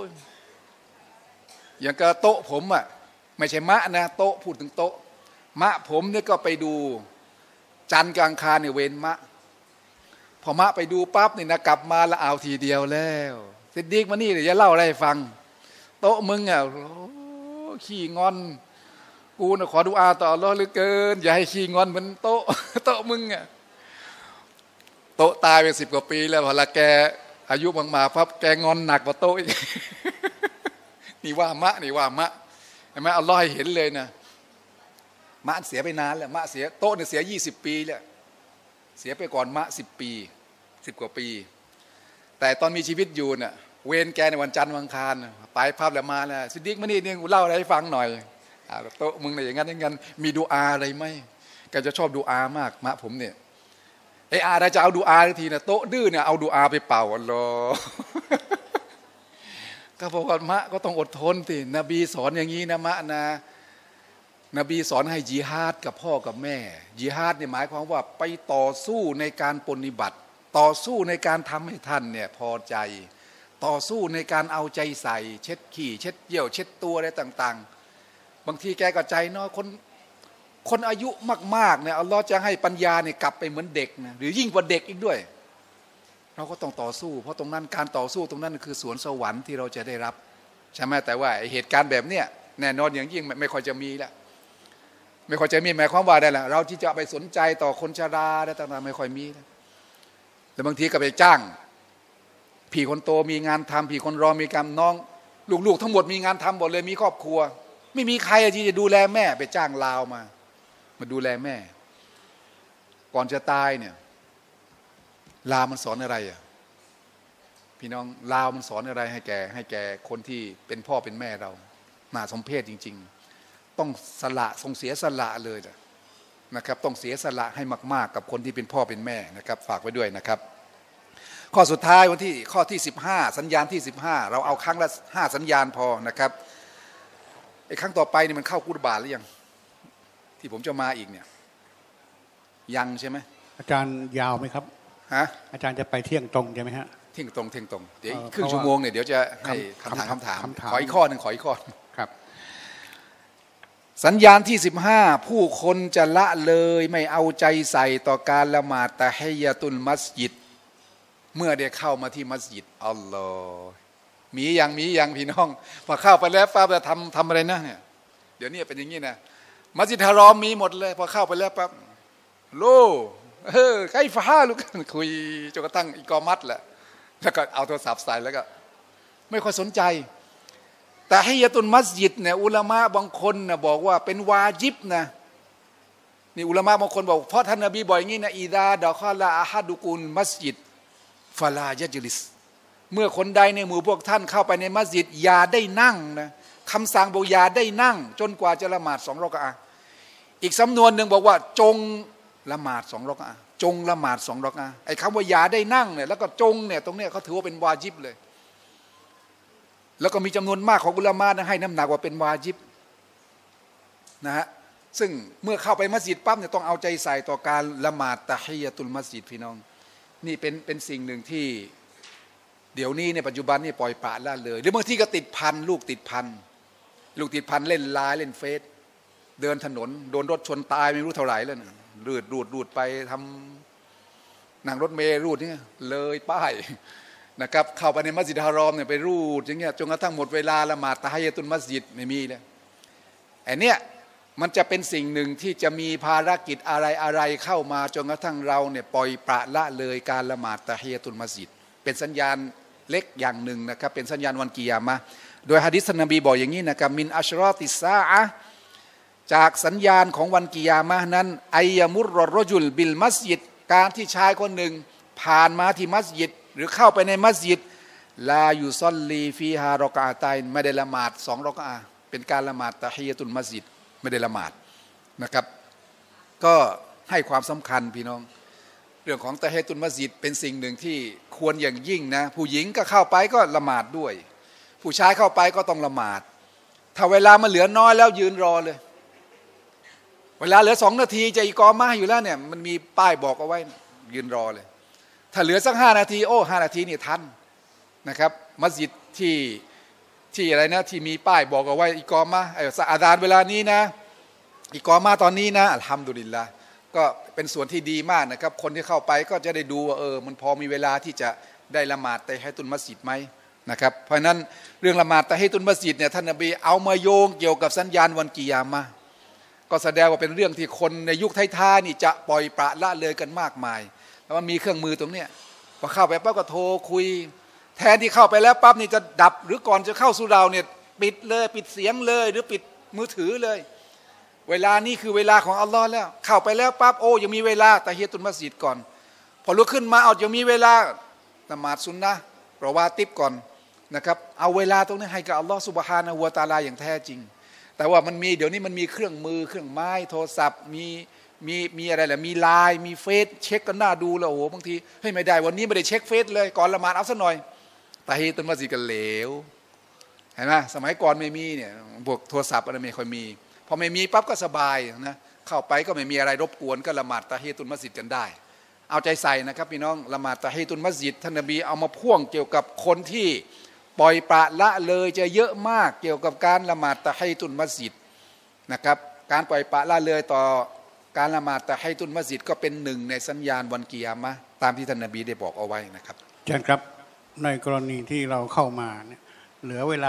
อย่างกระโต๊ะผมอ่ะไม่ใช่มะนะโต๊ะพูดถึงโต๊ะมะผมเนี่ยก็ไปดูจันทร์กลางคารเนี่ยเว้นมะพอมะไปดูปั๊บนี่นะกลับมาแล้วเอาทีเดียวแล้วซิดดีกมานี่เดี๋ยวจะเล่าอะไรให้ฟังโต๊ะมึงอ่ะขี้งอนกูนะขอดุอาต่ออัลเลาะห์เหลือเกินอย่าให้ขี้งอนเหมือนโต๊ะโต๊ะมึงอ่ะโต๊ะตายไปสิบกว่าปีแล้วพอละแกอายุมากๆปั๊บแกงอนหนักกว่าโต๊ะอีกนี่ว่ามะนี่ว่ามะเห็นไหมอัลเลาะห์ให้เห็นเลยนะมะเสียไปนานแล้วมะเสียโต๊ะเนี่ยเสียยี่สิบปีแล้วเสียไปก่อนมะสิบปีสิบกว่าปีแต่ตอนมีชีวิตอยู่น่ะเวรแกในวันจันทร์วันอังคารไปภาพแล้วมาแล้วซิดดิกมานี่เนี่ยกูเล่าอะไรให้ฟังหน่อยโต๊ะมึงเนี่ยอย่างนั้นอย่างนั้นมีดูอาอะไรไหมแกจะชอบดูอามากมะผมเนี่ยไอ้อาถ้าจะเอาดูอาทีนะโต๊ะดื้อเนี่ยเอาดูอาไปเป่าอัลลอฮ์ก็บอกว่ามะก็ต้องอดทนสินบีสอนอย่างนี้นะมะนะนบีสอนให้ญิฮาดกับพ่อกับแม่ญิฮาดเนี่ยหมายความว่าไปต่อสู้ในการปฏิบัติต่อสู้ในการทำให้ท่านเนี่ยพอใจต่อสู้ในการเอาใจใส่เช็ดขี้เช็ดเยี่ยวเช็ดตัวอะไรต่างๆบางทีแกก็ใจน้อยคนคนอายุมากๆเนี่ยอัลลอฮ์จะให้ปัญญาเนี่ยกลับไปเหมือนเด็กนะหรือยิ่งกว่าเด็กอีกด้วยเราก็ต้องต่อสู้เพราะตรงนั้นการต่อสู้ตรงนั้นคือสวนสวรรค์ที่เราจะได้รับใช่ไหมแต่ว่าเหตุการณ์แบบเนี้ยแน่นอนอย่างยิ่งไม่ค่อยจะมีแล้วไม่ค่อยจะมีหมายความว่าได้แหละเราที่จะไปสนใจต่อคนชราได้ต่างๆไม่ค่อยมีแล้วแล้วบางทีก็ไปจ้างพี่คนโตมีงานทำพี่คนรองมีการน้องลูกๆทั้งหมดมีงานทำหมดเลยมีครอบครัวไม่มีใครที่จะดูแลแม่ไปจ้างลาวมามาดูแลแม่ก่อนจะตายเนี่ยลาวมันสอนอะไรอ่ะพี่น้องลาวมันสอนอะไรให้แก่ให้แก่คนที่เป็นพ่อเป็นแม่เราน่าสมเพชจริงๆต้องสละทรงเสียสละเลยนะครับต้องเสียสละให้มากๆกับคนที่เป็นพ่อเป็นแม่นะครับฝากไว้ด้วยนะครับข้อสุดท้ายวันที่ข้อที่สิบห้าสัญญาณที่สิบห้าเราเอาครั้งละห้าสัญญาณพอนะครับไอ้ครั้งต่อไปนี่มันเข้ากุรบาทหรือยังที่ผมจะมาอีกเนี่ยยังใช่ไหมอาจารย์ยาวไหมครับฮะอาจารย์จะไปเที่ยงตรงใช่ไหมฮะเที่ยงตรงเที่ยงตรงเดี๋ยวครึ่งชั่วโมงเนี่ยเดี๋ยวจะให้คำถามคำถามขออีกข้อหนึ่งขออีกข้อครับสัญญาณที่สิบห้าผู้คนจะละเลยไม่เอาใจใส่ต่อการละหมาดตะฮียะตุลมัสยิดเมื่อได้เข้ามาที่มัสยิดอัลลอฮ์มีอย่างมีอย่างพี่น้องพอเข้าไปแล้วปั๊บจะทำทำอะไรนะเนี่ยเดี๋ยวนี้เป็นอย่างนี้นะมัสยิดฮารอมมีหมดเลยพอเข้าไปแล้วปั๊บโลเออใครฟ้าลูกคุยจนกระทั่งอีกอมัดแหละแล้วก็เอาโทรศัพท์ใส่แล้วก็ไม่ค่อยสนใจแต่ฮียะตุลมัสยิดเนี่ยอุลามะบางคนนะบอกว่าเป็นวาญิบนะนี่อุลามะบางคนบอกเพราะท่านนบีบอกอย่างนี้นะอิดาดะคอลาอะฮัดุกุลมัสยิดฟาลายะจลิสเมื่อคนใดในหมู่พวกท่านเข้าไปในมัสยิดอย่าได้นั่งนะคำสั่งบอกอย่าได้นั่งจนกว่าจะละหมาดสองรอกะอะห์อีกสำนวนหนึ่งบอกว่าจงละหมาดสองรอกะอะห์จงละหมาดสองรอกะอะห์ไอ้คำว่าอย่าได้นั่งเนี่ยแล้วก็จงเนี่ยตรงเนี้ยเขาถือว่าเป็นวาญิบเลยแล้วก็มีจำนวนมากของอุลามะนะให้น้ำหนักว่าเป็นวาญิบนะฮะซึ่งเมื่อเข้าไปมัสยิดปั๊บเนี่ยต้องเอาใจใส่ต่อการละหมาดตะฮียะตุลมัสยิดพี่น้องนี่เป็นเป็นสิ่งหนึ่งที่เดี๋ยวนี้ในปัจจุบันนี่ปล่อยปละละเลยหรือบางทีก็ติดพันลูกติดพันลูกติดพันเล่นไลน์เล่นเฟซเดินถนนโดนรถชนตายไม่รู้เท่าไหร่แล้วนะรูดรูดรูดไปทำนั่งรถเมล์รูดเนี่ยเลยป้ายนะครับเข้าไปในมัสยิดฮารอมเนี่ยไปรูดอย่างเงี้ยจนกระทั่งหมดเวลาละหมาดตะฮียะตุลมัสยิดไม่มีเลยไอ้เนี้ยมันจะเป็นสิ่งหนึ่งที่จะมีภารกิจอะไรอะไรเข้ามาจนกระทั่งเราเนี่ยปล่อยปละละเลยการละหมาดตะฮียะตุลมัสยิดเป็นสัญญาณเล็กอย่างหนึ่งนะครับเป็นสัญญาณวันกิยามะห์โดยหะดีษนบีบอกอย่างนี้นะครับมินอัชรอติซาอะห์จากสัญญาณของวันกิยามะห์นั้นไอยะมุรรรจุลบิลมัสยิดการที่ชายคนหนึ่งผ่านมาที่มัสยิดหรือเข้าไปในมัสยิดลายุซอลลีฟีฮารอกะอะตัยน์ไม่ได้ละหมาดสองรอกะอะห์เป็นการละหมาดตะฮียะตุลมัสยิดไม่ได้ละหมาดนะครับก็ให้ความสำคัญพี่น้องเรื่องของตะฮียะตุลมัสยิดเป็นสิ่งหนึ่งที่ควรอย่างยิ่งนะผู้หญิงก็เข้าไปก็ละหมาดด้วยผู้ชายเข้าไปก็ต้องละหมาดถ้าเวลามันเหลือน้อยแล้วยืนรอเลยเวลาเหลือสองนาทีจะอีกอมาอยู่แล้วเนี่ยมันมีป้ายบอกเอาไว้ยืนรอเลยถ้าเหลือสักห้านาทีโอ้ห้านาทีนี่ทันนะครับมัสยิดที่ที่อะไรนะที่มีป้ายบอกเอาไว้อีกอมาไอ้อาซานเวลานี้นะอีกอมาตอนนี้นะอัลฮัมดุลิลละห์ก็เป็นส่วนที่ดีมากนะครับคนที่เข้าไปก็จะได้ดูว่าเออมันพอมีเวลาที่จะได้ละหมาดตะฮียะตุลมัสยิดไหมนะครับเพราะนั้นเรื่องละหมาดตะฮียะตุลมัสยิดเนี่ยท่านนบีเอามาโยงเกี่ยวกับสัญญาณวันกิยามะห์ก็แสดงว่าเป็นเรื่องที่คนในยุคท้ายๆนี่จะปล่อยปละละเลยกันมากมายแล้วมันมีเครื่องมือตรงเนี้ยพอเข้าไปปั๊บก็โทรคุยแทนที่เข้าไปแล้วปั๊บนี่จะดับหรือก่อนจะเข้าสู่เราเนี่ยปิดเลยปิดเสียงเลยหรือปิดมือถือเลยเวลานี้คือเวลาของอัลลอฮ์แล้วเข้าไปแล้วปั๊บโอ้ยังมีเวลาตะฮียะตุลมัสยิดก่อนพอลุกขึ้นมาเอายังมีเวลาละหมาดซุนนะห์รอวาติบก่อนนะครับเอาเวลาตรงนี้ให้กับอัลลอฮ์ซุบฮานะฮูวะตะอาลาอย่างแท้จริงแต่ว่ามันมีเดี๋ยวนี้มันมีเครื่องมือเครื่องไม้โทรศัพท์มีมีมีอะไรแหละมีไลน์มีเฟซเช็คกันหน้าดูแล้วโอ้โหบางทีเฮ้ยไม่ได้วันนี้ไม่ได้เช็คเฟซเลยก่อนละหมาดเอาซะหน่อยตะฮียะตุลมัสยิดกันเหลวเห็นไหมสมัยก่อนไม่มีเนี่ยพวกโทรศัพท์อะไรไม่ค่อยมีพอไม่มีปั๊บก็สบายนะเข้าไปก็ไม่มีอะไรรบกวนก็ละหมาดตะฮียะตุลมัสยิดกันได้เอาใจใส่นะครับพี่น้องละหมาดตะฮียะตุลมัสยิดท่านนบีเอามาพ่วงเกี่ยวกับคนที่ปล่อยปละละเลยจะเยอะมากเกี่ยวกับการละหมาดตะฮียะตุลมัสยิดนะครับการปล่อยปละละเลยต่อการละหมาดตะฮียะตุลมัสยิดก็เป็นหนึ่งในสัญญาณวันกิยามะห์ตามที่ท่านนบีได้บอกเอาไว้นะครับอาจารย์ครับในกรณีที่เราเข้ามาเนี่ยเหลือเวลาอีก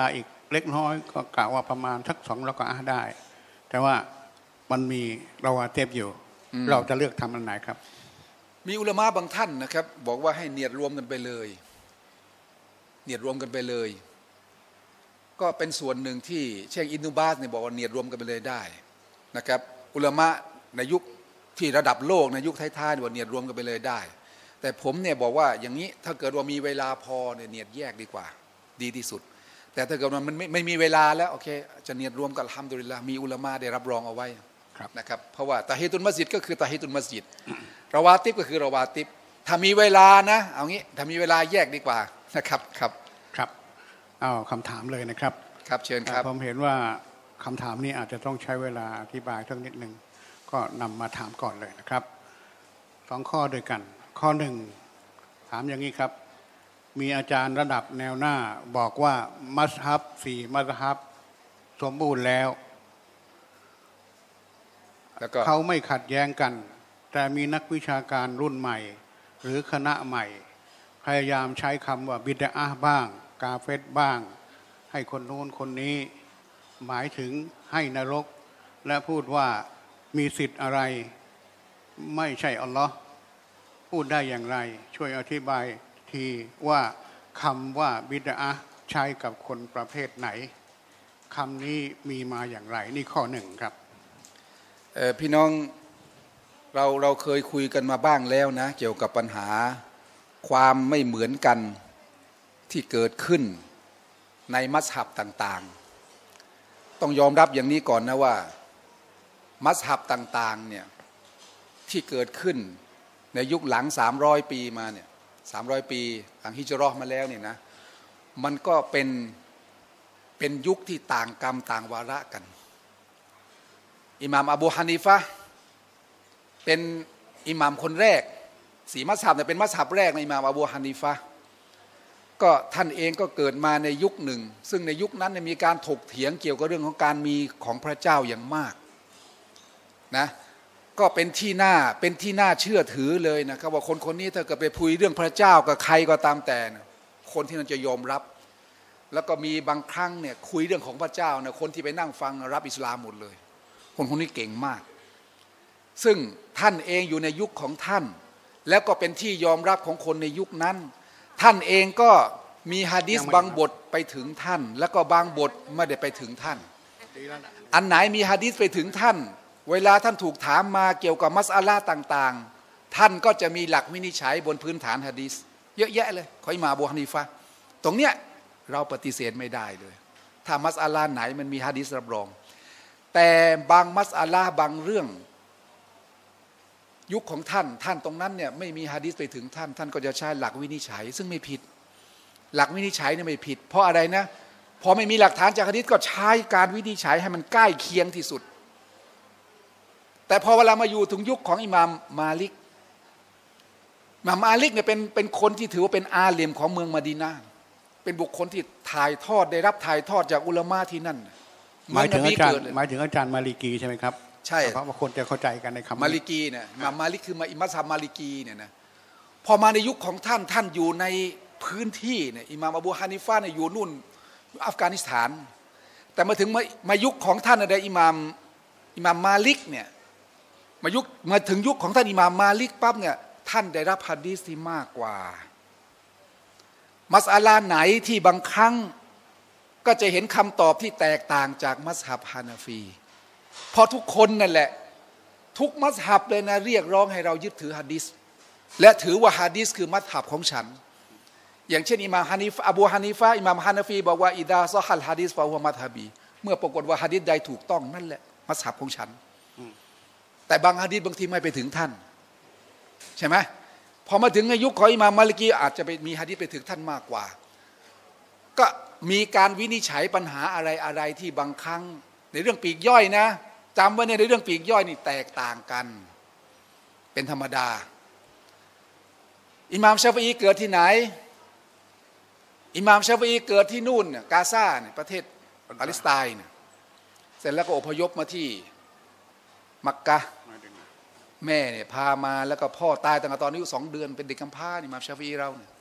เล็กน้อยก็กล่าวว่าประมาณสักสองรอกอะห์ได้แต่ว่ามันมีราวาเตบอยู่เราจะเลือกทำอันไหนครับมีอุลามะบางท่านนะครับบอกว่าให้เนียดรวมกันไปเลยเนียดรวมกันไปเลยก็เป็นส่วนหนึ่งที่เชคอิบนุบาสเนี่ยบอกว่าเนียดรวมกันไปเลยได้นะครับอุลามะในยุคที่ระดับโลกในยุคท้ายๆว่าเนียดรวมกันไปเลยได้แต่ผมเนี่ยบอกว่าอย่างนี้ถ้าเกิดว่ามีเวลาพอเนี่ยเนียดแยกดีกว่าดีที่สุดแต่ถ้าเกิดว่ามันไม่ไม่มีเวลาแล้วโอเคจะเนียดรวมกันอัลฮัมดุลิลละห์มีอุลามะได้รับรองเอาไว้นะครับเพราะว่าตะฮีตุลมัสยิดก็คือตะฮีตุลมัสยิดราวาติบก็คือราวาติบถ้ามีเวลานะเอางี้ถ้ามีเวลาแยกดีกว่านะครับครับครับเอาคำถามเลยนะครับครับเชิญครับผมเห็นว่าคำถามนี้อาจจะต้องใช้เวลาอธิบายสักนิดหนึ่งก็นำมาถามก่อนเลยนะครับสองข้อด้วยกันข้อหนึ่งถามอย่างนี้ครับมีอาจารย์ระดับแนวหน้าบอกว่ามัซฮับสี่มัซฮับสมบูรณ์แล้วเขาไม่ขัดแย้งกันแต่มีนักวิชาการรุ่นใหม่หรือคณะใหม่พยายามใช้คำว่าบิดอะห์บ้างกาเฟรบ้างให้คนโน้นคนนี้หมายถึงให้นรกและพูดว่ามีสิทธิ์อะไรไม่ใช่อัลลอฮ์พูดได้อย่างไรช่วยอธิบายทีว่าคำว่าบิดอะห์ใช้กับคนประเภทไหนคำนี้มีมาอย่างไรนี่ข้อหนึ่งครับพี่น้องเราเราเคยคุยกันมาบ้างแล้วนะเกี่ยวกับปัญหาความไม่เหมือนกันที่เกิดขึ้นในมัซฮับต่างๆต้องยอมรับอย่างนี้ก่อนนะว่ามัซฮับต่างๆเนี่ยที่เกิดขึ้นในยุคหลังสามร้อยปีมาเนี่ยสามร้อยปีหลังฮิจเราะห์มาแล้วเนี่ยนะมันก็เป็นเป็นยุคที่ต่างกรรมต่างวาระกันอิหม่ามอบูฮานีฟะห์เป็นอิหม่ามคนแรกสีมัซฮับเนี่ยเป็นมัซฮับแรกในอิหม่ามอบูฮานีฟะห์ก็ท่านเองก็เกิดมาในยุคหนึ่งซึ่งในยุคนั้นมีการถกเถียงเกี่ยวกับเรื่องของการมีของพระเจ้าอย่างมากนะก็เป็นที่น่าเป็นที่น่าเชื่อถือเลยนะครับว่าคนคนนี้ถ้าเกิดไปคุยเรื่องพระเจ้ากับใครก็ตามแต่คนที่นั่นจะยอมรับแล้วก็มีบางครั้งเนี่ยคุยเรื่องของพระเจ้าเนี่ยคนที่ไปนั่งฟังรับอิสลามหมดเลยคนคนนี้เก่งมากซึ่งท่านเองอยู่ในยุคของท่านแล้วก็เป็นที่ยอมรับของคนในยุคนั้นท่านเองก็มีหะดีษบางบทไปถึงท่านแล้วก็บางบทไม่ได้ไปถึงท่านอันไหนมีหะดีษไปถึงท่านเวลาท่านถูกถามมาเกี่ยวกับมัสอะลาห์ต่างๆท่านก็จะมีหลักวินิจฉัยบนพื้นฐานหะดีษเยอะแยะเลยของอิหม่ามอบูฮานีฟะห์ตรงเนี้ยเราปฏิเสธไม่ได้เลยถ้ามัสอะลาห์ไหนมันมีหะดีษรับรองแต่บางมัสอะลาห์บางเรื่องยุคของท่านท่านตรงนั้นเนี่ยไม่มีหะดีษไปถึงท่านท่านก็จะใช้หลักวินิจฉัยซึ่งไม่ผิดหลักวินิจฉัยเนี่ยไม่ผิดเพราะอะไรนะพอไม่มีหลักฐานจากหะดีษก็ใช้การวินิจฉัยให้มันใกล้เคียงที่สุดแต่พอเวลามาอยู่ถึงยุคของอิหม่ามมาลิกอิหม่ามมาลิกเนี่ยเป็นเป็นคนที่ถือว่าเป็นอาเลมของเมืองมะดีนะห์เป็นบุคคลที่ถ่ายทอดได้รับถ่ายทอดจากอุลามะที่นั่นหมายถึงอาจารย์หมายถึงอาจารย์มาลิกีใช่ไหมครับใช่เพราะว่าคนจะเข้าใจกันในคำมาลิกีเนี่ยอิหม่ามมาลิกคือมาอิมัซับมาลิกีเนี่ยนะพอมาในยุคของท่านท่านอยู่ในพื้นที่เนี่ยอิหม่ามอบูฮานิฟะห์เนี่ยอยู่นู่นอัฟกานิสถานแต่มาถึงมายุคของท่านอะไรอิหม่ามอิหม่ามมาลิกเนี่ยมายุคมาถึงยุคของท่านอิหม่ามมาลิกปั๊บเนี่ยท่านได้รับหะดีษที่มากกว่ามัสอะลาไหนที่บางครั้งก็จะเห็นคำตอบที่แตกต่างจากมัซฮับฮานาฟีเพราะทุกคนนั่นแหละทุกมัซฮับเลยนะเรียกร้องให้เรายึดถือหะดีษและถือว่าหะดีษคือมัซฮับของฉันอย่างเช่นอิหม่ามฮานิฟะอบูฮานิฟะอิหม่ามฮานาฟีบอกว่าอิดาซอฮัลหะดีษฟะฮุวะมัซฮับีเมื่อปรากฏว่าหะดีษใดถูกต้องนั่นแหละมัซฮับของฉันแต่บางหะดีษบางทีไม่ไปถึงท่านใช่ไหมพอมาถึงในยุคของอิหม่ามมาลิกีอาจจะไปมีหะดีษไปถึงท่านมากกว่าก็มีการวินิจฉัยปัญหาอะไรอะไรที่บางครั้งในเรื่องปีกย่อยนะจำไว้ในเรื่องปีกย่อยนี่แตกต่างกันเป็นธรรมดาอิหม่ามชาฟิอีเกิดที่ไหนอิหม่ามชาฟิอีเกิดที่นู่นกาซาเนี่ยประเทศปาเลสไตน์เนี่ยเสร็จแล้วก็อพยพมาที่มักกะแม่เนี่ยพามาแล้วก็พ่อตายตั้งแต่ตอนอายุสองเดือนเป็นเด็กกำพร้าอิหม่ามชาฟิอีเราเนี่ย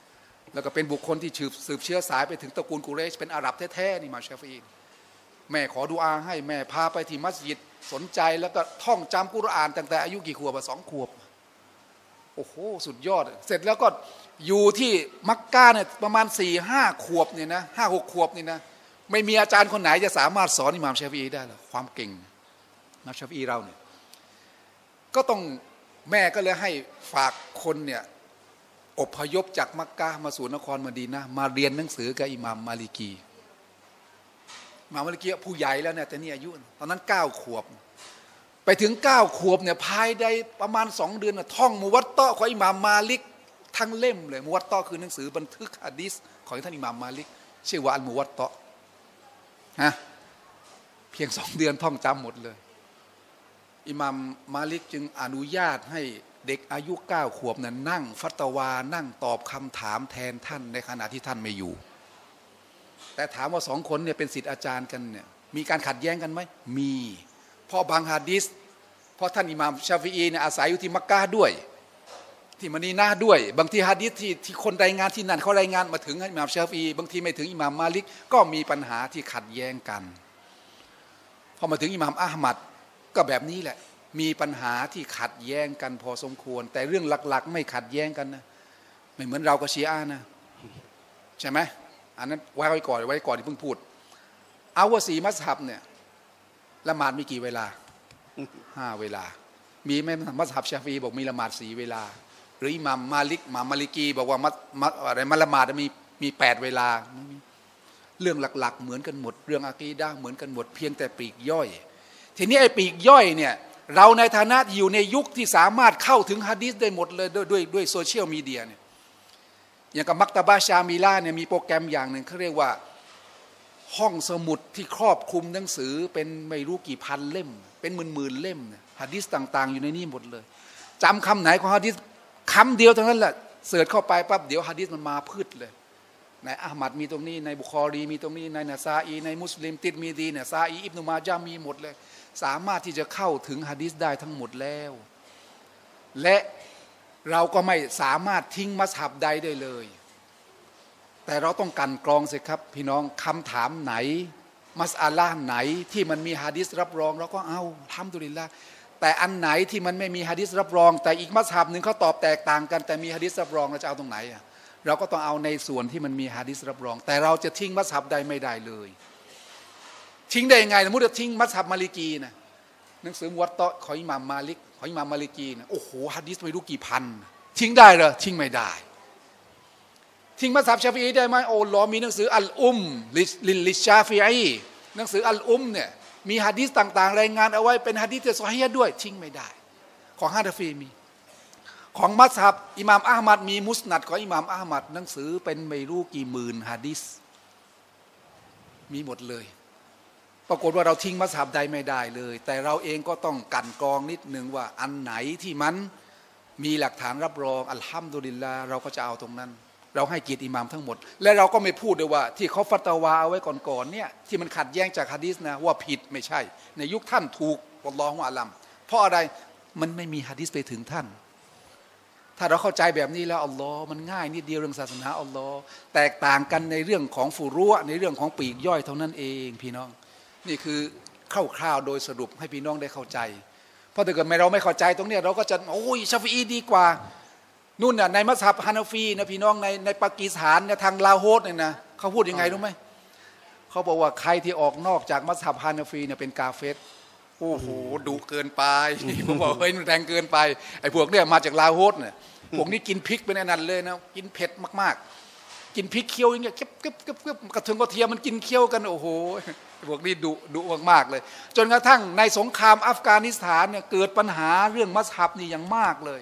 แล้วก็เป็นบุคคลที่สืบสืบเชื้อสายไปถึงตระกูลกุเรชเป็นอาหรับแท้ๆนี่อิหม่ามชาฟิอีแม่ขอดุอาให้แม่พาไปที่มัสยิดสนใจแล้วก็ท่องจำกุรอานตั้งแต่อายุกี่ขวบสองขวบโอ้โหสุดยอดเสร็จแล้วก็อยู่ที่มักกะเนี่ยประมาณสี่ห้าขวบเนี่ยนะห้าหกขวบนี่นะไม่มีอาจารย์คนไหนจะสามารถสอนอิหม่ามชาฟิอีได้หรอกความเก่งอิหม่ามชาฟิอีเราเนี่ยก็ต้องแม่ก็เลยให้ฝากคนเนี่ยอพยพจากมักกะมาสู่นครมะดีนะห์มาเรียนหนังสือกับอิหม่ามมาลิกีอิหม่ามมาลิกีผู้ใหญ่แล้วเนี่ยแต่นี่อายุตอนนั้นเก้าขวบไปถึงเก้าขวบเนี่ยภายในประมาณสองเดือนท่องมุวัตตะของอิหม่ามมาลิกทั้งเล่มเลยมุวัตตะคือหนังสือบันทึกหะดีษของท่านอิหม่ามมาลิกชื่อว่าอัลมุวัตตะฮะเพียงสองเดือนท่องจำหมดเลยอิหม่ามมาลิกจึงอนุญาตให้เด็กอายุเก้าขวบนั้นนั่งฟัตวานั่งตอบคำถามแทนท่านในขณะที่ท่านไม่อยู่แต่ถามว่าสองคนเนี่ยเป็นศิษย์อาจารย์กันเนี่ยมีการขัดแย้งกันไหมมีเพราะบางหะดีษเพราะท่านอิหม่ามชาฟิอีเนี่ยอาศัยอยู่ที่มักกะห์ด้วยที่มะดีนะห์ด้วยบางทีหะดีษที่ที่คนรายงานที่นั่นเขารายงานมาถึงอิหม่ามชาฟิอีบางทีไม่ถึงอิหม่ามมาลิกก็มีปัญหาที่ขัดแย้งกันพอมาถึงอิหม่ามอะห์มัดก็แบบนี้แหละมีปัญหาที่ขัดแย้งกันพอสมควรแต่เรื่องหลักๆไม่ขัดแย้งกันนะไม่เหมือนเรากับชีอะห์นะใช่ไหมอันนั้นไว้ก่อนไว้ก่อนที่เพิ่งพูดเอาว่าสีมัซฮับเนี่ยละหมาดมีกี่เวลาห้าเวลามีไหมมัซฮับชาฟีบอกมีละหมาดสี่เวลาหรืออิหม่ามมาลิกอิหม่ามมาลิกีบอกว่ามัดอะไรมัละหมาดมีมีแปดเวลาเรื่องหลักๆเหมือนกันหมดเรื่องอะกีดะห์เหมือนกันหมดเพียงแต่ปลีกย่อยทีนี้ไอ้ปลีกย่อยเนี่ยเราในฐานะที่อยู่ในยุคที่สามารถเข้าถึงหะดีษได้หมดเลยด้วยด้วยด้วยโซเชียลมีเดียเนี่ยอย่างกับมักตะบะชามิลาเนี่ยมีโปรแกรมอย่างหนึ่งเขาเรียกว่าห้องสมุดที่ครอบคลุมหนังสือเป็นไม่รู้กี่พันเล่มเป็นหมื่นๆเล่มหะดีษต่างๆอยู่ในนี้หมดเลยจำคำไหนของหะดีษคำเดียวเท่านั้นแหละเสิร์ชเข้าไปปั๊บเดี๋ยวหะดีษมันมาพืชเลยในอะห์มัดมีตรงนี้ในบุคอรีมีตรงนี้ในนะซาอีในมุสลิมติรมิซีเนี่ยซาอีอิบนุมาญะห์มีหมดเลยสามารถที่จะเข้าถึงหะดีษได้ทั้งหมดแล้วและเราก็ไม่สามารถทิ้งมัซฮับใดได้เลยแต่เราต้องกันกรองสิครับพี่น้องคำถามไหนมัสอาละห์ไหนที่มันมีหะดีษรับรองเราก็เอาอัลฮัมดุลิลละห์แต่อันไหนที่มันไม่มีหะดีษรับรองแต่อีกมัซฮับหนึ่งเขาตอบแตกต่างกันแต่มีหะดีษรับรองเราจะเอาตรงไหนอ่ะเราก็ต้องเอาในส่วนที่มันมีหะดีษรับรองแต่เราจะทิ้งมัซฮับใดไม่ได้เลยทิ้งได้ยังไงสมมุติจะทิ้งมัซฮับมาลิกีนะหนังสือมุวัตตะของอิหม่ามมาลิกของอิหม่ามมาลิกีนะโอ้โหหะดีษไม่รู้กี่พันทิ้งได้เหรอทิ้งไม่ได้ทิ้งมัซฮับชาฟิอีได้ไหมโอ้ลอมีหนังสืออัลอุมลิลิชาฟิอีหนังสืออัลอุมเนี่ยมีหะดีษต่างๆรายงานเอาไว้เป็นหะดีษที่ซอฮีฮ์ด้วยทิ้งไม่ได้ของฮะนาฟีมีของมัซฮับอิหม่ามอะห์มัดมีมุสนัดของอิหม่ามอะห์มัดหนังสือเป็นไม่รู้กี่หมื่นหะดีษมีหมดเลยปรากฏว่าเราทิ้งมัซฮับใดไม่ได้เลยแต่เราเองก็ต้องกันกรองนิดนึงว่าอันไหนที่มันมีหลักฐานรับรองอัลฮัมดุลิลลาห์เราก็จะเอาตรงนั้นเราให้เกียรติอิหม่ามทั้งหมดและเราก็ไม่พูดด้วยว่าที่เขาฟัตวาเอาไว้ก่อนๆเนี่ยที่มันขัดแย้งจากหะดีษนะว่าผิดไม่ใช่ในยุคท่านถูกอัลลอฮุอะลัมเพราะอะไรมันไม่มีหะดีษไปถึงท่านถ้าเราเข้าใจแบบนี้แล้วอัลลอฮ์มันง่ายนิดเดียวเรื่องศาสนาอัลลอฮ์แตกต่างกันในเรื่องของฟุรุในเรื่องของปลีกย่อยเท่านั้นเองพี่น้องนี่คือคร่าวๆโดยสรุปให้พี่น้องได้เข้าใจเพราะถ้าเกิดไม่เราไม่เข้าใจตรงนี้เราก็จะโอ้ยชาฟิอีดีกว่านู่นน่ะในมัซฮับฮานาฟีนะพี่น้องในในปากีสถานเนี่ยทางลาโฮสเนี่ยนะเขาพูดยังไงรู้ไหมเขาบอกว่าใครที่ออกนอกจากมัซฮับฮานาฟีเนี่ยเป็นกาเฟรโอ้โหดุเกินไปผมบอกเฮ้ยมันแรงเกินไปไอ้พวกเนี่ยมาจากลาโฮสเนี่ยพวกนี้กินพริกเป็นอันนั้นเลยนะกินเผ็ดมากๆกินพริกเคี้ยวอย่างเงี้ยเก็บเก็บเก็บเก็บกระเทียมกระเทียมมันกินเคี้ยวกันโอ้โหพวกนี้ดุดุมากๆเลยจนกระทั่งในสงครามอัฟกานิสถานเนี่ยเกิดปัญหาเรื่องมัซฮับนี่อย่างมากเลย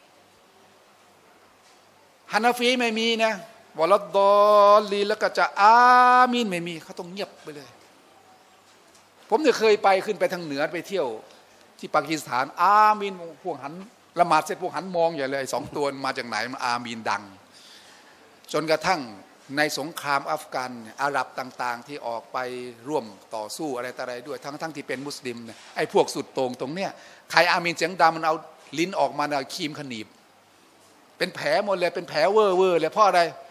ฮานาฟีไม่มีนะวะลัดดอลลีแล้วก็จะอามีนไม่มีเขาต้องเงียบไปเลยผมเนี่ยเคยไปขึ้นไปทางเหนือไปเที่ยวที่ปากีสถานอามีนพวกหันละหมาดเสร็จพวกหันมองใหญ่เลยสองตัวมาจากไหนมันอามีนดังจนกระทั่งในสงครามอัฟกันอาหรับต่างๆที่ออกไปร่วมต่อสู้อะไรต่ออะไรด้วยทั้งทั้งที่เป็นมุสลิมเนี่ยไอ้พวกสุดโต่งตรงเนี้ยใครอามีนเสียงดังมันเอาลิ้นออกมาเอาครีมขนีบเป็นแผลหมดเลยเป็นแผลเวอร์เวอร์เลยเพราะอะไร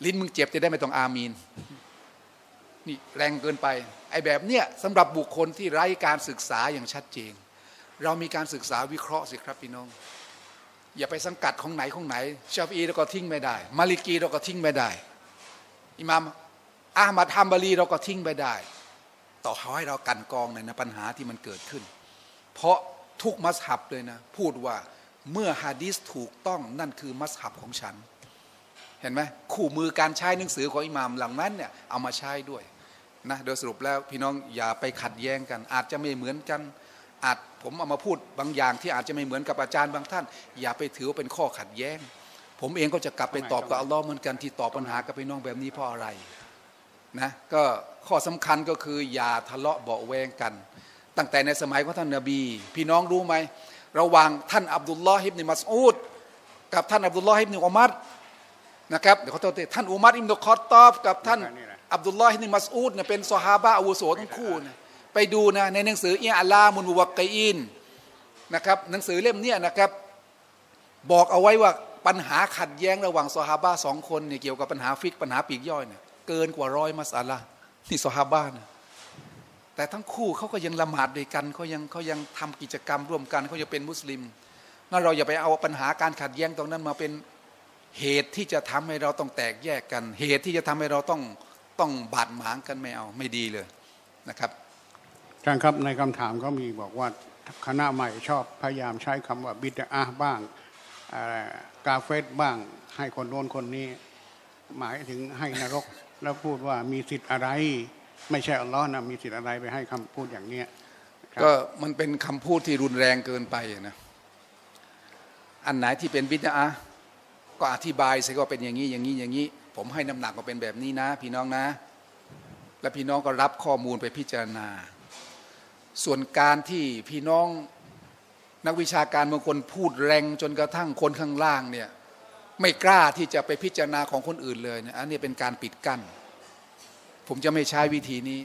ลิ้นมึงเจ็บจะได้ไม่ต้องอามีนนี่แรงเกินไปไอ้แบบเนี้ยสำหรับบุคคลที่ไร้การศึกษาอย่างชัดเจนเรามีการศึกษาวิเคราะห์สิครับพี่น้องอย่าไปสังกัดของไหนของไหนชาฟีเราก็ทิ้งไม่ได้มาลิกีเราก็ทิ้งไม่ได้อิหม่ามอะห์มัดฮัมบารีเราก็ทิ้งไม่ได้ต่อให้เรากันกองในปัญหาที่มันเกิดขึ้นเพราะทุกมัซฮับเลยนะพูดว่าเมื่อฮะดีษถูกต้องนั่นคือมัซฮับของฉันเห็นไหมคู่มือการใช้หนังสือของอิหม่ามเหล่านั้นเนี่ยเอามาใช้ด้วยนะโดยสรุปแล้วพี่น้องอย่าไปขัดแย้งกันอาจจะไม่เหมือนกันอาจผมเอามาพูดบางอย่างที่อาจจะไม่เหมือนกับอาจารย์บางท่านอย่าไปถือว่าเป็นข้อขัดแย้งผมเองก็จะกลับไปตอบกับอัลลอฮ์เหมือนกันที่ตอบปัญหากับพี่น้องแบบนี้เพราะอะไรนะก็ข้อสำคัญก็คืออย่าทะเลาะเบาะแวงกันตั้งแต่ในสมัยของท่านนบีพี่น้องรู้ไหมระหว่างท่านอับดุลลอฮ์อิบนุมัสอูดกับท่านอับดุลลอฮ์อิบนุอุมัรนะครับเดี๋ยวเขาโทษท่านอุมัรอิบนุคอฏฏอบกับท่านอับดุลลอฮ์อิบนุมัสอูดเนี่ยเป็นซอฮาบะห์อาวุโสทั้งคู่นะไปดูนะในหนังสืออิอาลามุนมุวักกีอินนะครับหนังสือเล่มนี้นะครับบอกเอาไว้ว่าปัญหาขัดแย้งระหว่างซอฮาบะห์สองคนเนี่ยเกี่ยวกับปัญหาฟิกปัญหาปีกย่อยเนี่ยเกินกว่าร้อยมัสอะละห์ที่ซอฮาบะห์นะแต่ทั้งคู่เขาก็ยังละหมาดด้วยกันเขายังเขายังทำกิจกรรมร่วมกันเขาจะเป็นมุสลิมงั้นเราอย่าไปเอาปัญหาการขัดแย้งตรงนั้นมาเป็นเหตุที่จะทำให้เราต้องแตกแยกกันเหตุที่จะทำให้เราต้องต้องบาดหมางกันไม่เอาไม่ดีเลยนะครับอาจารย์ครับในคำถามก็มีบอกว่าคณะใหม่ชอบพยายามใช้คำว่าบิดอะห์บ้างกาเฟรบ้างให้คนโน้นคนนี้หมายถึงให้นรกแล้วพูดว่ามีสิทธิ์อะไรไม่ใช่อัลลอฮ์นะมีสิทธิ์อะไรไปให้คำพูดอย่างเนี้ยก็มันเป็นคำพูดที่รุนแรงเกินไปนะอันไหนที่เป็นบิดอะห์ก็อธิบายสิว่าเป็นอย่างนี้อย่างนี้อย่างนี้ผมให้น้ำหนักว่าเป็นแบบนี้นะพี่น้องนะและพี่น้องก็รับข้อมูลไปพิจารณาส่วนการที่พี่น้องนักวิชาการบางคนพูดแรงจนกระทั่งคนข้างล่างเนี่ยไม่กล้าที่จะไปพิจารณาของคนอื่นเลยนะอันนี้เป็นการปิดกั้นผมจะไม่ใช้วิธีนี้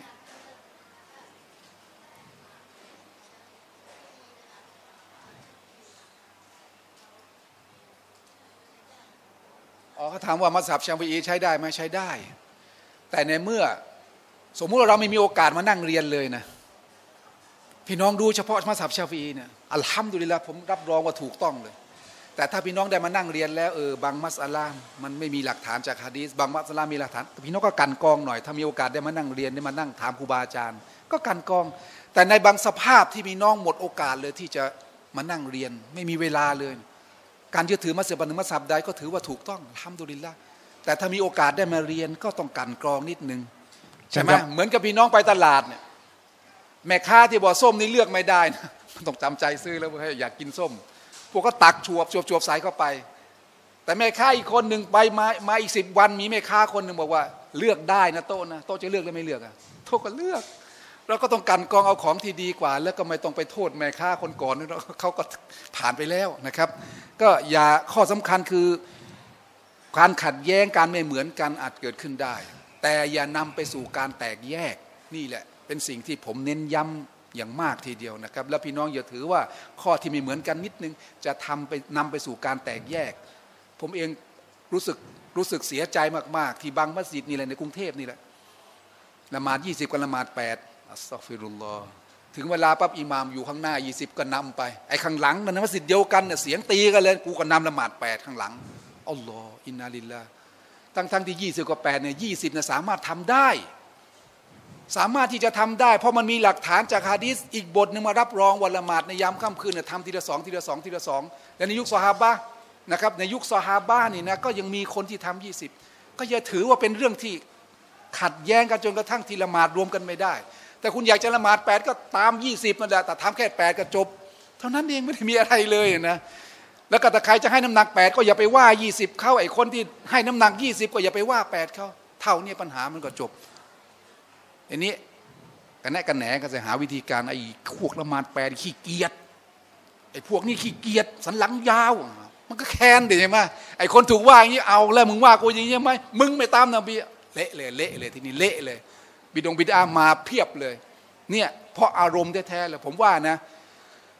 อ๋อเขาถามว่ามัซฮับชาฟิอีใช้ได้ไหมใช้ได้แต่ในเมื่อสมมุติว่าเราไม่มีโอกาสมานั่งเรียนเลยนะพี่น้องดูเฉพาะมัซฮับชาฟิอีเนี่ยอัลฮัมดุลิลละห์ผมรับรองว่าถูกต้องเลยแต่ถ้าพี่น้องได้มานั่งเรียนแล้วเออบางมัสอะลามันไม่มีหลักฐานจากหะดีษบางมัสอะลามีหลักฐานพี่น้องก็กันกองหน่อยถ้ามีโอกาสได้มานั่งเรียนได้มานั่งถามครูบาอาจารย์ก็กันกองแต่ในบางสภาพที่พี่น้องหมดโอกาสเลยที่จะมานั่งเรียนไม่มีเวลาเลยการยึดถือมัสยิดหนึ่งมัสยิดใดก็ถือว่าถูกต้องอัลฮัมดุลิลละห์แต่ถ้ามีโอกาสได้มาเรียนก็ต้องกันกรองนิดนึงใช่ไหมเหมือนกับพี่น้องไปตลาดเนี่ยแม่ค้าที่บอกส้มนี่เลือกไม่ได้นะต้องจำใจซื้อแล้วให้อยากกินส้มพวกก็ตักชวบชวบชวบใส่เข้าไปแต่แม่ค้าอีกคนหนึ่งไปมามาอีกสิบวันมีแม่ค้าคนหนึ่งบอกว่าเลือกได้นะโต๊ะนะโต๊ะจะเลือกหรือไม่เลือกอะโต๊ะก็เลือกเราก็ต้องกันกรองเอาของที่ดีกว่าแล้วก็ไม่ต้องไปโทษแม่ค้าคนก่อนเขาก็ผ่านไปแล้วนะครับก็อย่าข้อสำคัญคือการขัดแย้งการไม่เหมือนกันอาจเกิดขึ้นได้แต่อย่านำไปสู่การแตกแยกนี่แหละเป็นสิ่งที่ผมเน้นย้ำอย่างมากทีเดียวนะครับแล้วพี่น้องอย่าถือว่าข้อที่ไม่เหมือนกันนิดนึงจะทำไปนำไปสู่การแตกแยกผมเองรู้สึกรู้สึกเสียใจมากๆที่บางมัสยิดนี่แหละในกรุงเทพนี่แหละละหมาดยี่สิบกับละหมาดแปดอัสตัฆฟิรุลลอฮ์ถึงเวลาปั๊บอิหม่ามอยู่ข้างหน้ายี่สิบก็นำไปไอ้ข้างหลังมันมัสยิดเดียวกันเนี่ยเสียงตีกันเลยกูก็นำละหมาดแปดข้างหลังอัลลอฮ์อินนาลิลลาห์ทั้งๆที่ยี่สิบกับแปดเนี่ยยี่สิบเนี่ยสามารถทำได้สามารถที่จะทำได้เพราะมันมีหลักฐานจากหะดีษอีกบทหนึ่งมารับรองวันละหมาดในยามค่ำคืนเนี่ยทำทีละสองทีละสองทีละสองและในยุคซอฮาบะห์นะครับในยุคซอฮาบะห์นี่นะก็ยังมีคนที่ทำยี่สิบก็อย่าถือว่าเป็นเรื่องที่ขัดแย้งกันจนกระทั่งทีละหมาดรวมกันไม่ได้แต่คุณอยากจะละหมาดแปดก็ตามยี่สิบนั่นแหละแต่ทำแค่แปดก็จบเท่านั้นเองไม่ได้มีอะไรเลยนะแล้วก็ถ้าใครจะให้น้ำหนักแปดก็อย่าไปว่ายี่สิบเข้าไอ้คนที่ให้น้ำหนักยี่สิบก็อย่าไปว่าแปดเข้าเท่านี้ปัญหามันก็จบอันนี้กันแน่กันแหนก็จะหาวิธีการไอ้พวกละหมาดแปดขี้เกียจไอ้พวกนี้ขี้เกียจสันหลังยาวมันก็แค้นดิใช่ไหมไอ้คนถูกว่าอย่างนี้เอาแล้วมึงว่ากูอย่างนี้ไหมมึงไม่ตามนบีเละเลยเละเลยทีนี้เละเลยบิดงบิดามาเพียบเลยเนี่ยเพราะอารมณ์แท้ๆเลยผมว่านะ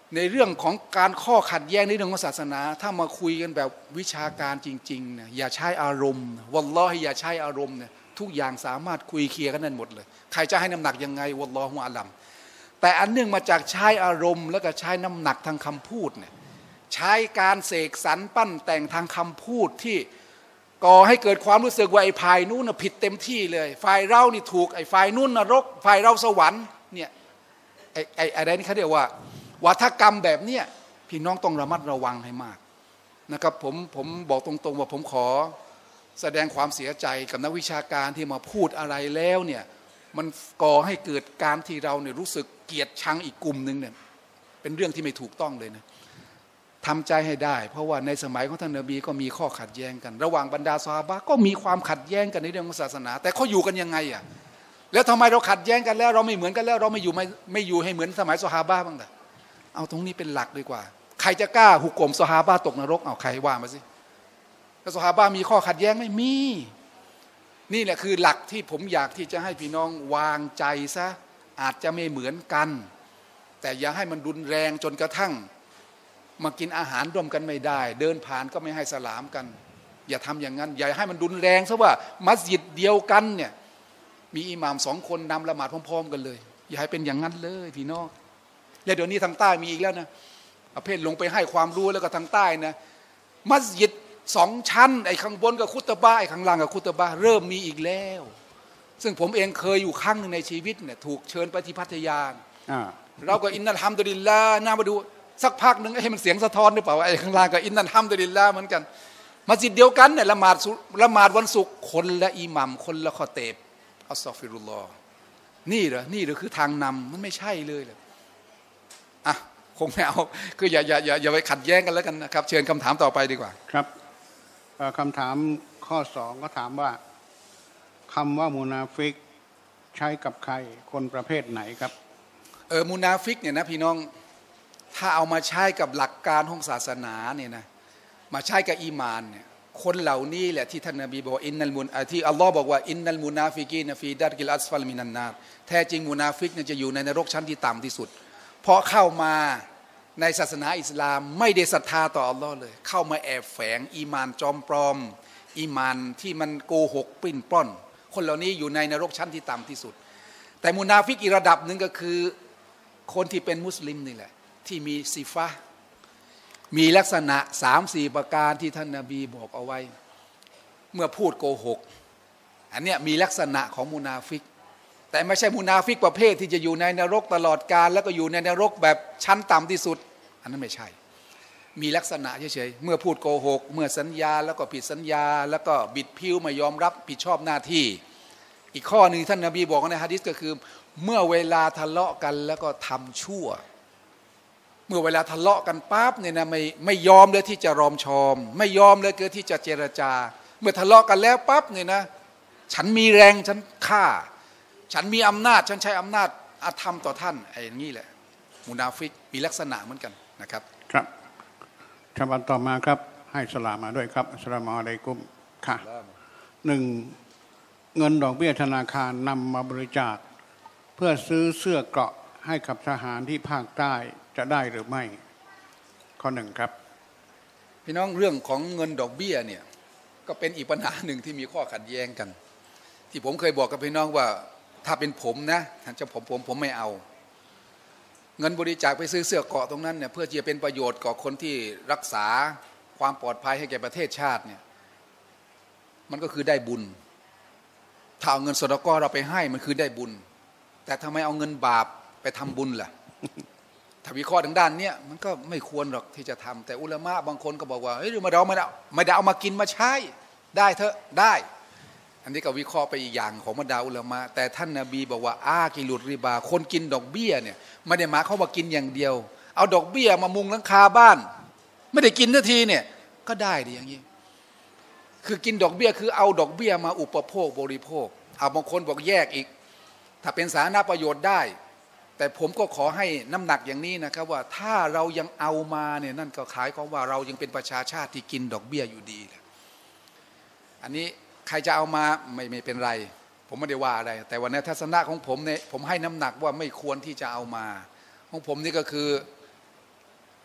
ในเรื่องของการข้อขัดแย้งในเรื่องของศาสนาถ้ามาคุยกันแบบวิชาการจริงๆเนี่ยอย่าใช้อารมณ์วัลลอฮิอย่าใช้อารมณ์เนี่ยทุกอย่างสามารถคุยเคลียร์กันได้หมดเลยใครจะให้น้ำหนักยังไงวัลลอฮุอาลัมแต่อันเนื่องมาจากใช้อารมณ์แล้วก็ใช้น้ำหนักทางคำพูดเนี่ยใช้การเสกสรรปั้นแต่งทางคำพูดที่ก่อให้เกิดความรู้สึกว่าไอ้ฝ่ายนู้นผิดเต็มที่เลยฝ่ายเรานี่ถูกไอ้ฝ่ายนู้นนรกฝ่ายเราสวรรค์เนี่ยไอ้ไอ้อะไรนี่เขาเรียกว่าวัฒกรรมแบบเนี้ยพี่น้องต้องระมัดระวังให้มากนะครับผมผมบอกตรงๆว่าผมขอแสดงความเสียใจกับนักวิชาการที่มาพูดอะไรแล้วเนี่ยมันก่อให้เกิดการที่เราเนี่ยรู้สึกเกลียดชังอีกกลุ่มหนึ่งเนี่ยเป็นเรื่องที่ไม่ถูกต้องเลยนะทำใจให้ได้เพราะว่าในสมัยของท่านนบีก็มีข้อขัดแย้งกันระหว่างบรรดาซอฮาบะห์ก็มีความขัดแย้งกันในเรื่องของศาสนาแต่เขาอยู่กันยังไงอ่ะแล้วทำไมเราขัดแย้งกันแล้วเราไม่เหมือนกันแล้วเราไม่อยู่ไม่ไม่อยู่ให้เหมือนสมัยซอฮาบะห์บ้างล่ะเอาตรงนี้เป็นหลักดีกว่าใครจะกล้าหุกกลมซอฮาบะห์ตกนรกเอาใครว่ามาสิแล้วซอฮาบะห์มีข้อขัดแย้งไม่มีนี่แหละคือหลักที่ผมอยากที่จะให้พี่น้องวางใจซะอาจจะไม่เหมือนกันแต่อย่าให้มันรุนแรงจนกระทั่งมากินอาหารร่วมกันไม่ได้เดินผ่านก็ไม่ให้สลามกันอย่าทำอย่างนั้นอย่าให้มันรุนแรงซะว่ามัสยิดเดียวกันเนี่ยมีอิหม่ามสองคนนำละหมาดพร้อมๆกันเลยอย่าให้เป็นอย่างนั้นเลยพี่น้องและเดี๋ยวนี้ทางใต้มีอีกแล้วนะประเภทลงไปให้ความรู้แล้วก็ทางใต้นะมัสยิดสองชั้นไอ้ข้างบนกับคุตบะไอ้ข้างล่างกับคุตบะเริ่มมีอีกแล้วซึ่งผมเองเคยอยู่ครั้งหนึ่งในชีวิตเนี่ยถูกเชิญไปที่พัทยาเราก็อินนัลฮัมดุลิลลาห์น่ามาดูสักพักหนึ่งให้มันเสียงสะท้อนหรือเปล่าไอ้ข้างล่างกับอินนัลฮัมดุลิลลาห์เหมือนกันมัสยิดเดียวกันเนี่ยละหมาดละหมาดวันศุกร์คนละอิหมัมคนละคอเตบอัสซอฟิรุลลอฮ์นี่เหรอนี่เหรอคือทางนำมันไม่ใช่เลยเลยอ่ะคงไม่เอาคืออย่าอย่าอย่าอย่าไปขัดแย้งกันแล้วกันนะครับเชิญคำถามต่อไปดีกว่าครับคำถามข้อสองก็ถามว่าคำว่ามุนาฟิกใช้กับใครคนประเภทไหนครับเออมุนาฟิกเนี่ยนะพี่น้องถ้าเอามาใช้กับหลักการของศาสนาเนี่ยนะมาใช้กับอีมานเนี่ยคนเหล่านี้แหละที่ท่านนบีบอกอินนัลมุนที่อัลลอฮ์บอกว่าอินนัลมุนาฟิกีนฟีดัรกิลอัสฟัลมินันนาร์แท้จริงมุนาฟิกเนี่ยจะอยู่ในนรกชั้นที่ต่ำที่สุดเพราะเข้ามาในศาสนาอิสลามไม่ได้ศรัทธาต่ออัลลอฮ์เลยเข้ามาแอบแฝงอีมานจอมปลอมอีมานที่มันโกหกปลิ้นปล้อนคนเหล่านี้อยู่ในนรกชั้นที่ต่ำที่สุดแต่มุนาฟิกอีกระดับหนึ่งก็คือคนที่เป็นมุสลิมนี่แหละที่มีซิฟะมีลักษณะสามสี่ประการที่ท่านนบีบอกเอาไว้เมื่อพูดโกหกอันเนี้ยมีลักษณะของมุนาฟิกแต่ไม่ใช่มุนาฟิกประเภทที่จะอยู่ในนรกตลอดกาลแล้วก็อยู่ในนรกแบบชั้นต่ำที่สุดอันนั้นไม่ใช่มีลักษณะเฉยๆเมื่อพูดโกหกเมื่อสัญญาแล้วก็ผิดสัญญาแล้วก็บิดผิวไม่ยอมรับผิดชอบหน้าที่อีกข้อหนึ่งท่านนบีบอกในหะดีษก็คือเมื่อเวลาทะเลาะกันแล้วก็ทำชั่วเมื่อเวลาทะเลาะกันปั๊บเนี่ยนะไม่ไม่ยอมเลยที่จะรอมชอมไม่ยอมเลยเกิดที่จะเจรจาเมื่อทะเลาะกันแล้วปั๊บเนี่ยนะฉันมีแรงฉันฆ่าฉันมีอำนาจฉันใช้อำนาจอาธรรมต่อท่านไอ้อย่างนี้แหละมุนาฟิกมีลักษณะเหมือนกันนะครับครับคำถามต่อมาครับให้สลามมาด้วยครับอัสสลามุอะลัยกุมค่ะหนึ่งเงินดอกเบี้ยธนาคารนำมาบริจาคเพื่อซื้อเสื้อเกราะให้กับทหารที่ภาคใต้จะได้หรือไม่ข้อหนึ่งครับพี่น้องเรื่องของเงินดอกเบี้ยเนี่ยก็เป็นอีกปัญหาหนึ่งที่มีข้อขัดแย้งกันที่ผมเคยบอกกับพี่น้องว่าถ้าเป็นผมนะท่านเจ้าผมผมผมไม่เอาเงินบริจาคไปซื้อเสื้อเกราะตรงนั้นเนี่ยเพื่อจะเป็นประโยชน์กับคนที่รักษาความปลอดภัยให้แก่ประเทศชาติเนี่ยมันก็คือได้บุญถ้าเอาเงินสดก้อเราไปให้มันคือได้บุญแต่ทำไมเอาเงินบาปไปทำบุญล่ะถ้าวิเคราะห์ทางด้านเนี้ยมันก็ไม่ควรหรอกที่จะทำแต่อุลามะบางคนก็บอกว่าเฮ้ยมาเราไม่ได้ไม่ได้เอามากินมาใช้ได้เถอะได้อันนี้ก็วิเคราะห์ไปอีกอย่างของบรรดาอุลามะแต่ท่านนบีบอกว่าอากิลุริบาคนกินดอกเบี้ยเนี่ยไม่ได้มาเขามากินอย่างเดียวเอาดอกเบี้ยมามุงหลังคาบ้านไม่ได้กินทันทีเนี่ยก็ได้ดีอย่างนี้คือกินดอกเบี้ยคือเอาดอกเบี้ยมาอุปโภคบริโภคเอาบางคนบอกแยกอีกถ้าเป็นสาธารณประโยชน์ได้แต่ผมก็ขอให้น้ำหนักอย่างนี้นะครับว่าถ้าเรายังเอามาเนี่ยนั่นก็ขายของว่าเรายังเป็นประชาชาติที่กินดอกเบี้ยอยู่ดีอันนี้ใครจะเอามาไม่ไม่เป็นไรผมไม่ได้ว่าอะไรแต่วันนี้ทัศนะของผมเนี่ยผมให้น้ำหนักว่าไม่ควรที่จะเอามาของผมนี่ก็คือ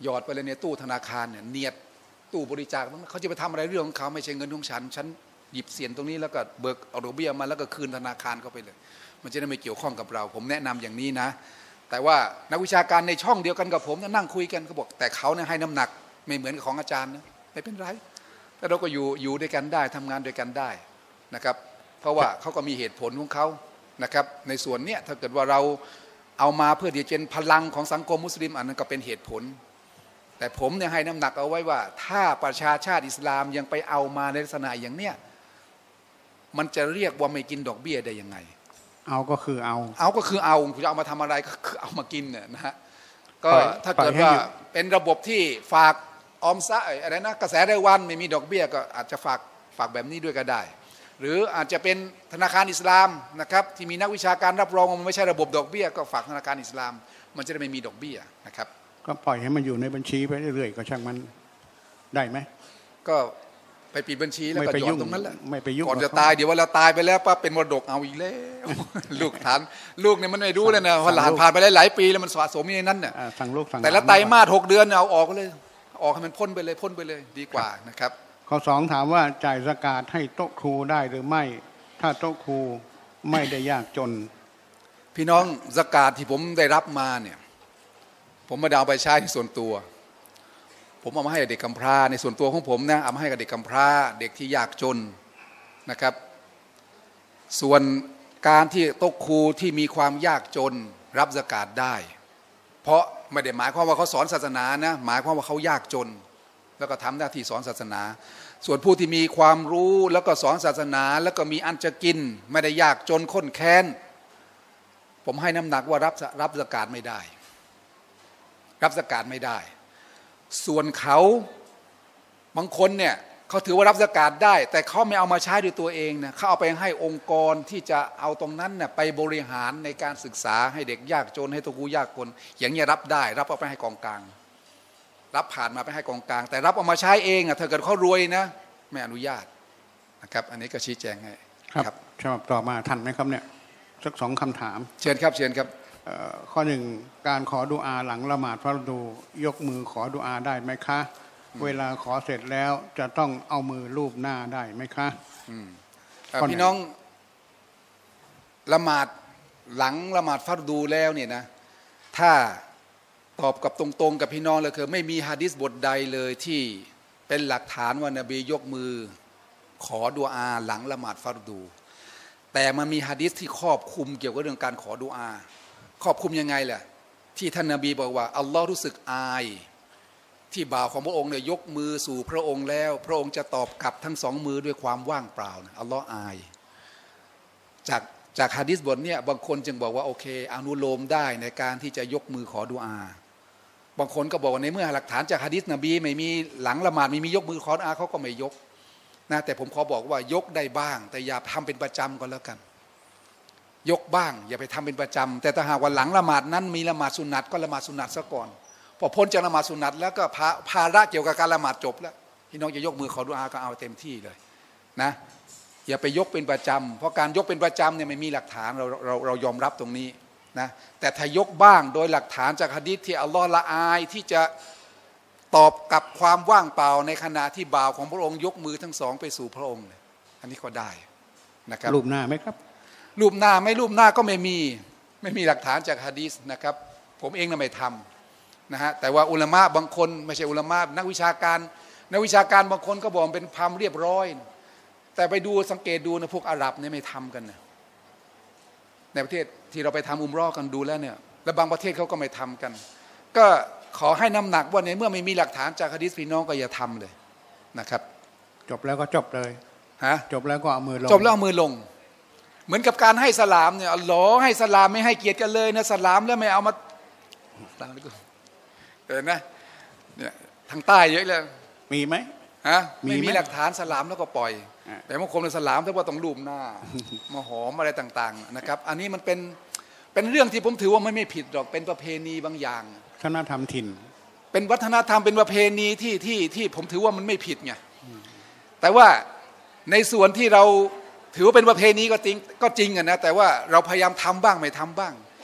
หยอดไปเลยในตู้ธนาคารเนี่ยเนียดตู้บริจาคเขาจะไปทำอะไรเรื่องของเขาไม่ใช่เงินของฉันฉันหยิบเสียนตรงนี้แล้วก็เบิกเอาดอกเบี้ยมาแล้วก็คืนธนาคารเข้าไปเลยมันจะได้ไม่เกี่ยวข้องกับเราผมแนะนำอย่างนี้นะแต่ว่านักวิชาการในช่องเดียวกันกับผมนั่งคุยกันเขาบอกแต่เขาเนี่ยให้น้ำหนักไม่เหมือนกับของอาจารย์นะไม่เป็นไรแต่เราก็อยู่อยู่ด้วยกันได้ทำงานด้วยกันได้นะครับเพราะว่าเขาก็มีเหตุผลของเขานะครับในส่วนเนี้ยถ้าเกิดว่าเราเอามาเพื่อที่จะเป็นพลังของสังคมมุสลิมอันนั้นก็เป็นเหตุผลแต่ผมเนี่ยให้น้ำหนักเอาไว้ว่าถ้าประชาชาติอิสลามยังไปเอามาในลักษณะอย่างเนี้ยมันจะเรียกว่าไม่กินดอกเบี้ยได้ยังไงเอาก็คือเอาเอาก็คือเอาคุณจะเอามาทำอะไรก็คือเอามากินเนี่ยนะฮะก็ถ้าเกิดว่าเป็นระบบที่ฝากออมทรัพย์อะไรนะกระแสรายวันไม่มีดอกเบี้ยก็อาจจะฝากฝากแบบนี้ด้วยก็ได้หรืออาจจะเป็นธนาคารอิสลามนะครับที่มีนักวิชาการรับรองว่ามันไม่ใช่ระบบดอกเบี้ยก็ฝากธนาคารอิสลามมันจะได้ไม่มีดอกเบี้ยนะครับก็ปล่อยให้มันอยู่ในบัญชีไปเรื่อยๆก็ช่างมันได้ไหมก็ไปปิดบัญชีแล้วก็หย่อนตรงนั้นแหละไม่ไปยุ่งก่อนจะตายเดี๋ยวเวลาตายไปแล้วปั๊บเป็นมรดกเอาอีกแล้วลูกฐานลูกเนี่ยมันไม่รู้เลยนะพอหลานผ่านไปหลายปีแล้วมันสะสมอยู่ในนั้นเนี่ยสั่งลูกสั่งแต่ละไตรมาสหกเดือนเอาออกเลยออกให้มันพ้นไปเลยพ้นไปเลยดีกว่านะครับข้อสองถามว่าจ่ายซะกาตให้โต๊ะครูได้หรือไม่ถ้าโต๊ะครูไม่ได้ยากจนพี่น้องซะกาตที่ผมได้รับมาเนี่ยผมไม่ได้เอาไปใช้ในส่วนตัวผมเอามาให้เด็กกำพร้าในส่วนตัวของผมนะเอามาให้กับเด็กกำพร้าเด็กที่ยากจนนะครับส่วนการที่โต๊ะครูที่มีความยากจนรับซะกาตได้เพราะไม่ได้หมายความว่าเขาสอนศาสนานะหมายความว่าเขายากจนแล้วก็ทำหน้าที่สอนศาสนาส่วนผู้ที่มีความรู้แล้วก็สอนศาสนาแล้วก็มีอันจะกินไม่ได้ยากจนข้นแค้นผมให้น้ำหนักว่ารับรับซะกาตไม่ได้รับซะกาตไม่ได้ส่วนเขาบางคนเนี่ยเขาถือว่ารับซะกาตได้แต่เขาไม่เอามาใช้ด้วยตัวเองนะเขาเอาไปให้องค์กรที่จะเอาตรงนั้นเนี่ยไปบริหารในการศึกษาให้เด็กยากจนให้ตัวกูยากคนอย่างนี้รับได้รับเอาไปให้กองกลางรับผ่านมาไปให้กองกลางแต่รับเอามาใช้เองอ่ะถ้าเกิดเขารวยนะไม่อนุญาตนะครับอันนี้ก็ชี้แจงให้ครับชอบต่อมาทันไหมครับเนี่ยสักสองคำถามเชิญครับเชิญครับข้อหนึ่งการขอดุอาหลังละหมาดฟัรดูยกมือขอดุอาได้ไหมคะเวลาขอเสร็จแล้วจะต้องเอามือลูบหน้าได้ไหมคะพี่น้องละหมาดหลังละหมาดฟัรดูแล้วเนี่ยนะถ้าตอบกับตรงๆกับพี่น้องเลยคือไม่มีหะดีษบทใดเลยที่เป็นหลักฐานว่านบียกมือขอดุอาหลังละหมาดฟัรดูแต่มันมีหะดีษที่ครอบคลุมเกี่ยวกับเรื่องการขอดุอาครอบคลุมยังไงล่ะที่ท่านนบีบอกว่าอัลลอฮ์รู้สึกอายที่บ่าวของพระองค์เนี่ยยกมือสู่พระองค์แล้วพระองค์จะตอบกลับทั้งสองมือด้วยความว่างเปล่านะอัลลอฮ์อายจากจากหะดีษบทเนี่ยบางคนจึงบอกว่าโอเคอนุโลมได้ในการที่จะยกมือขอดุอาบางคนก็บอกว่าในเมื่อหลักฐานจากหะดีษนบีไม่มีหลังละหมาดไม่มียกมือขอดุอาเขาก็ไม่ยกนะแต่ผมขอบอกว่ายกได้บ้างแต่อย่าทำเป็นประจำก็แล้วกันยกบ้างอย่าไปทำเป็นประจำแต่ถ้าหากว่าหลังละหมาดนั้นมีละหมาดสุนัตก็ละหมาดสุนัตซะก่อนพอพ้นจากละหมาดสุนัตแล้วก็ภาระเกี่ยวกับการละหมาดจบแล้วพี่น้องจะยกมือขอดุอาก็เอาเต็มที่เลยนะอย่าไปยกเป็นประจำเพราะการยกเป็นประจำเนี่ยไม่มีหลักฐานเราเราเรายอมรับตรงนี้นะแต่ถ้ายกบ้างโดยหลักฐานจากหะดีษที่อัลลอฮ์ละอายที่จะตอบกับความว่างเปล่าในขณะที่บ่าวของพระองค์ยกมือทั้งสองไปสู่พระองค์อันนี้ก็ได้นะครับรูปหน้าไหมครับรูปหน้าไม่รูปหน้าก็ไม่มีไม่มีหลักฐานจากหะดีษนะครับผมเองน่ะไม่ทำนะฮะแต่ว่าอุลามะบางคนไม่ใช่อุลามะนักวิชาการนักวิชาการบางคนก็บอกเป็นความเรียบร้อยแต่ไปดูสังเกตดูนะพวกอาหรับเนี่ยไม่ทำกันนะในประเทศที่เราไปทำอุมเราะห์กันดูแล้วเนี่ยและบางประเทศเขาก็ไม่ทำกันก็ขอให้น้ำหนักว่าในเมื่อไม่มีหลักฐานจากหะดีษพี่น้องก็อย่าทำเลยนะครับจบแล้วก็จบเลยฮะจบแล้วก็เอามือลงจบแล้วเอามือลงเหมือนกับการให้สลามเนี่ยอัลลอฮ์ให้สลามไม่ให้เกียรติกันเลยนะสลามแล้วไม่เอามาตามนี้ก็เห็นนะเนี่ยทางใต้เยอะเลยมีไหมฮะไม่มีหลักฐานสลามแล้วก็ปล่อยแต่บางคนในสลามถ้าว่าต้องลูบหน้ามาหอมอะไรต่างๆนะครับอันนี้มันเป็นเป็นเรื่องที่ผมถือว่าไม่ไม่ผิดหรอกเป็นประเพณีบางอย่างวัฒนธรรมถิ่นเป็นวัฒนธรรมเป็นประเพณีที่ที่ที่ผมถือว่ามันไม่ผิดไงแต่ว่าในส่วนที่เราถือว่าเป็นประเพณีก็จริงก็จริงอะนะแต่ว่าเราพยายามทำบ้างไม่ทำบ้าง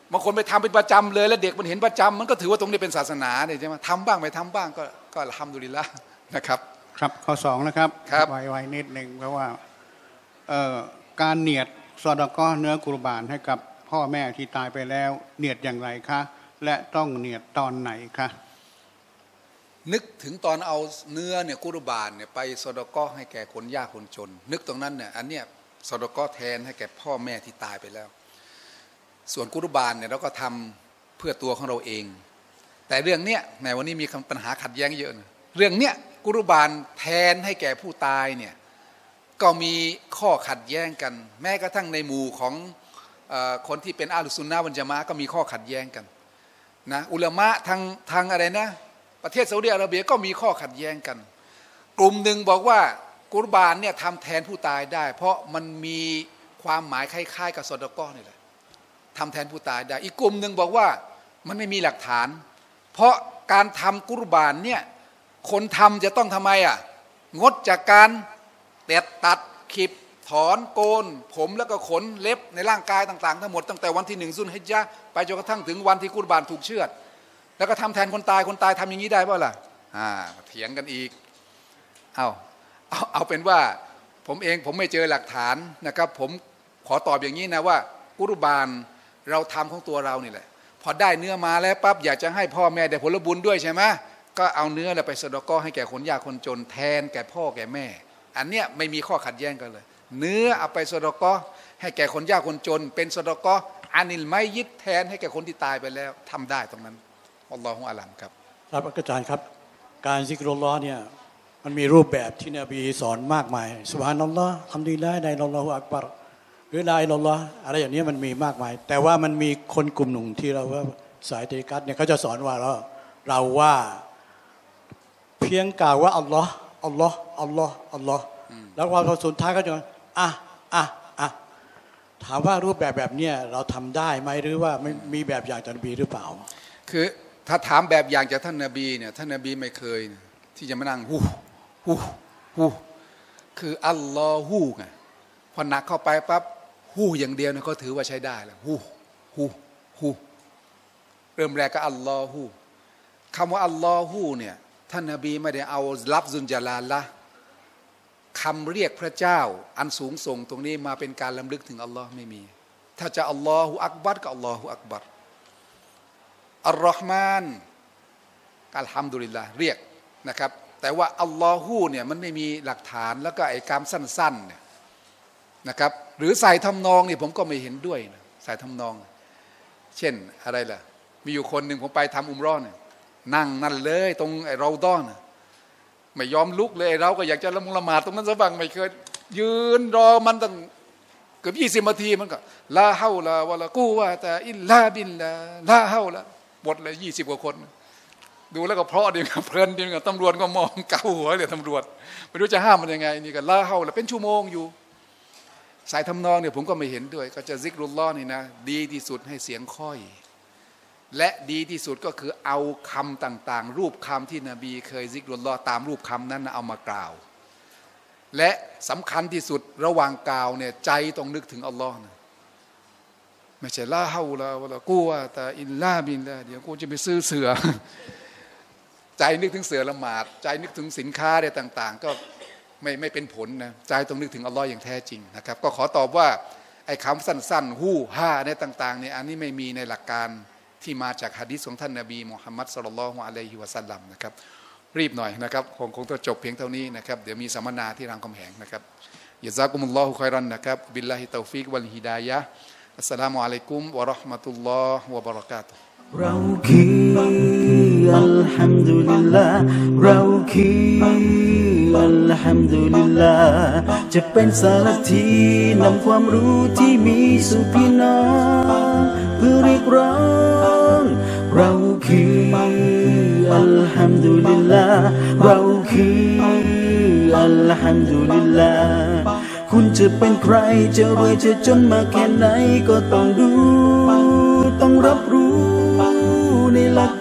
บางคนไปทำเป็นประจำเลยแล้วเด็กมันเห็นประจำมันก็ถือว่าตรงนี้เป็นศาสนาเนี่ยใช่ไหมทำบ้างไม่ทำบ้างก็ก็อัลฮัมดุลิลละห์นะครับครับข้อสองนะครับครับไวๆนิดหนึ่งเพราะว่าการเนียดซอดาเกาะห์เนื้อกุรบานให้กับพ่อแม่ที่ตายไปแล้วเนียดอย่างไรคะและต้องเนียดตอนไหนคะนึกถึงตอนเอาเนื้อเนี่ยกุรบานเนี่ยไปซอดาเกาะห์ให้แก่คนยากคนจนนึกตรงนั้นเนี่ยอันเนี้ยซอดาเกาะห์แทนให้แก่พ่อแม่ที่ตายไปแล้วส่วนกุรบานเนี่ยเราก็ทำเพื่อตัวของเราเองแต่เรื่องเนี้ยในวันนี้มีปัญหาขัดแย้งเยอะนะเรื่องเนี้ยกุรบานแทนให้แก่ผู้ตายเนี่ยก็มีข้อขัดแย้งกันแม้กระทั่งในหมู่ของเอ่อคนที่เป็นอาลุซุนนะฮ์วัลญะมาอะห์ก็มีข้อขัดแย้งกันนะอุลามะทางทางอะไรนะประเทศซาอุดิอาระเบียก็มีข้อขัดแย้งกันกลุ่มหนึ่งบอกว่ากุรบานเนี่ยทำแทนผู้ตายได้เพราะมันมีความหมายคล้ายๆกับซอดาเกาะห์นี่แหละทำแทนผู้ตายได้อีกกลุ่มหนึ่งบอกว่ามันไม่มีหลักฐานเพราะการทำกุรบานเนี่ยคนทำจะต้องทำไมอ่ะงดจากการเด็ดตัดขีบถอนโกนผมแล้วก็ขนเล็บในร่างกายต่างๆทั้งหมดตั้งแต่วันที่หนึ่งซุลฮิจญะห์ไปจนกระทั่งถึงวันที่กุรบานถูกเชือดแล้วก็ทำแทนคนตายคนตายทำอย่างนี้ได้เปล่าล่ะอ่าเถียงกันอีกเอาเอาเอาเป็นว่าผมเองผมไม่เจอหลักฐานนะครับผมขอตอบอย่างนี้นะว่ากุรบานเราทำของตัวเรานี่แหละพอได้เนื้อมาแล้วปั๊บอยากจะให้พ่อแม่ได้ผลบุญด้วยใช่ไหมก็เอาเนื้อไปซอดาเกาะห์ให้แก่คนยากคนจนแทนแก่พ่อแก่แม่อันเนี้ยไม่มีข้อขัดแย้งกันเลยเนื้อเอาไปซอดาเกาะห์ให้แก่คนยากคนจนเป็นซอดาเกาะห์อานิลไมยิตแทนให้แก่คนที่ตายไปแล้วทำได้ตรงนั้นอัลลอฮฺอาลัมครับครับอาจารย์ครับการซิกรุลลอฮ์เนี่ยมันมีรูปแบบที่นบีสอนมากมายซุบฮานัลลอฮ์ฮัมดุลิลลาฮ์ลาอิลาฮะอิลลัลลอฮุอักบัรหรือลาอิลาฮะอิลลัลลอฮ์อะไรอย่างนี้มันมีมากมายแต่ว่ามันมีคนกลุ่มหนึ่งที่เราว่าสายเตกัตเนี่ยเขาจะสอนว่าเราเราว่าเพียงกล่าวว่าอัลลอฮ์อัลลอฮ์อัลลอฮ์อัลลอฮ์แล้วพอสุดท้ายก็จะอ่ะอ่ะอ่ะถามว่ารูปแบบแบบเนี้ยเราทำได้ไหมหรือว่าไม่มีแบบอย่างจากนบีหรือเปล่าคือถ้าถามแบบอย่างจากท่านนบีเนี่ยท่านนบีไม่เคยที่จะมานั่งฮู้ฮู้ฮู้คืออัลลอฮูไงพอหนักเข้าไปปั๊บฮู้อย่างเดียวเนี่ยเขาถือว่าใช้ได้แล้วฮู้ฮู้ฮู้เริ่มแรกก็อัลลอฮูคำว่าอัลลอฮูเนี่ยท่านนบีไม่ได้เอาลัฟซุนจลาละคำเรียกพระเจ้าอันสูงส่งตรงนี้มาเป็นการลำลึกถึงอัลลอฮ์ไม่มีถ้าจะอัลลอฮฺอักบัรก็อัลลอฮฺอักบัรอัลลอฮ์มานอัลฮัมดุลิลลาห์เรียกนะครับแต่ว่าอัลลอฮฺเนี่ยมันไม่มีหลักฐานแล้วก็ไอ้คำสั้นๆเนี่ยนะครับหรือใส่ทำนองเนี่ยผมก็ไม่เห็นด้วยนะใส่ทำนองเช่นอะไรล่ะมีอยู่คนหนึ่งผมไปทำอุมเราะห์เนี่ยนั่งนั่นเลยตรงไอ้เราด้อนไม่ยอมลุกเลยเราก็อยากจะละมุงละหมาดตรงนั้นซะบ้างไม่เคยยืนรอมันตั้งเกือบยี่สิบนาทีมันก็ลาเฮาลาวะลากูวะตะอิลลาบิลลาลาเฮาละหมดเลยยี่สิบกว่าคนดูแล้วก็เพราะดีกับเพลินดีกับตำรวจก็มองเกาหัวเลยตำรวจไม่รู้จะห้ามมันยังไงนี่ก็ลาเฮาละเป็นชั่วโมงอยู่สายทำนองเนี่ยผมก็ไม่เห็นด้วยก็จะซิกรุลลอฮ์นี่นะดีที่สุดให้เสียงค่อยและดีที่สุดก็คือเอาคำต่างๆรูปคำที่นบีเคยซิกรุลลอฮ์ตามรูปคำนั้นนะเอามากล่าวและสำคัญที่สุดระหว่างกล่าวเนี่ยใจต้องนึกถึงอัลลอฮ์นะไม่ใช่ลาเฮาลาวะลากูวะตะอิลลาบิลลาเดี๋ยวกูจะไปซื้อเสือใจนึกถึงเสือละหมาดใจนึกถึงสินค้าอะไรต่างๆก็ไม่ไม่เป็นผลนะใจต้องนึกถึงอัลลอฮ์อย่างแท้จริงนะครับก็ขอตอบว่าไอ้คำสั้นๆฮู้ฮ่าเนี่ยต่างๆเนี่ยอันนี้ไม่มีในหลักการที่มาจากหะดีษของท่านนบีมุฮัมมัดศ็อลลัลลอฮุอะลัยฮิวะซัลลัมนะครับรีบหน่อยนะครับคงคงต้องจบเพียงเท่านี้นะครับเดี๋ยวมีสัมมนาที่รามคำแหงนะครับยะซากุมุลลอฮุค็อยรันนะครับบิลลาฮิตอฟิกวัลฮิดายะฮ์อัสสลามุอะลัยกุมวะเราะห์มะตุลลอฮ์วะบะเราะกาตุฮ์เราคืออัลฮัมดุลิลลาห์เราคืออัลฮัมดุลิลลาห์จะเป็นสารทีนำความรู้ที่มีสู่พี่น้องเพื่อเรียกร้องเราคืออัลฮัมดุลิลลาห์เราคืออัลฮัมดุลิลลาห์คุณจะเป็นใครจะรวยจะจนมาแค่ไหนก็ต้องดูต้องรับรู้ในหลัก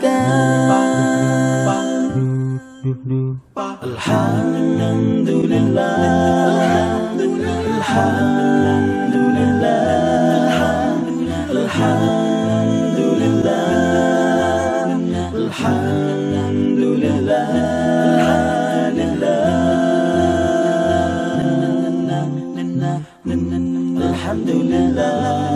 การอัลฮัมดุลิลลาห์อัลฮัมดุลิลลาห์อัลฮัมลลาห์อัลฮัมดุลิลลาห์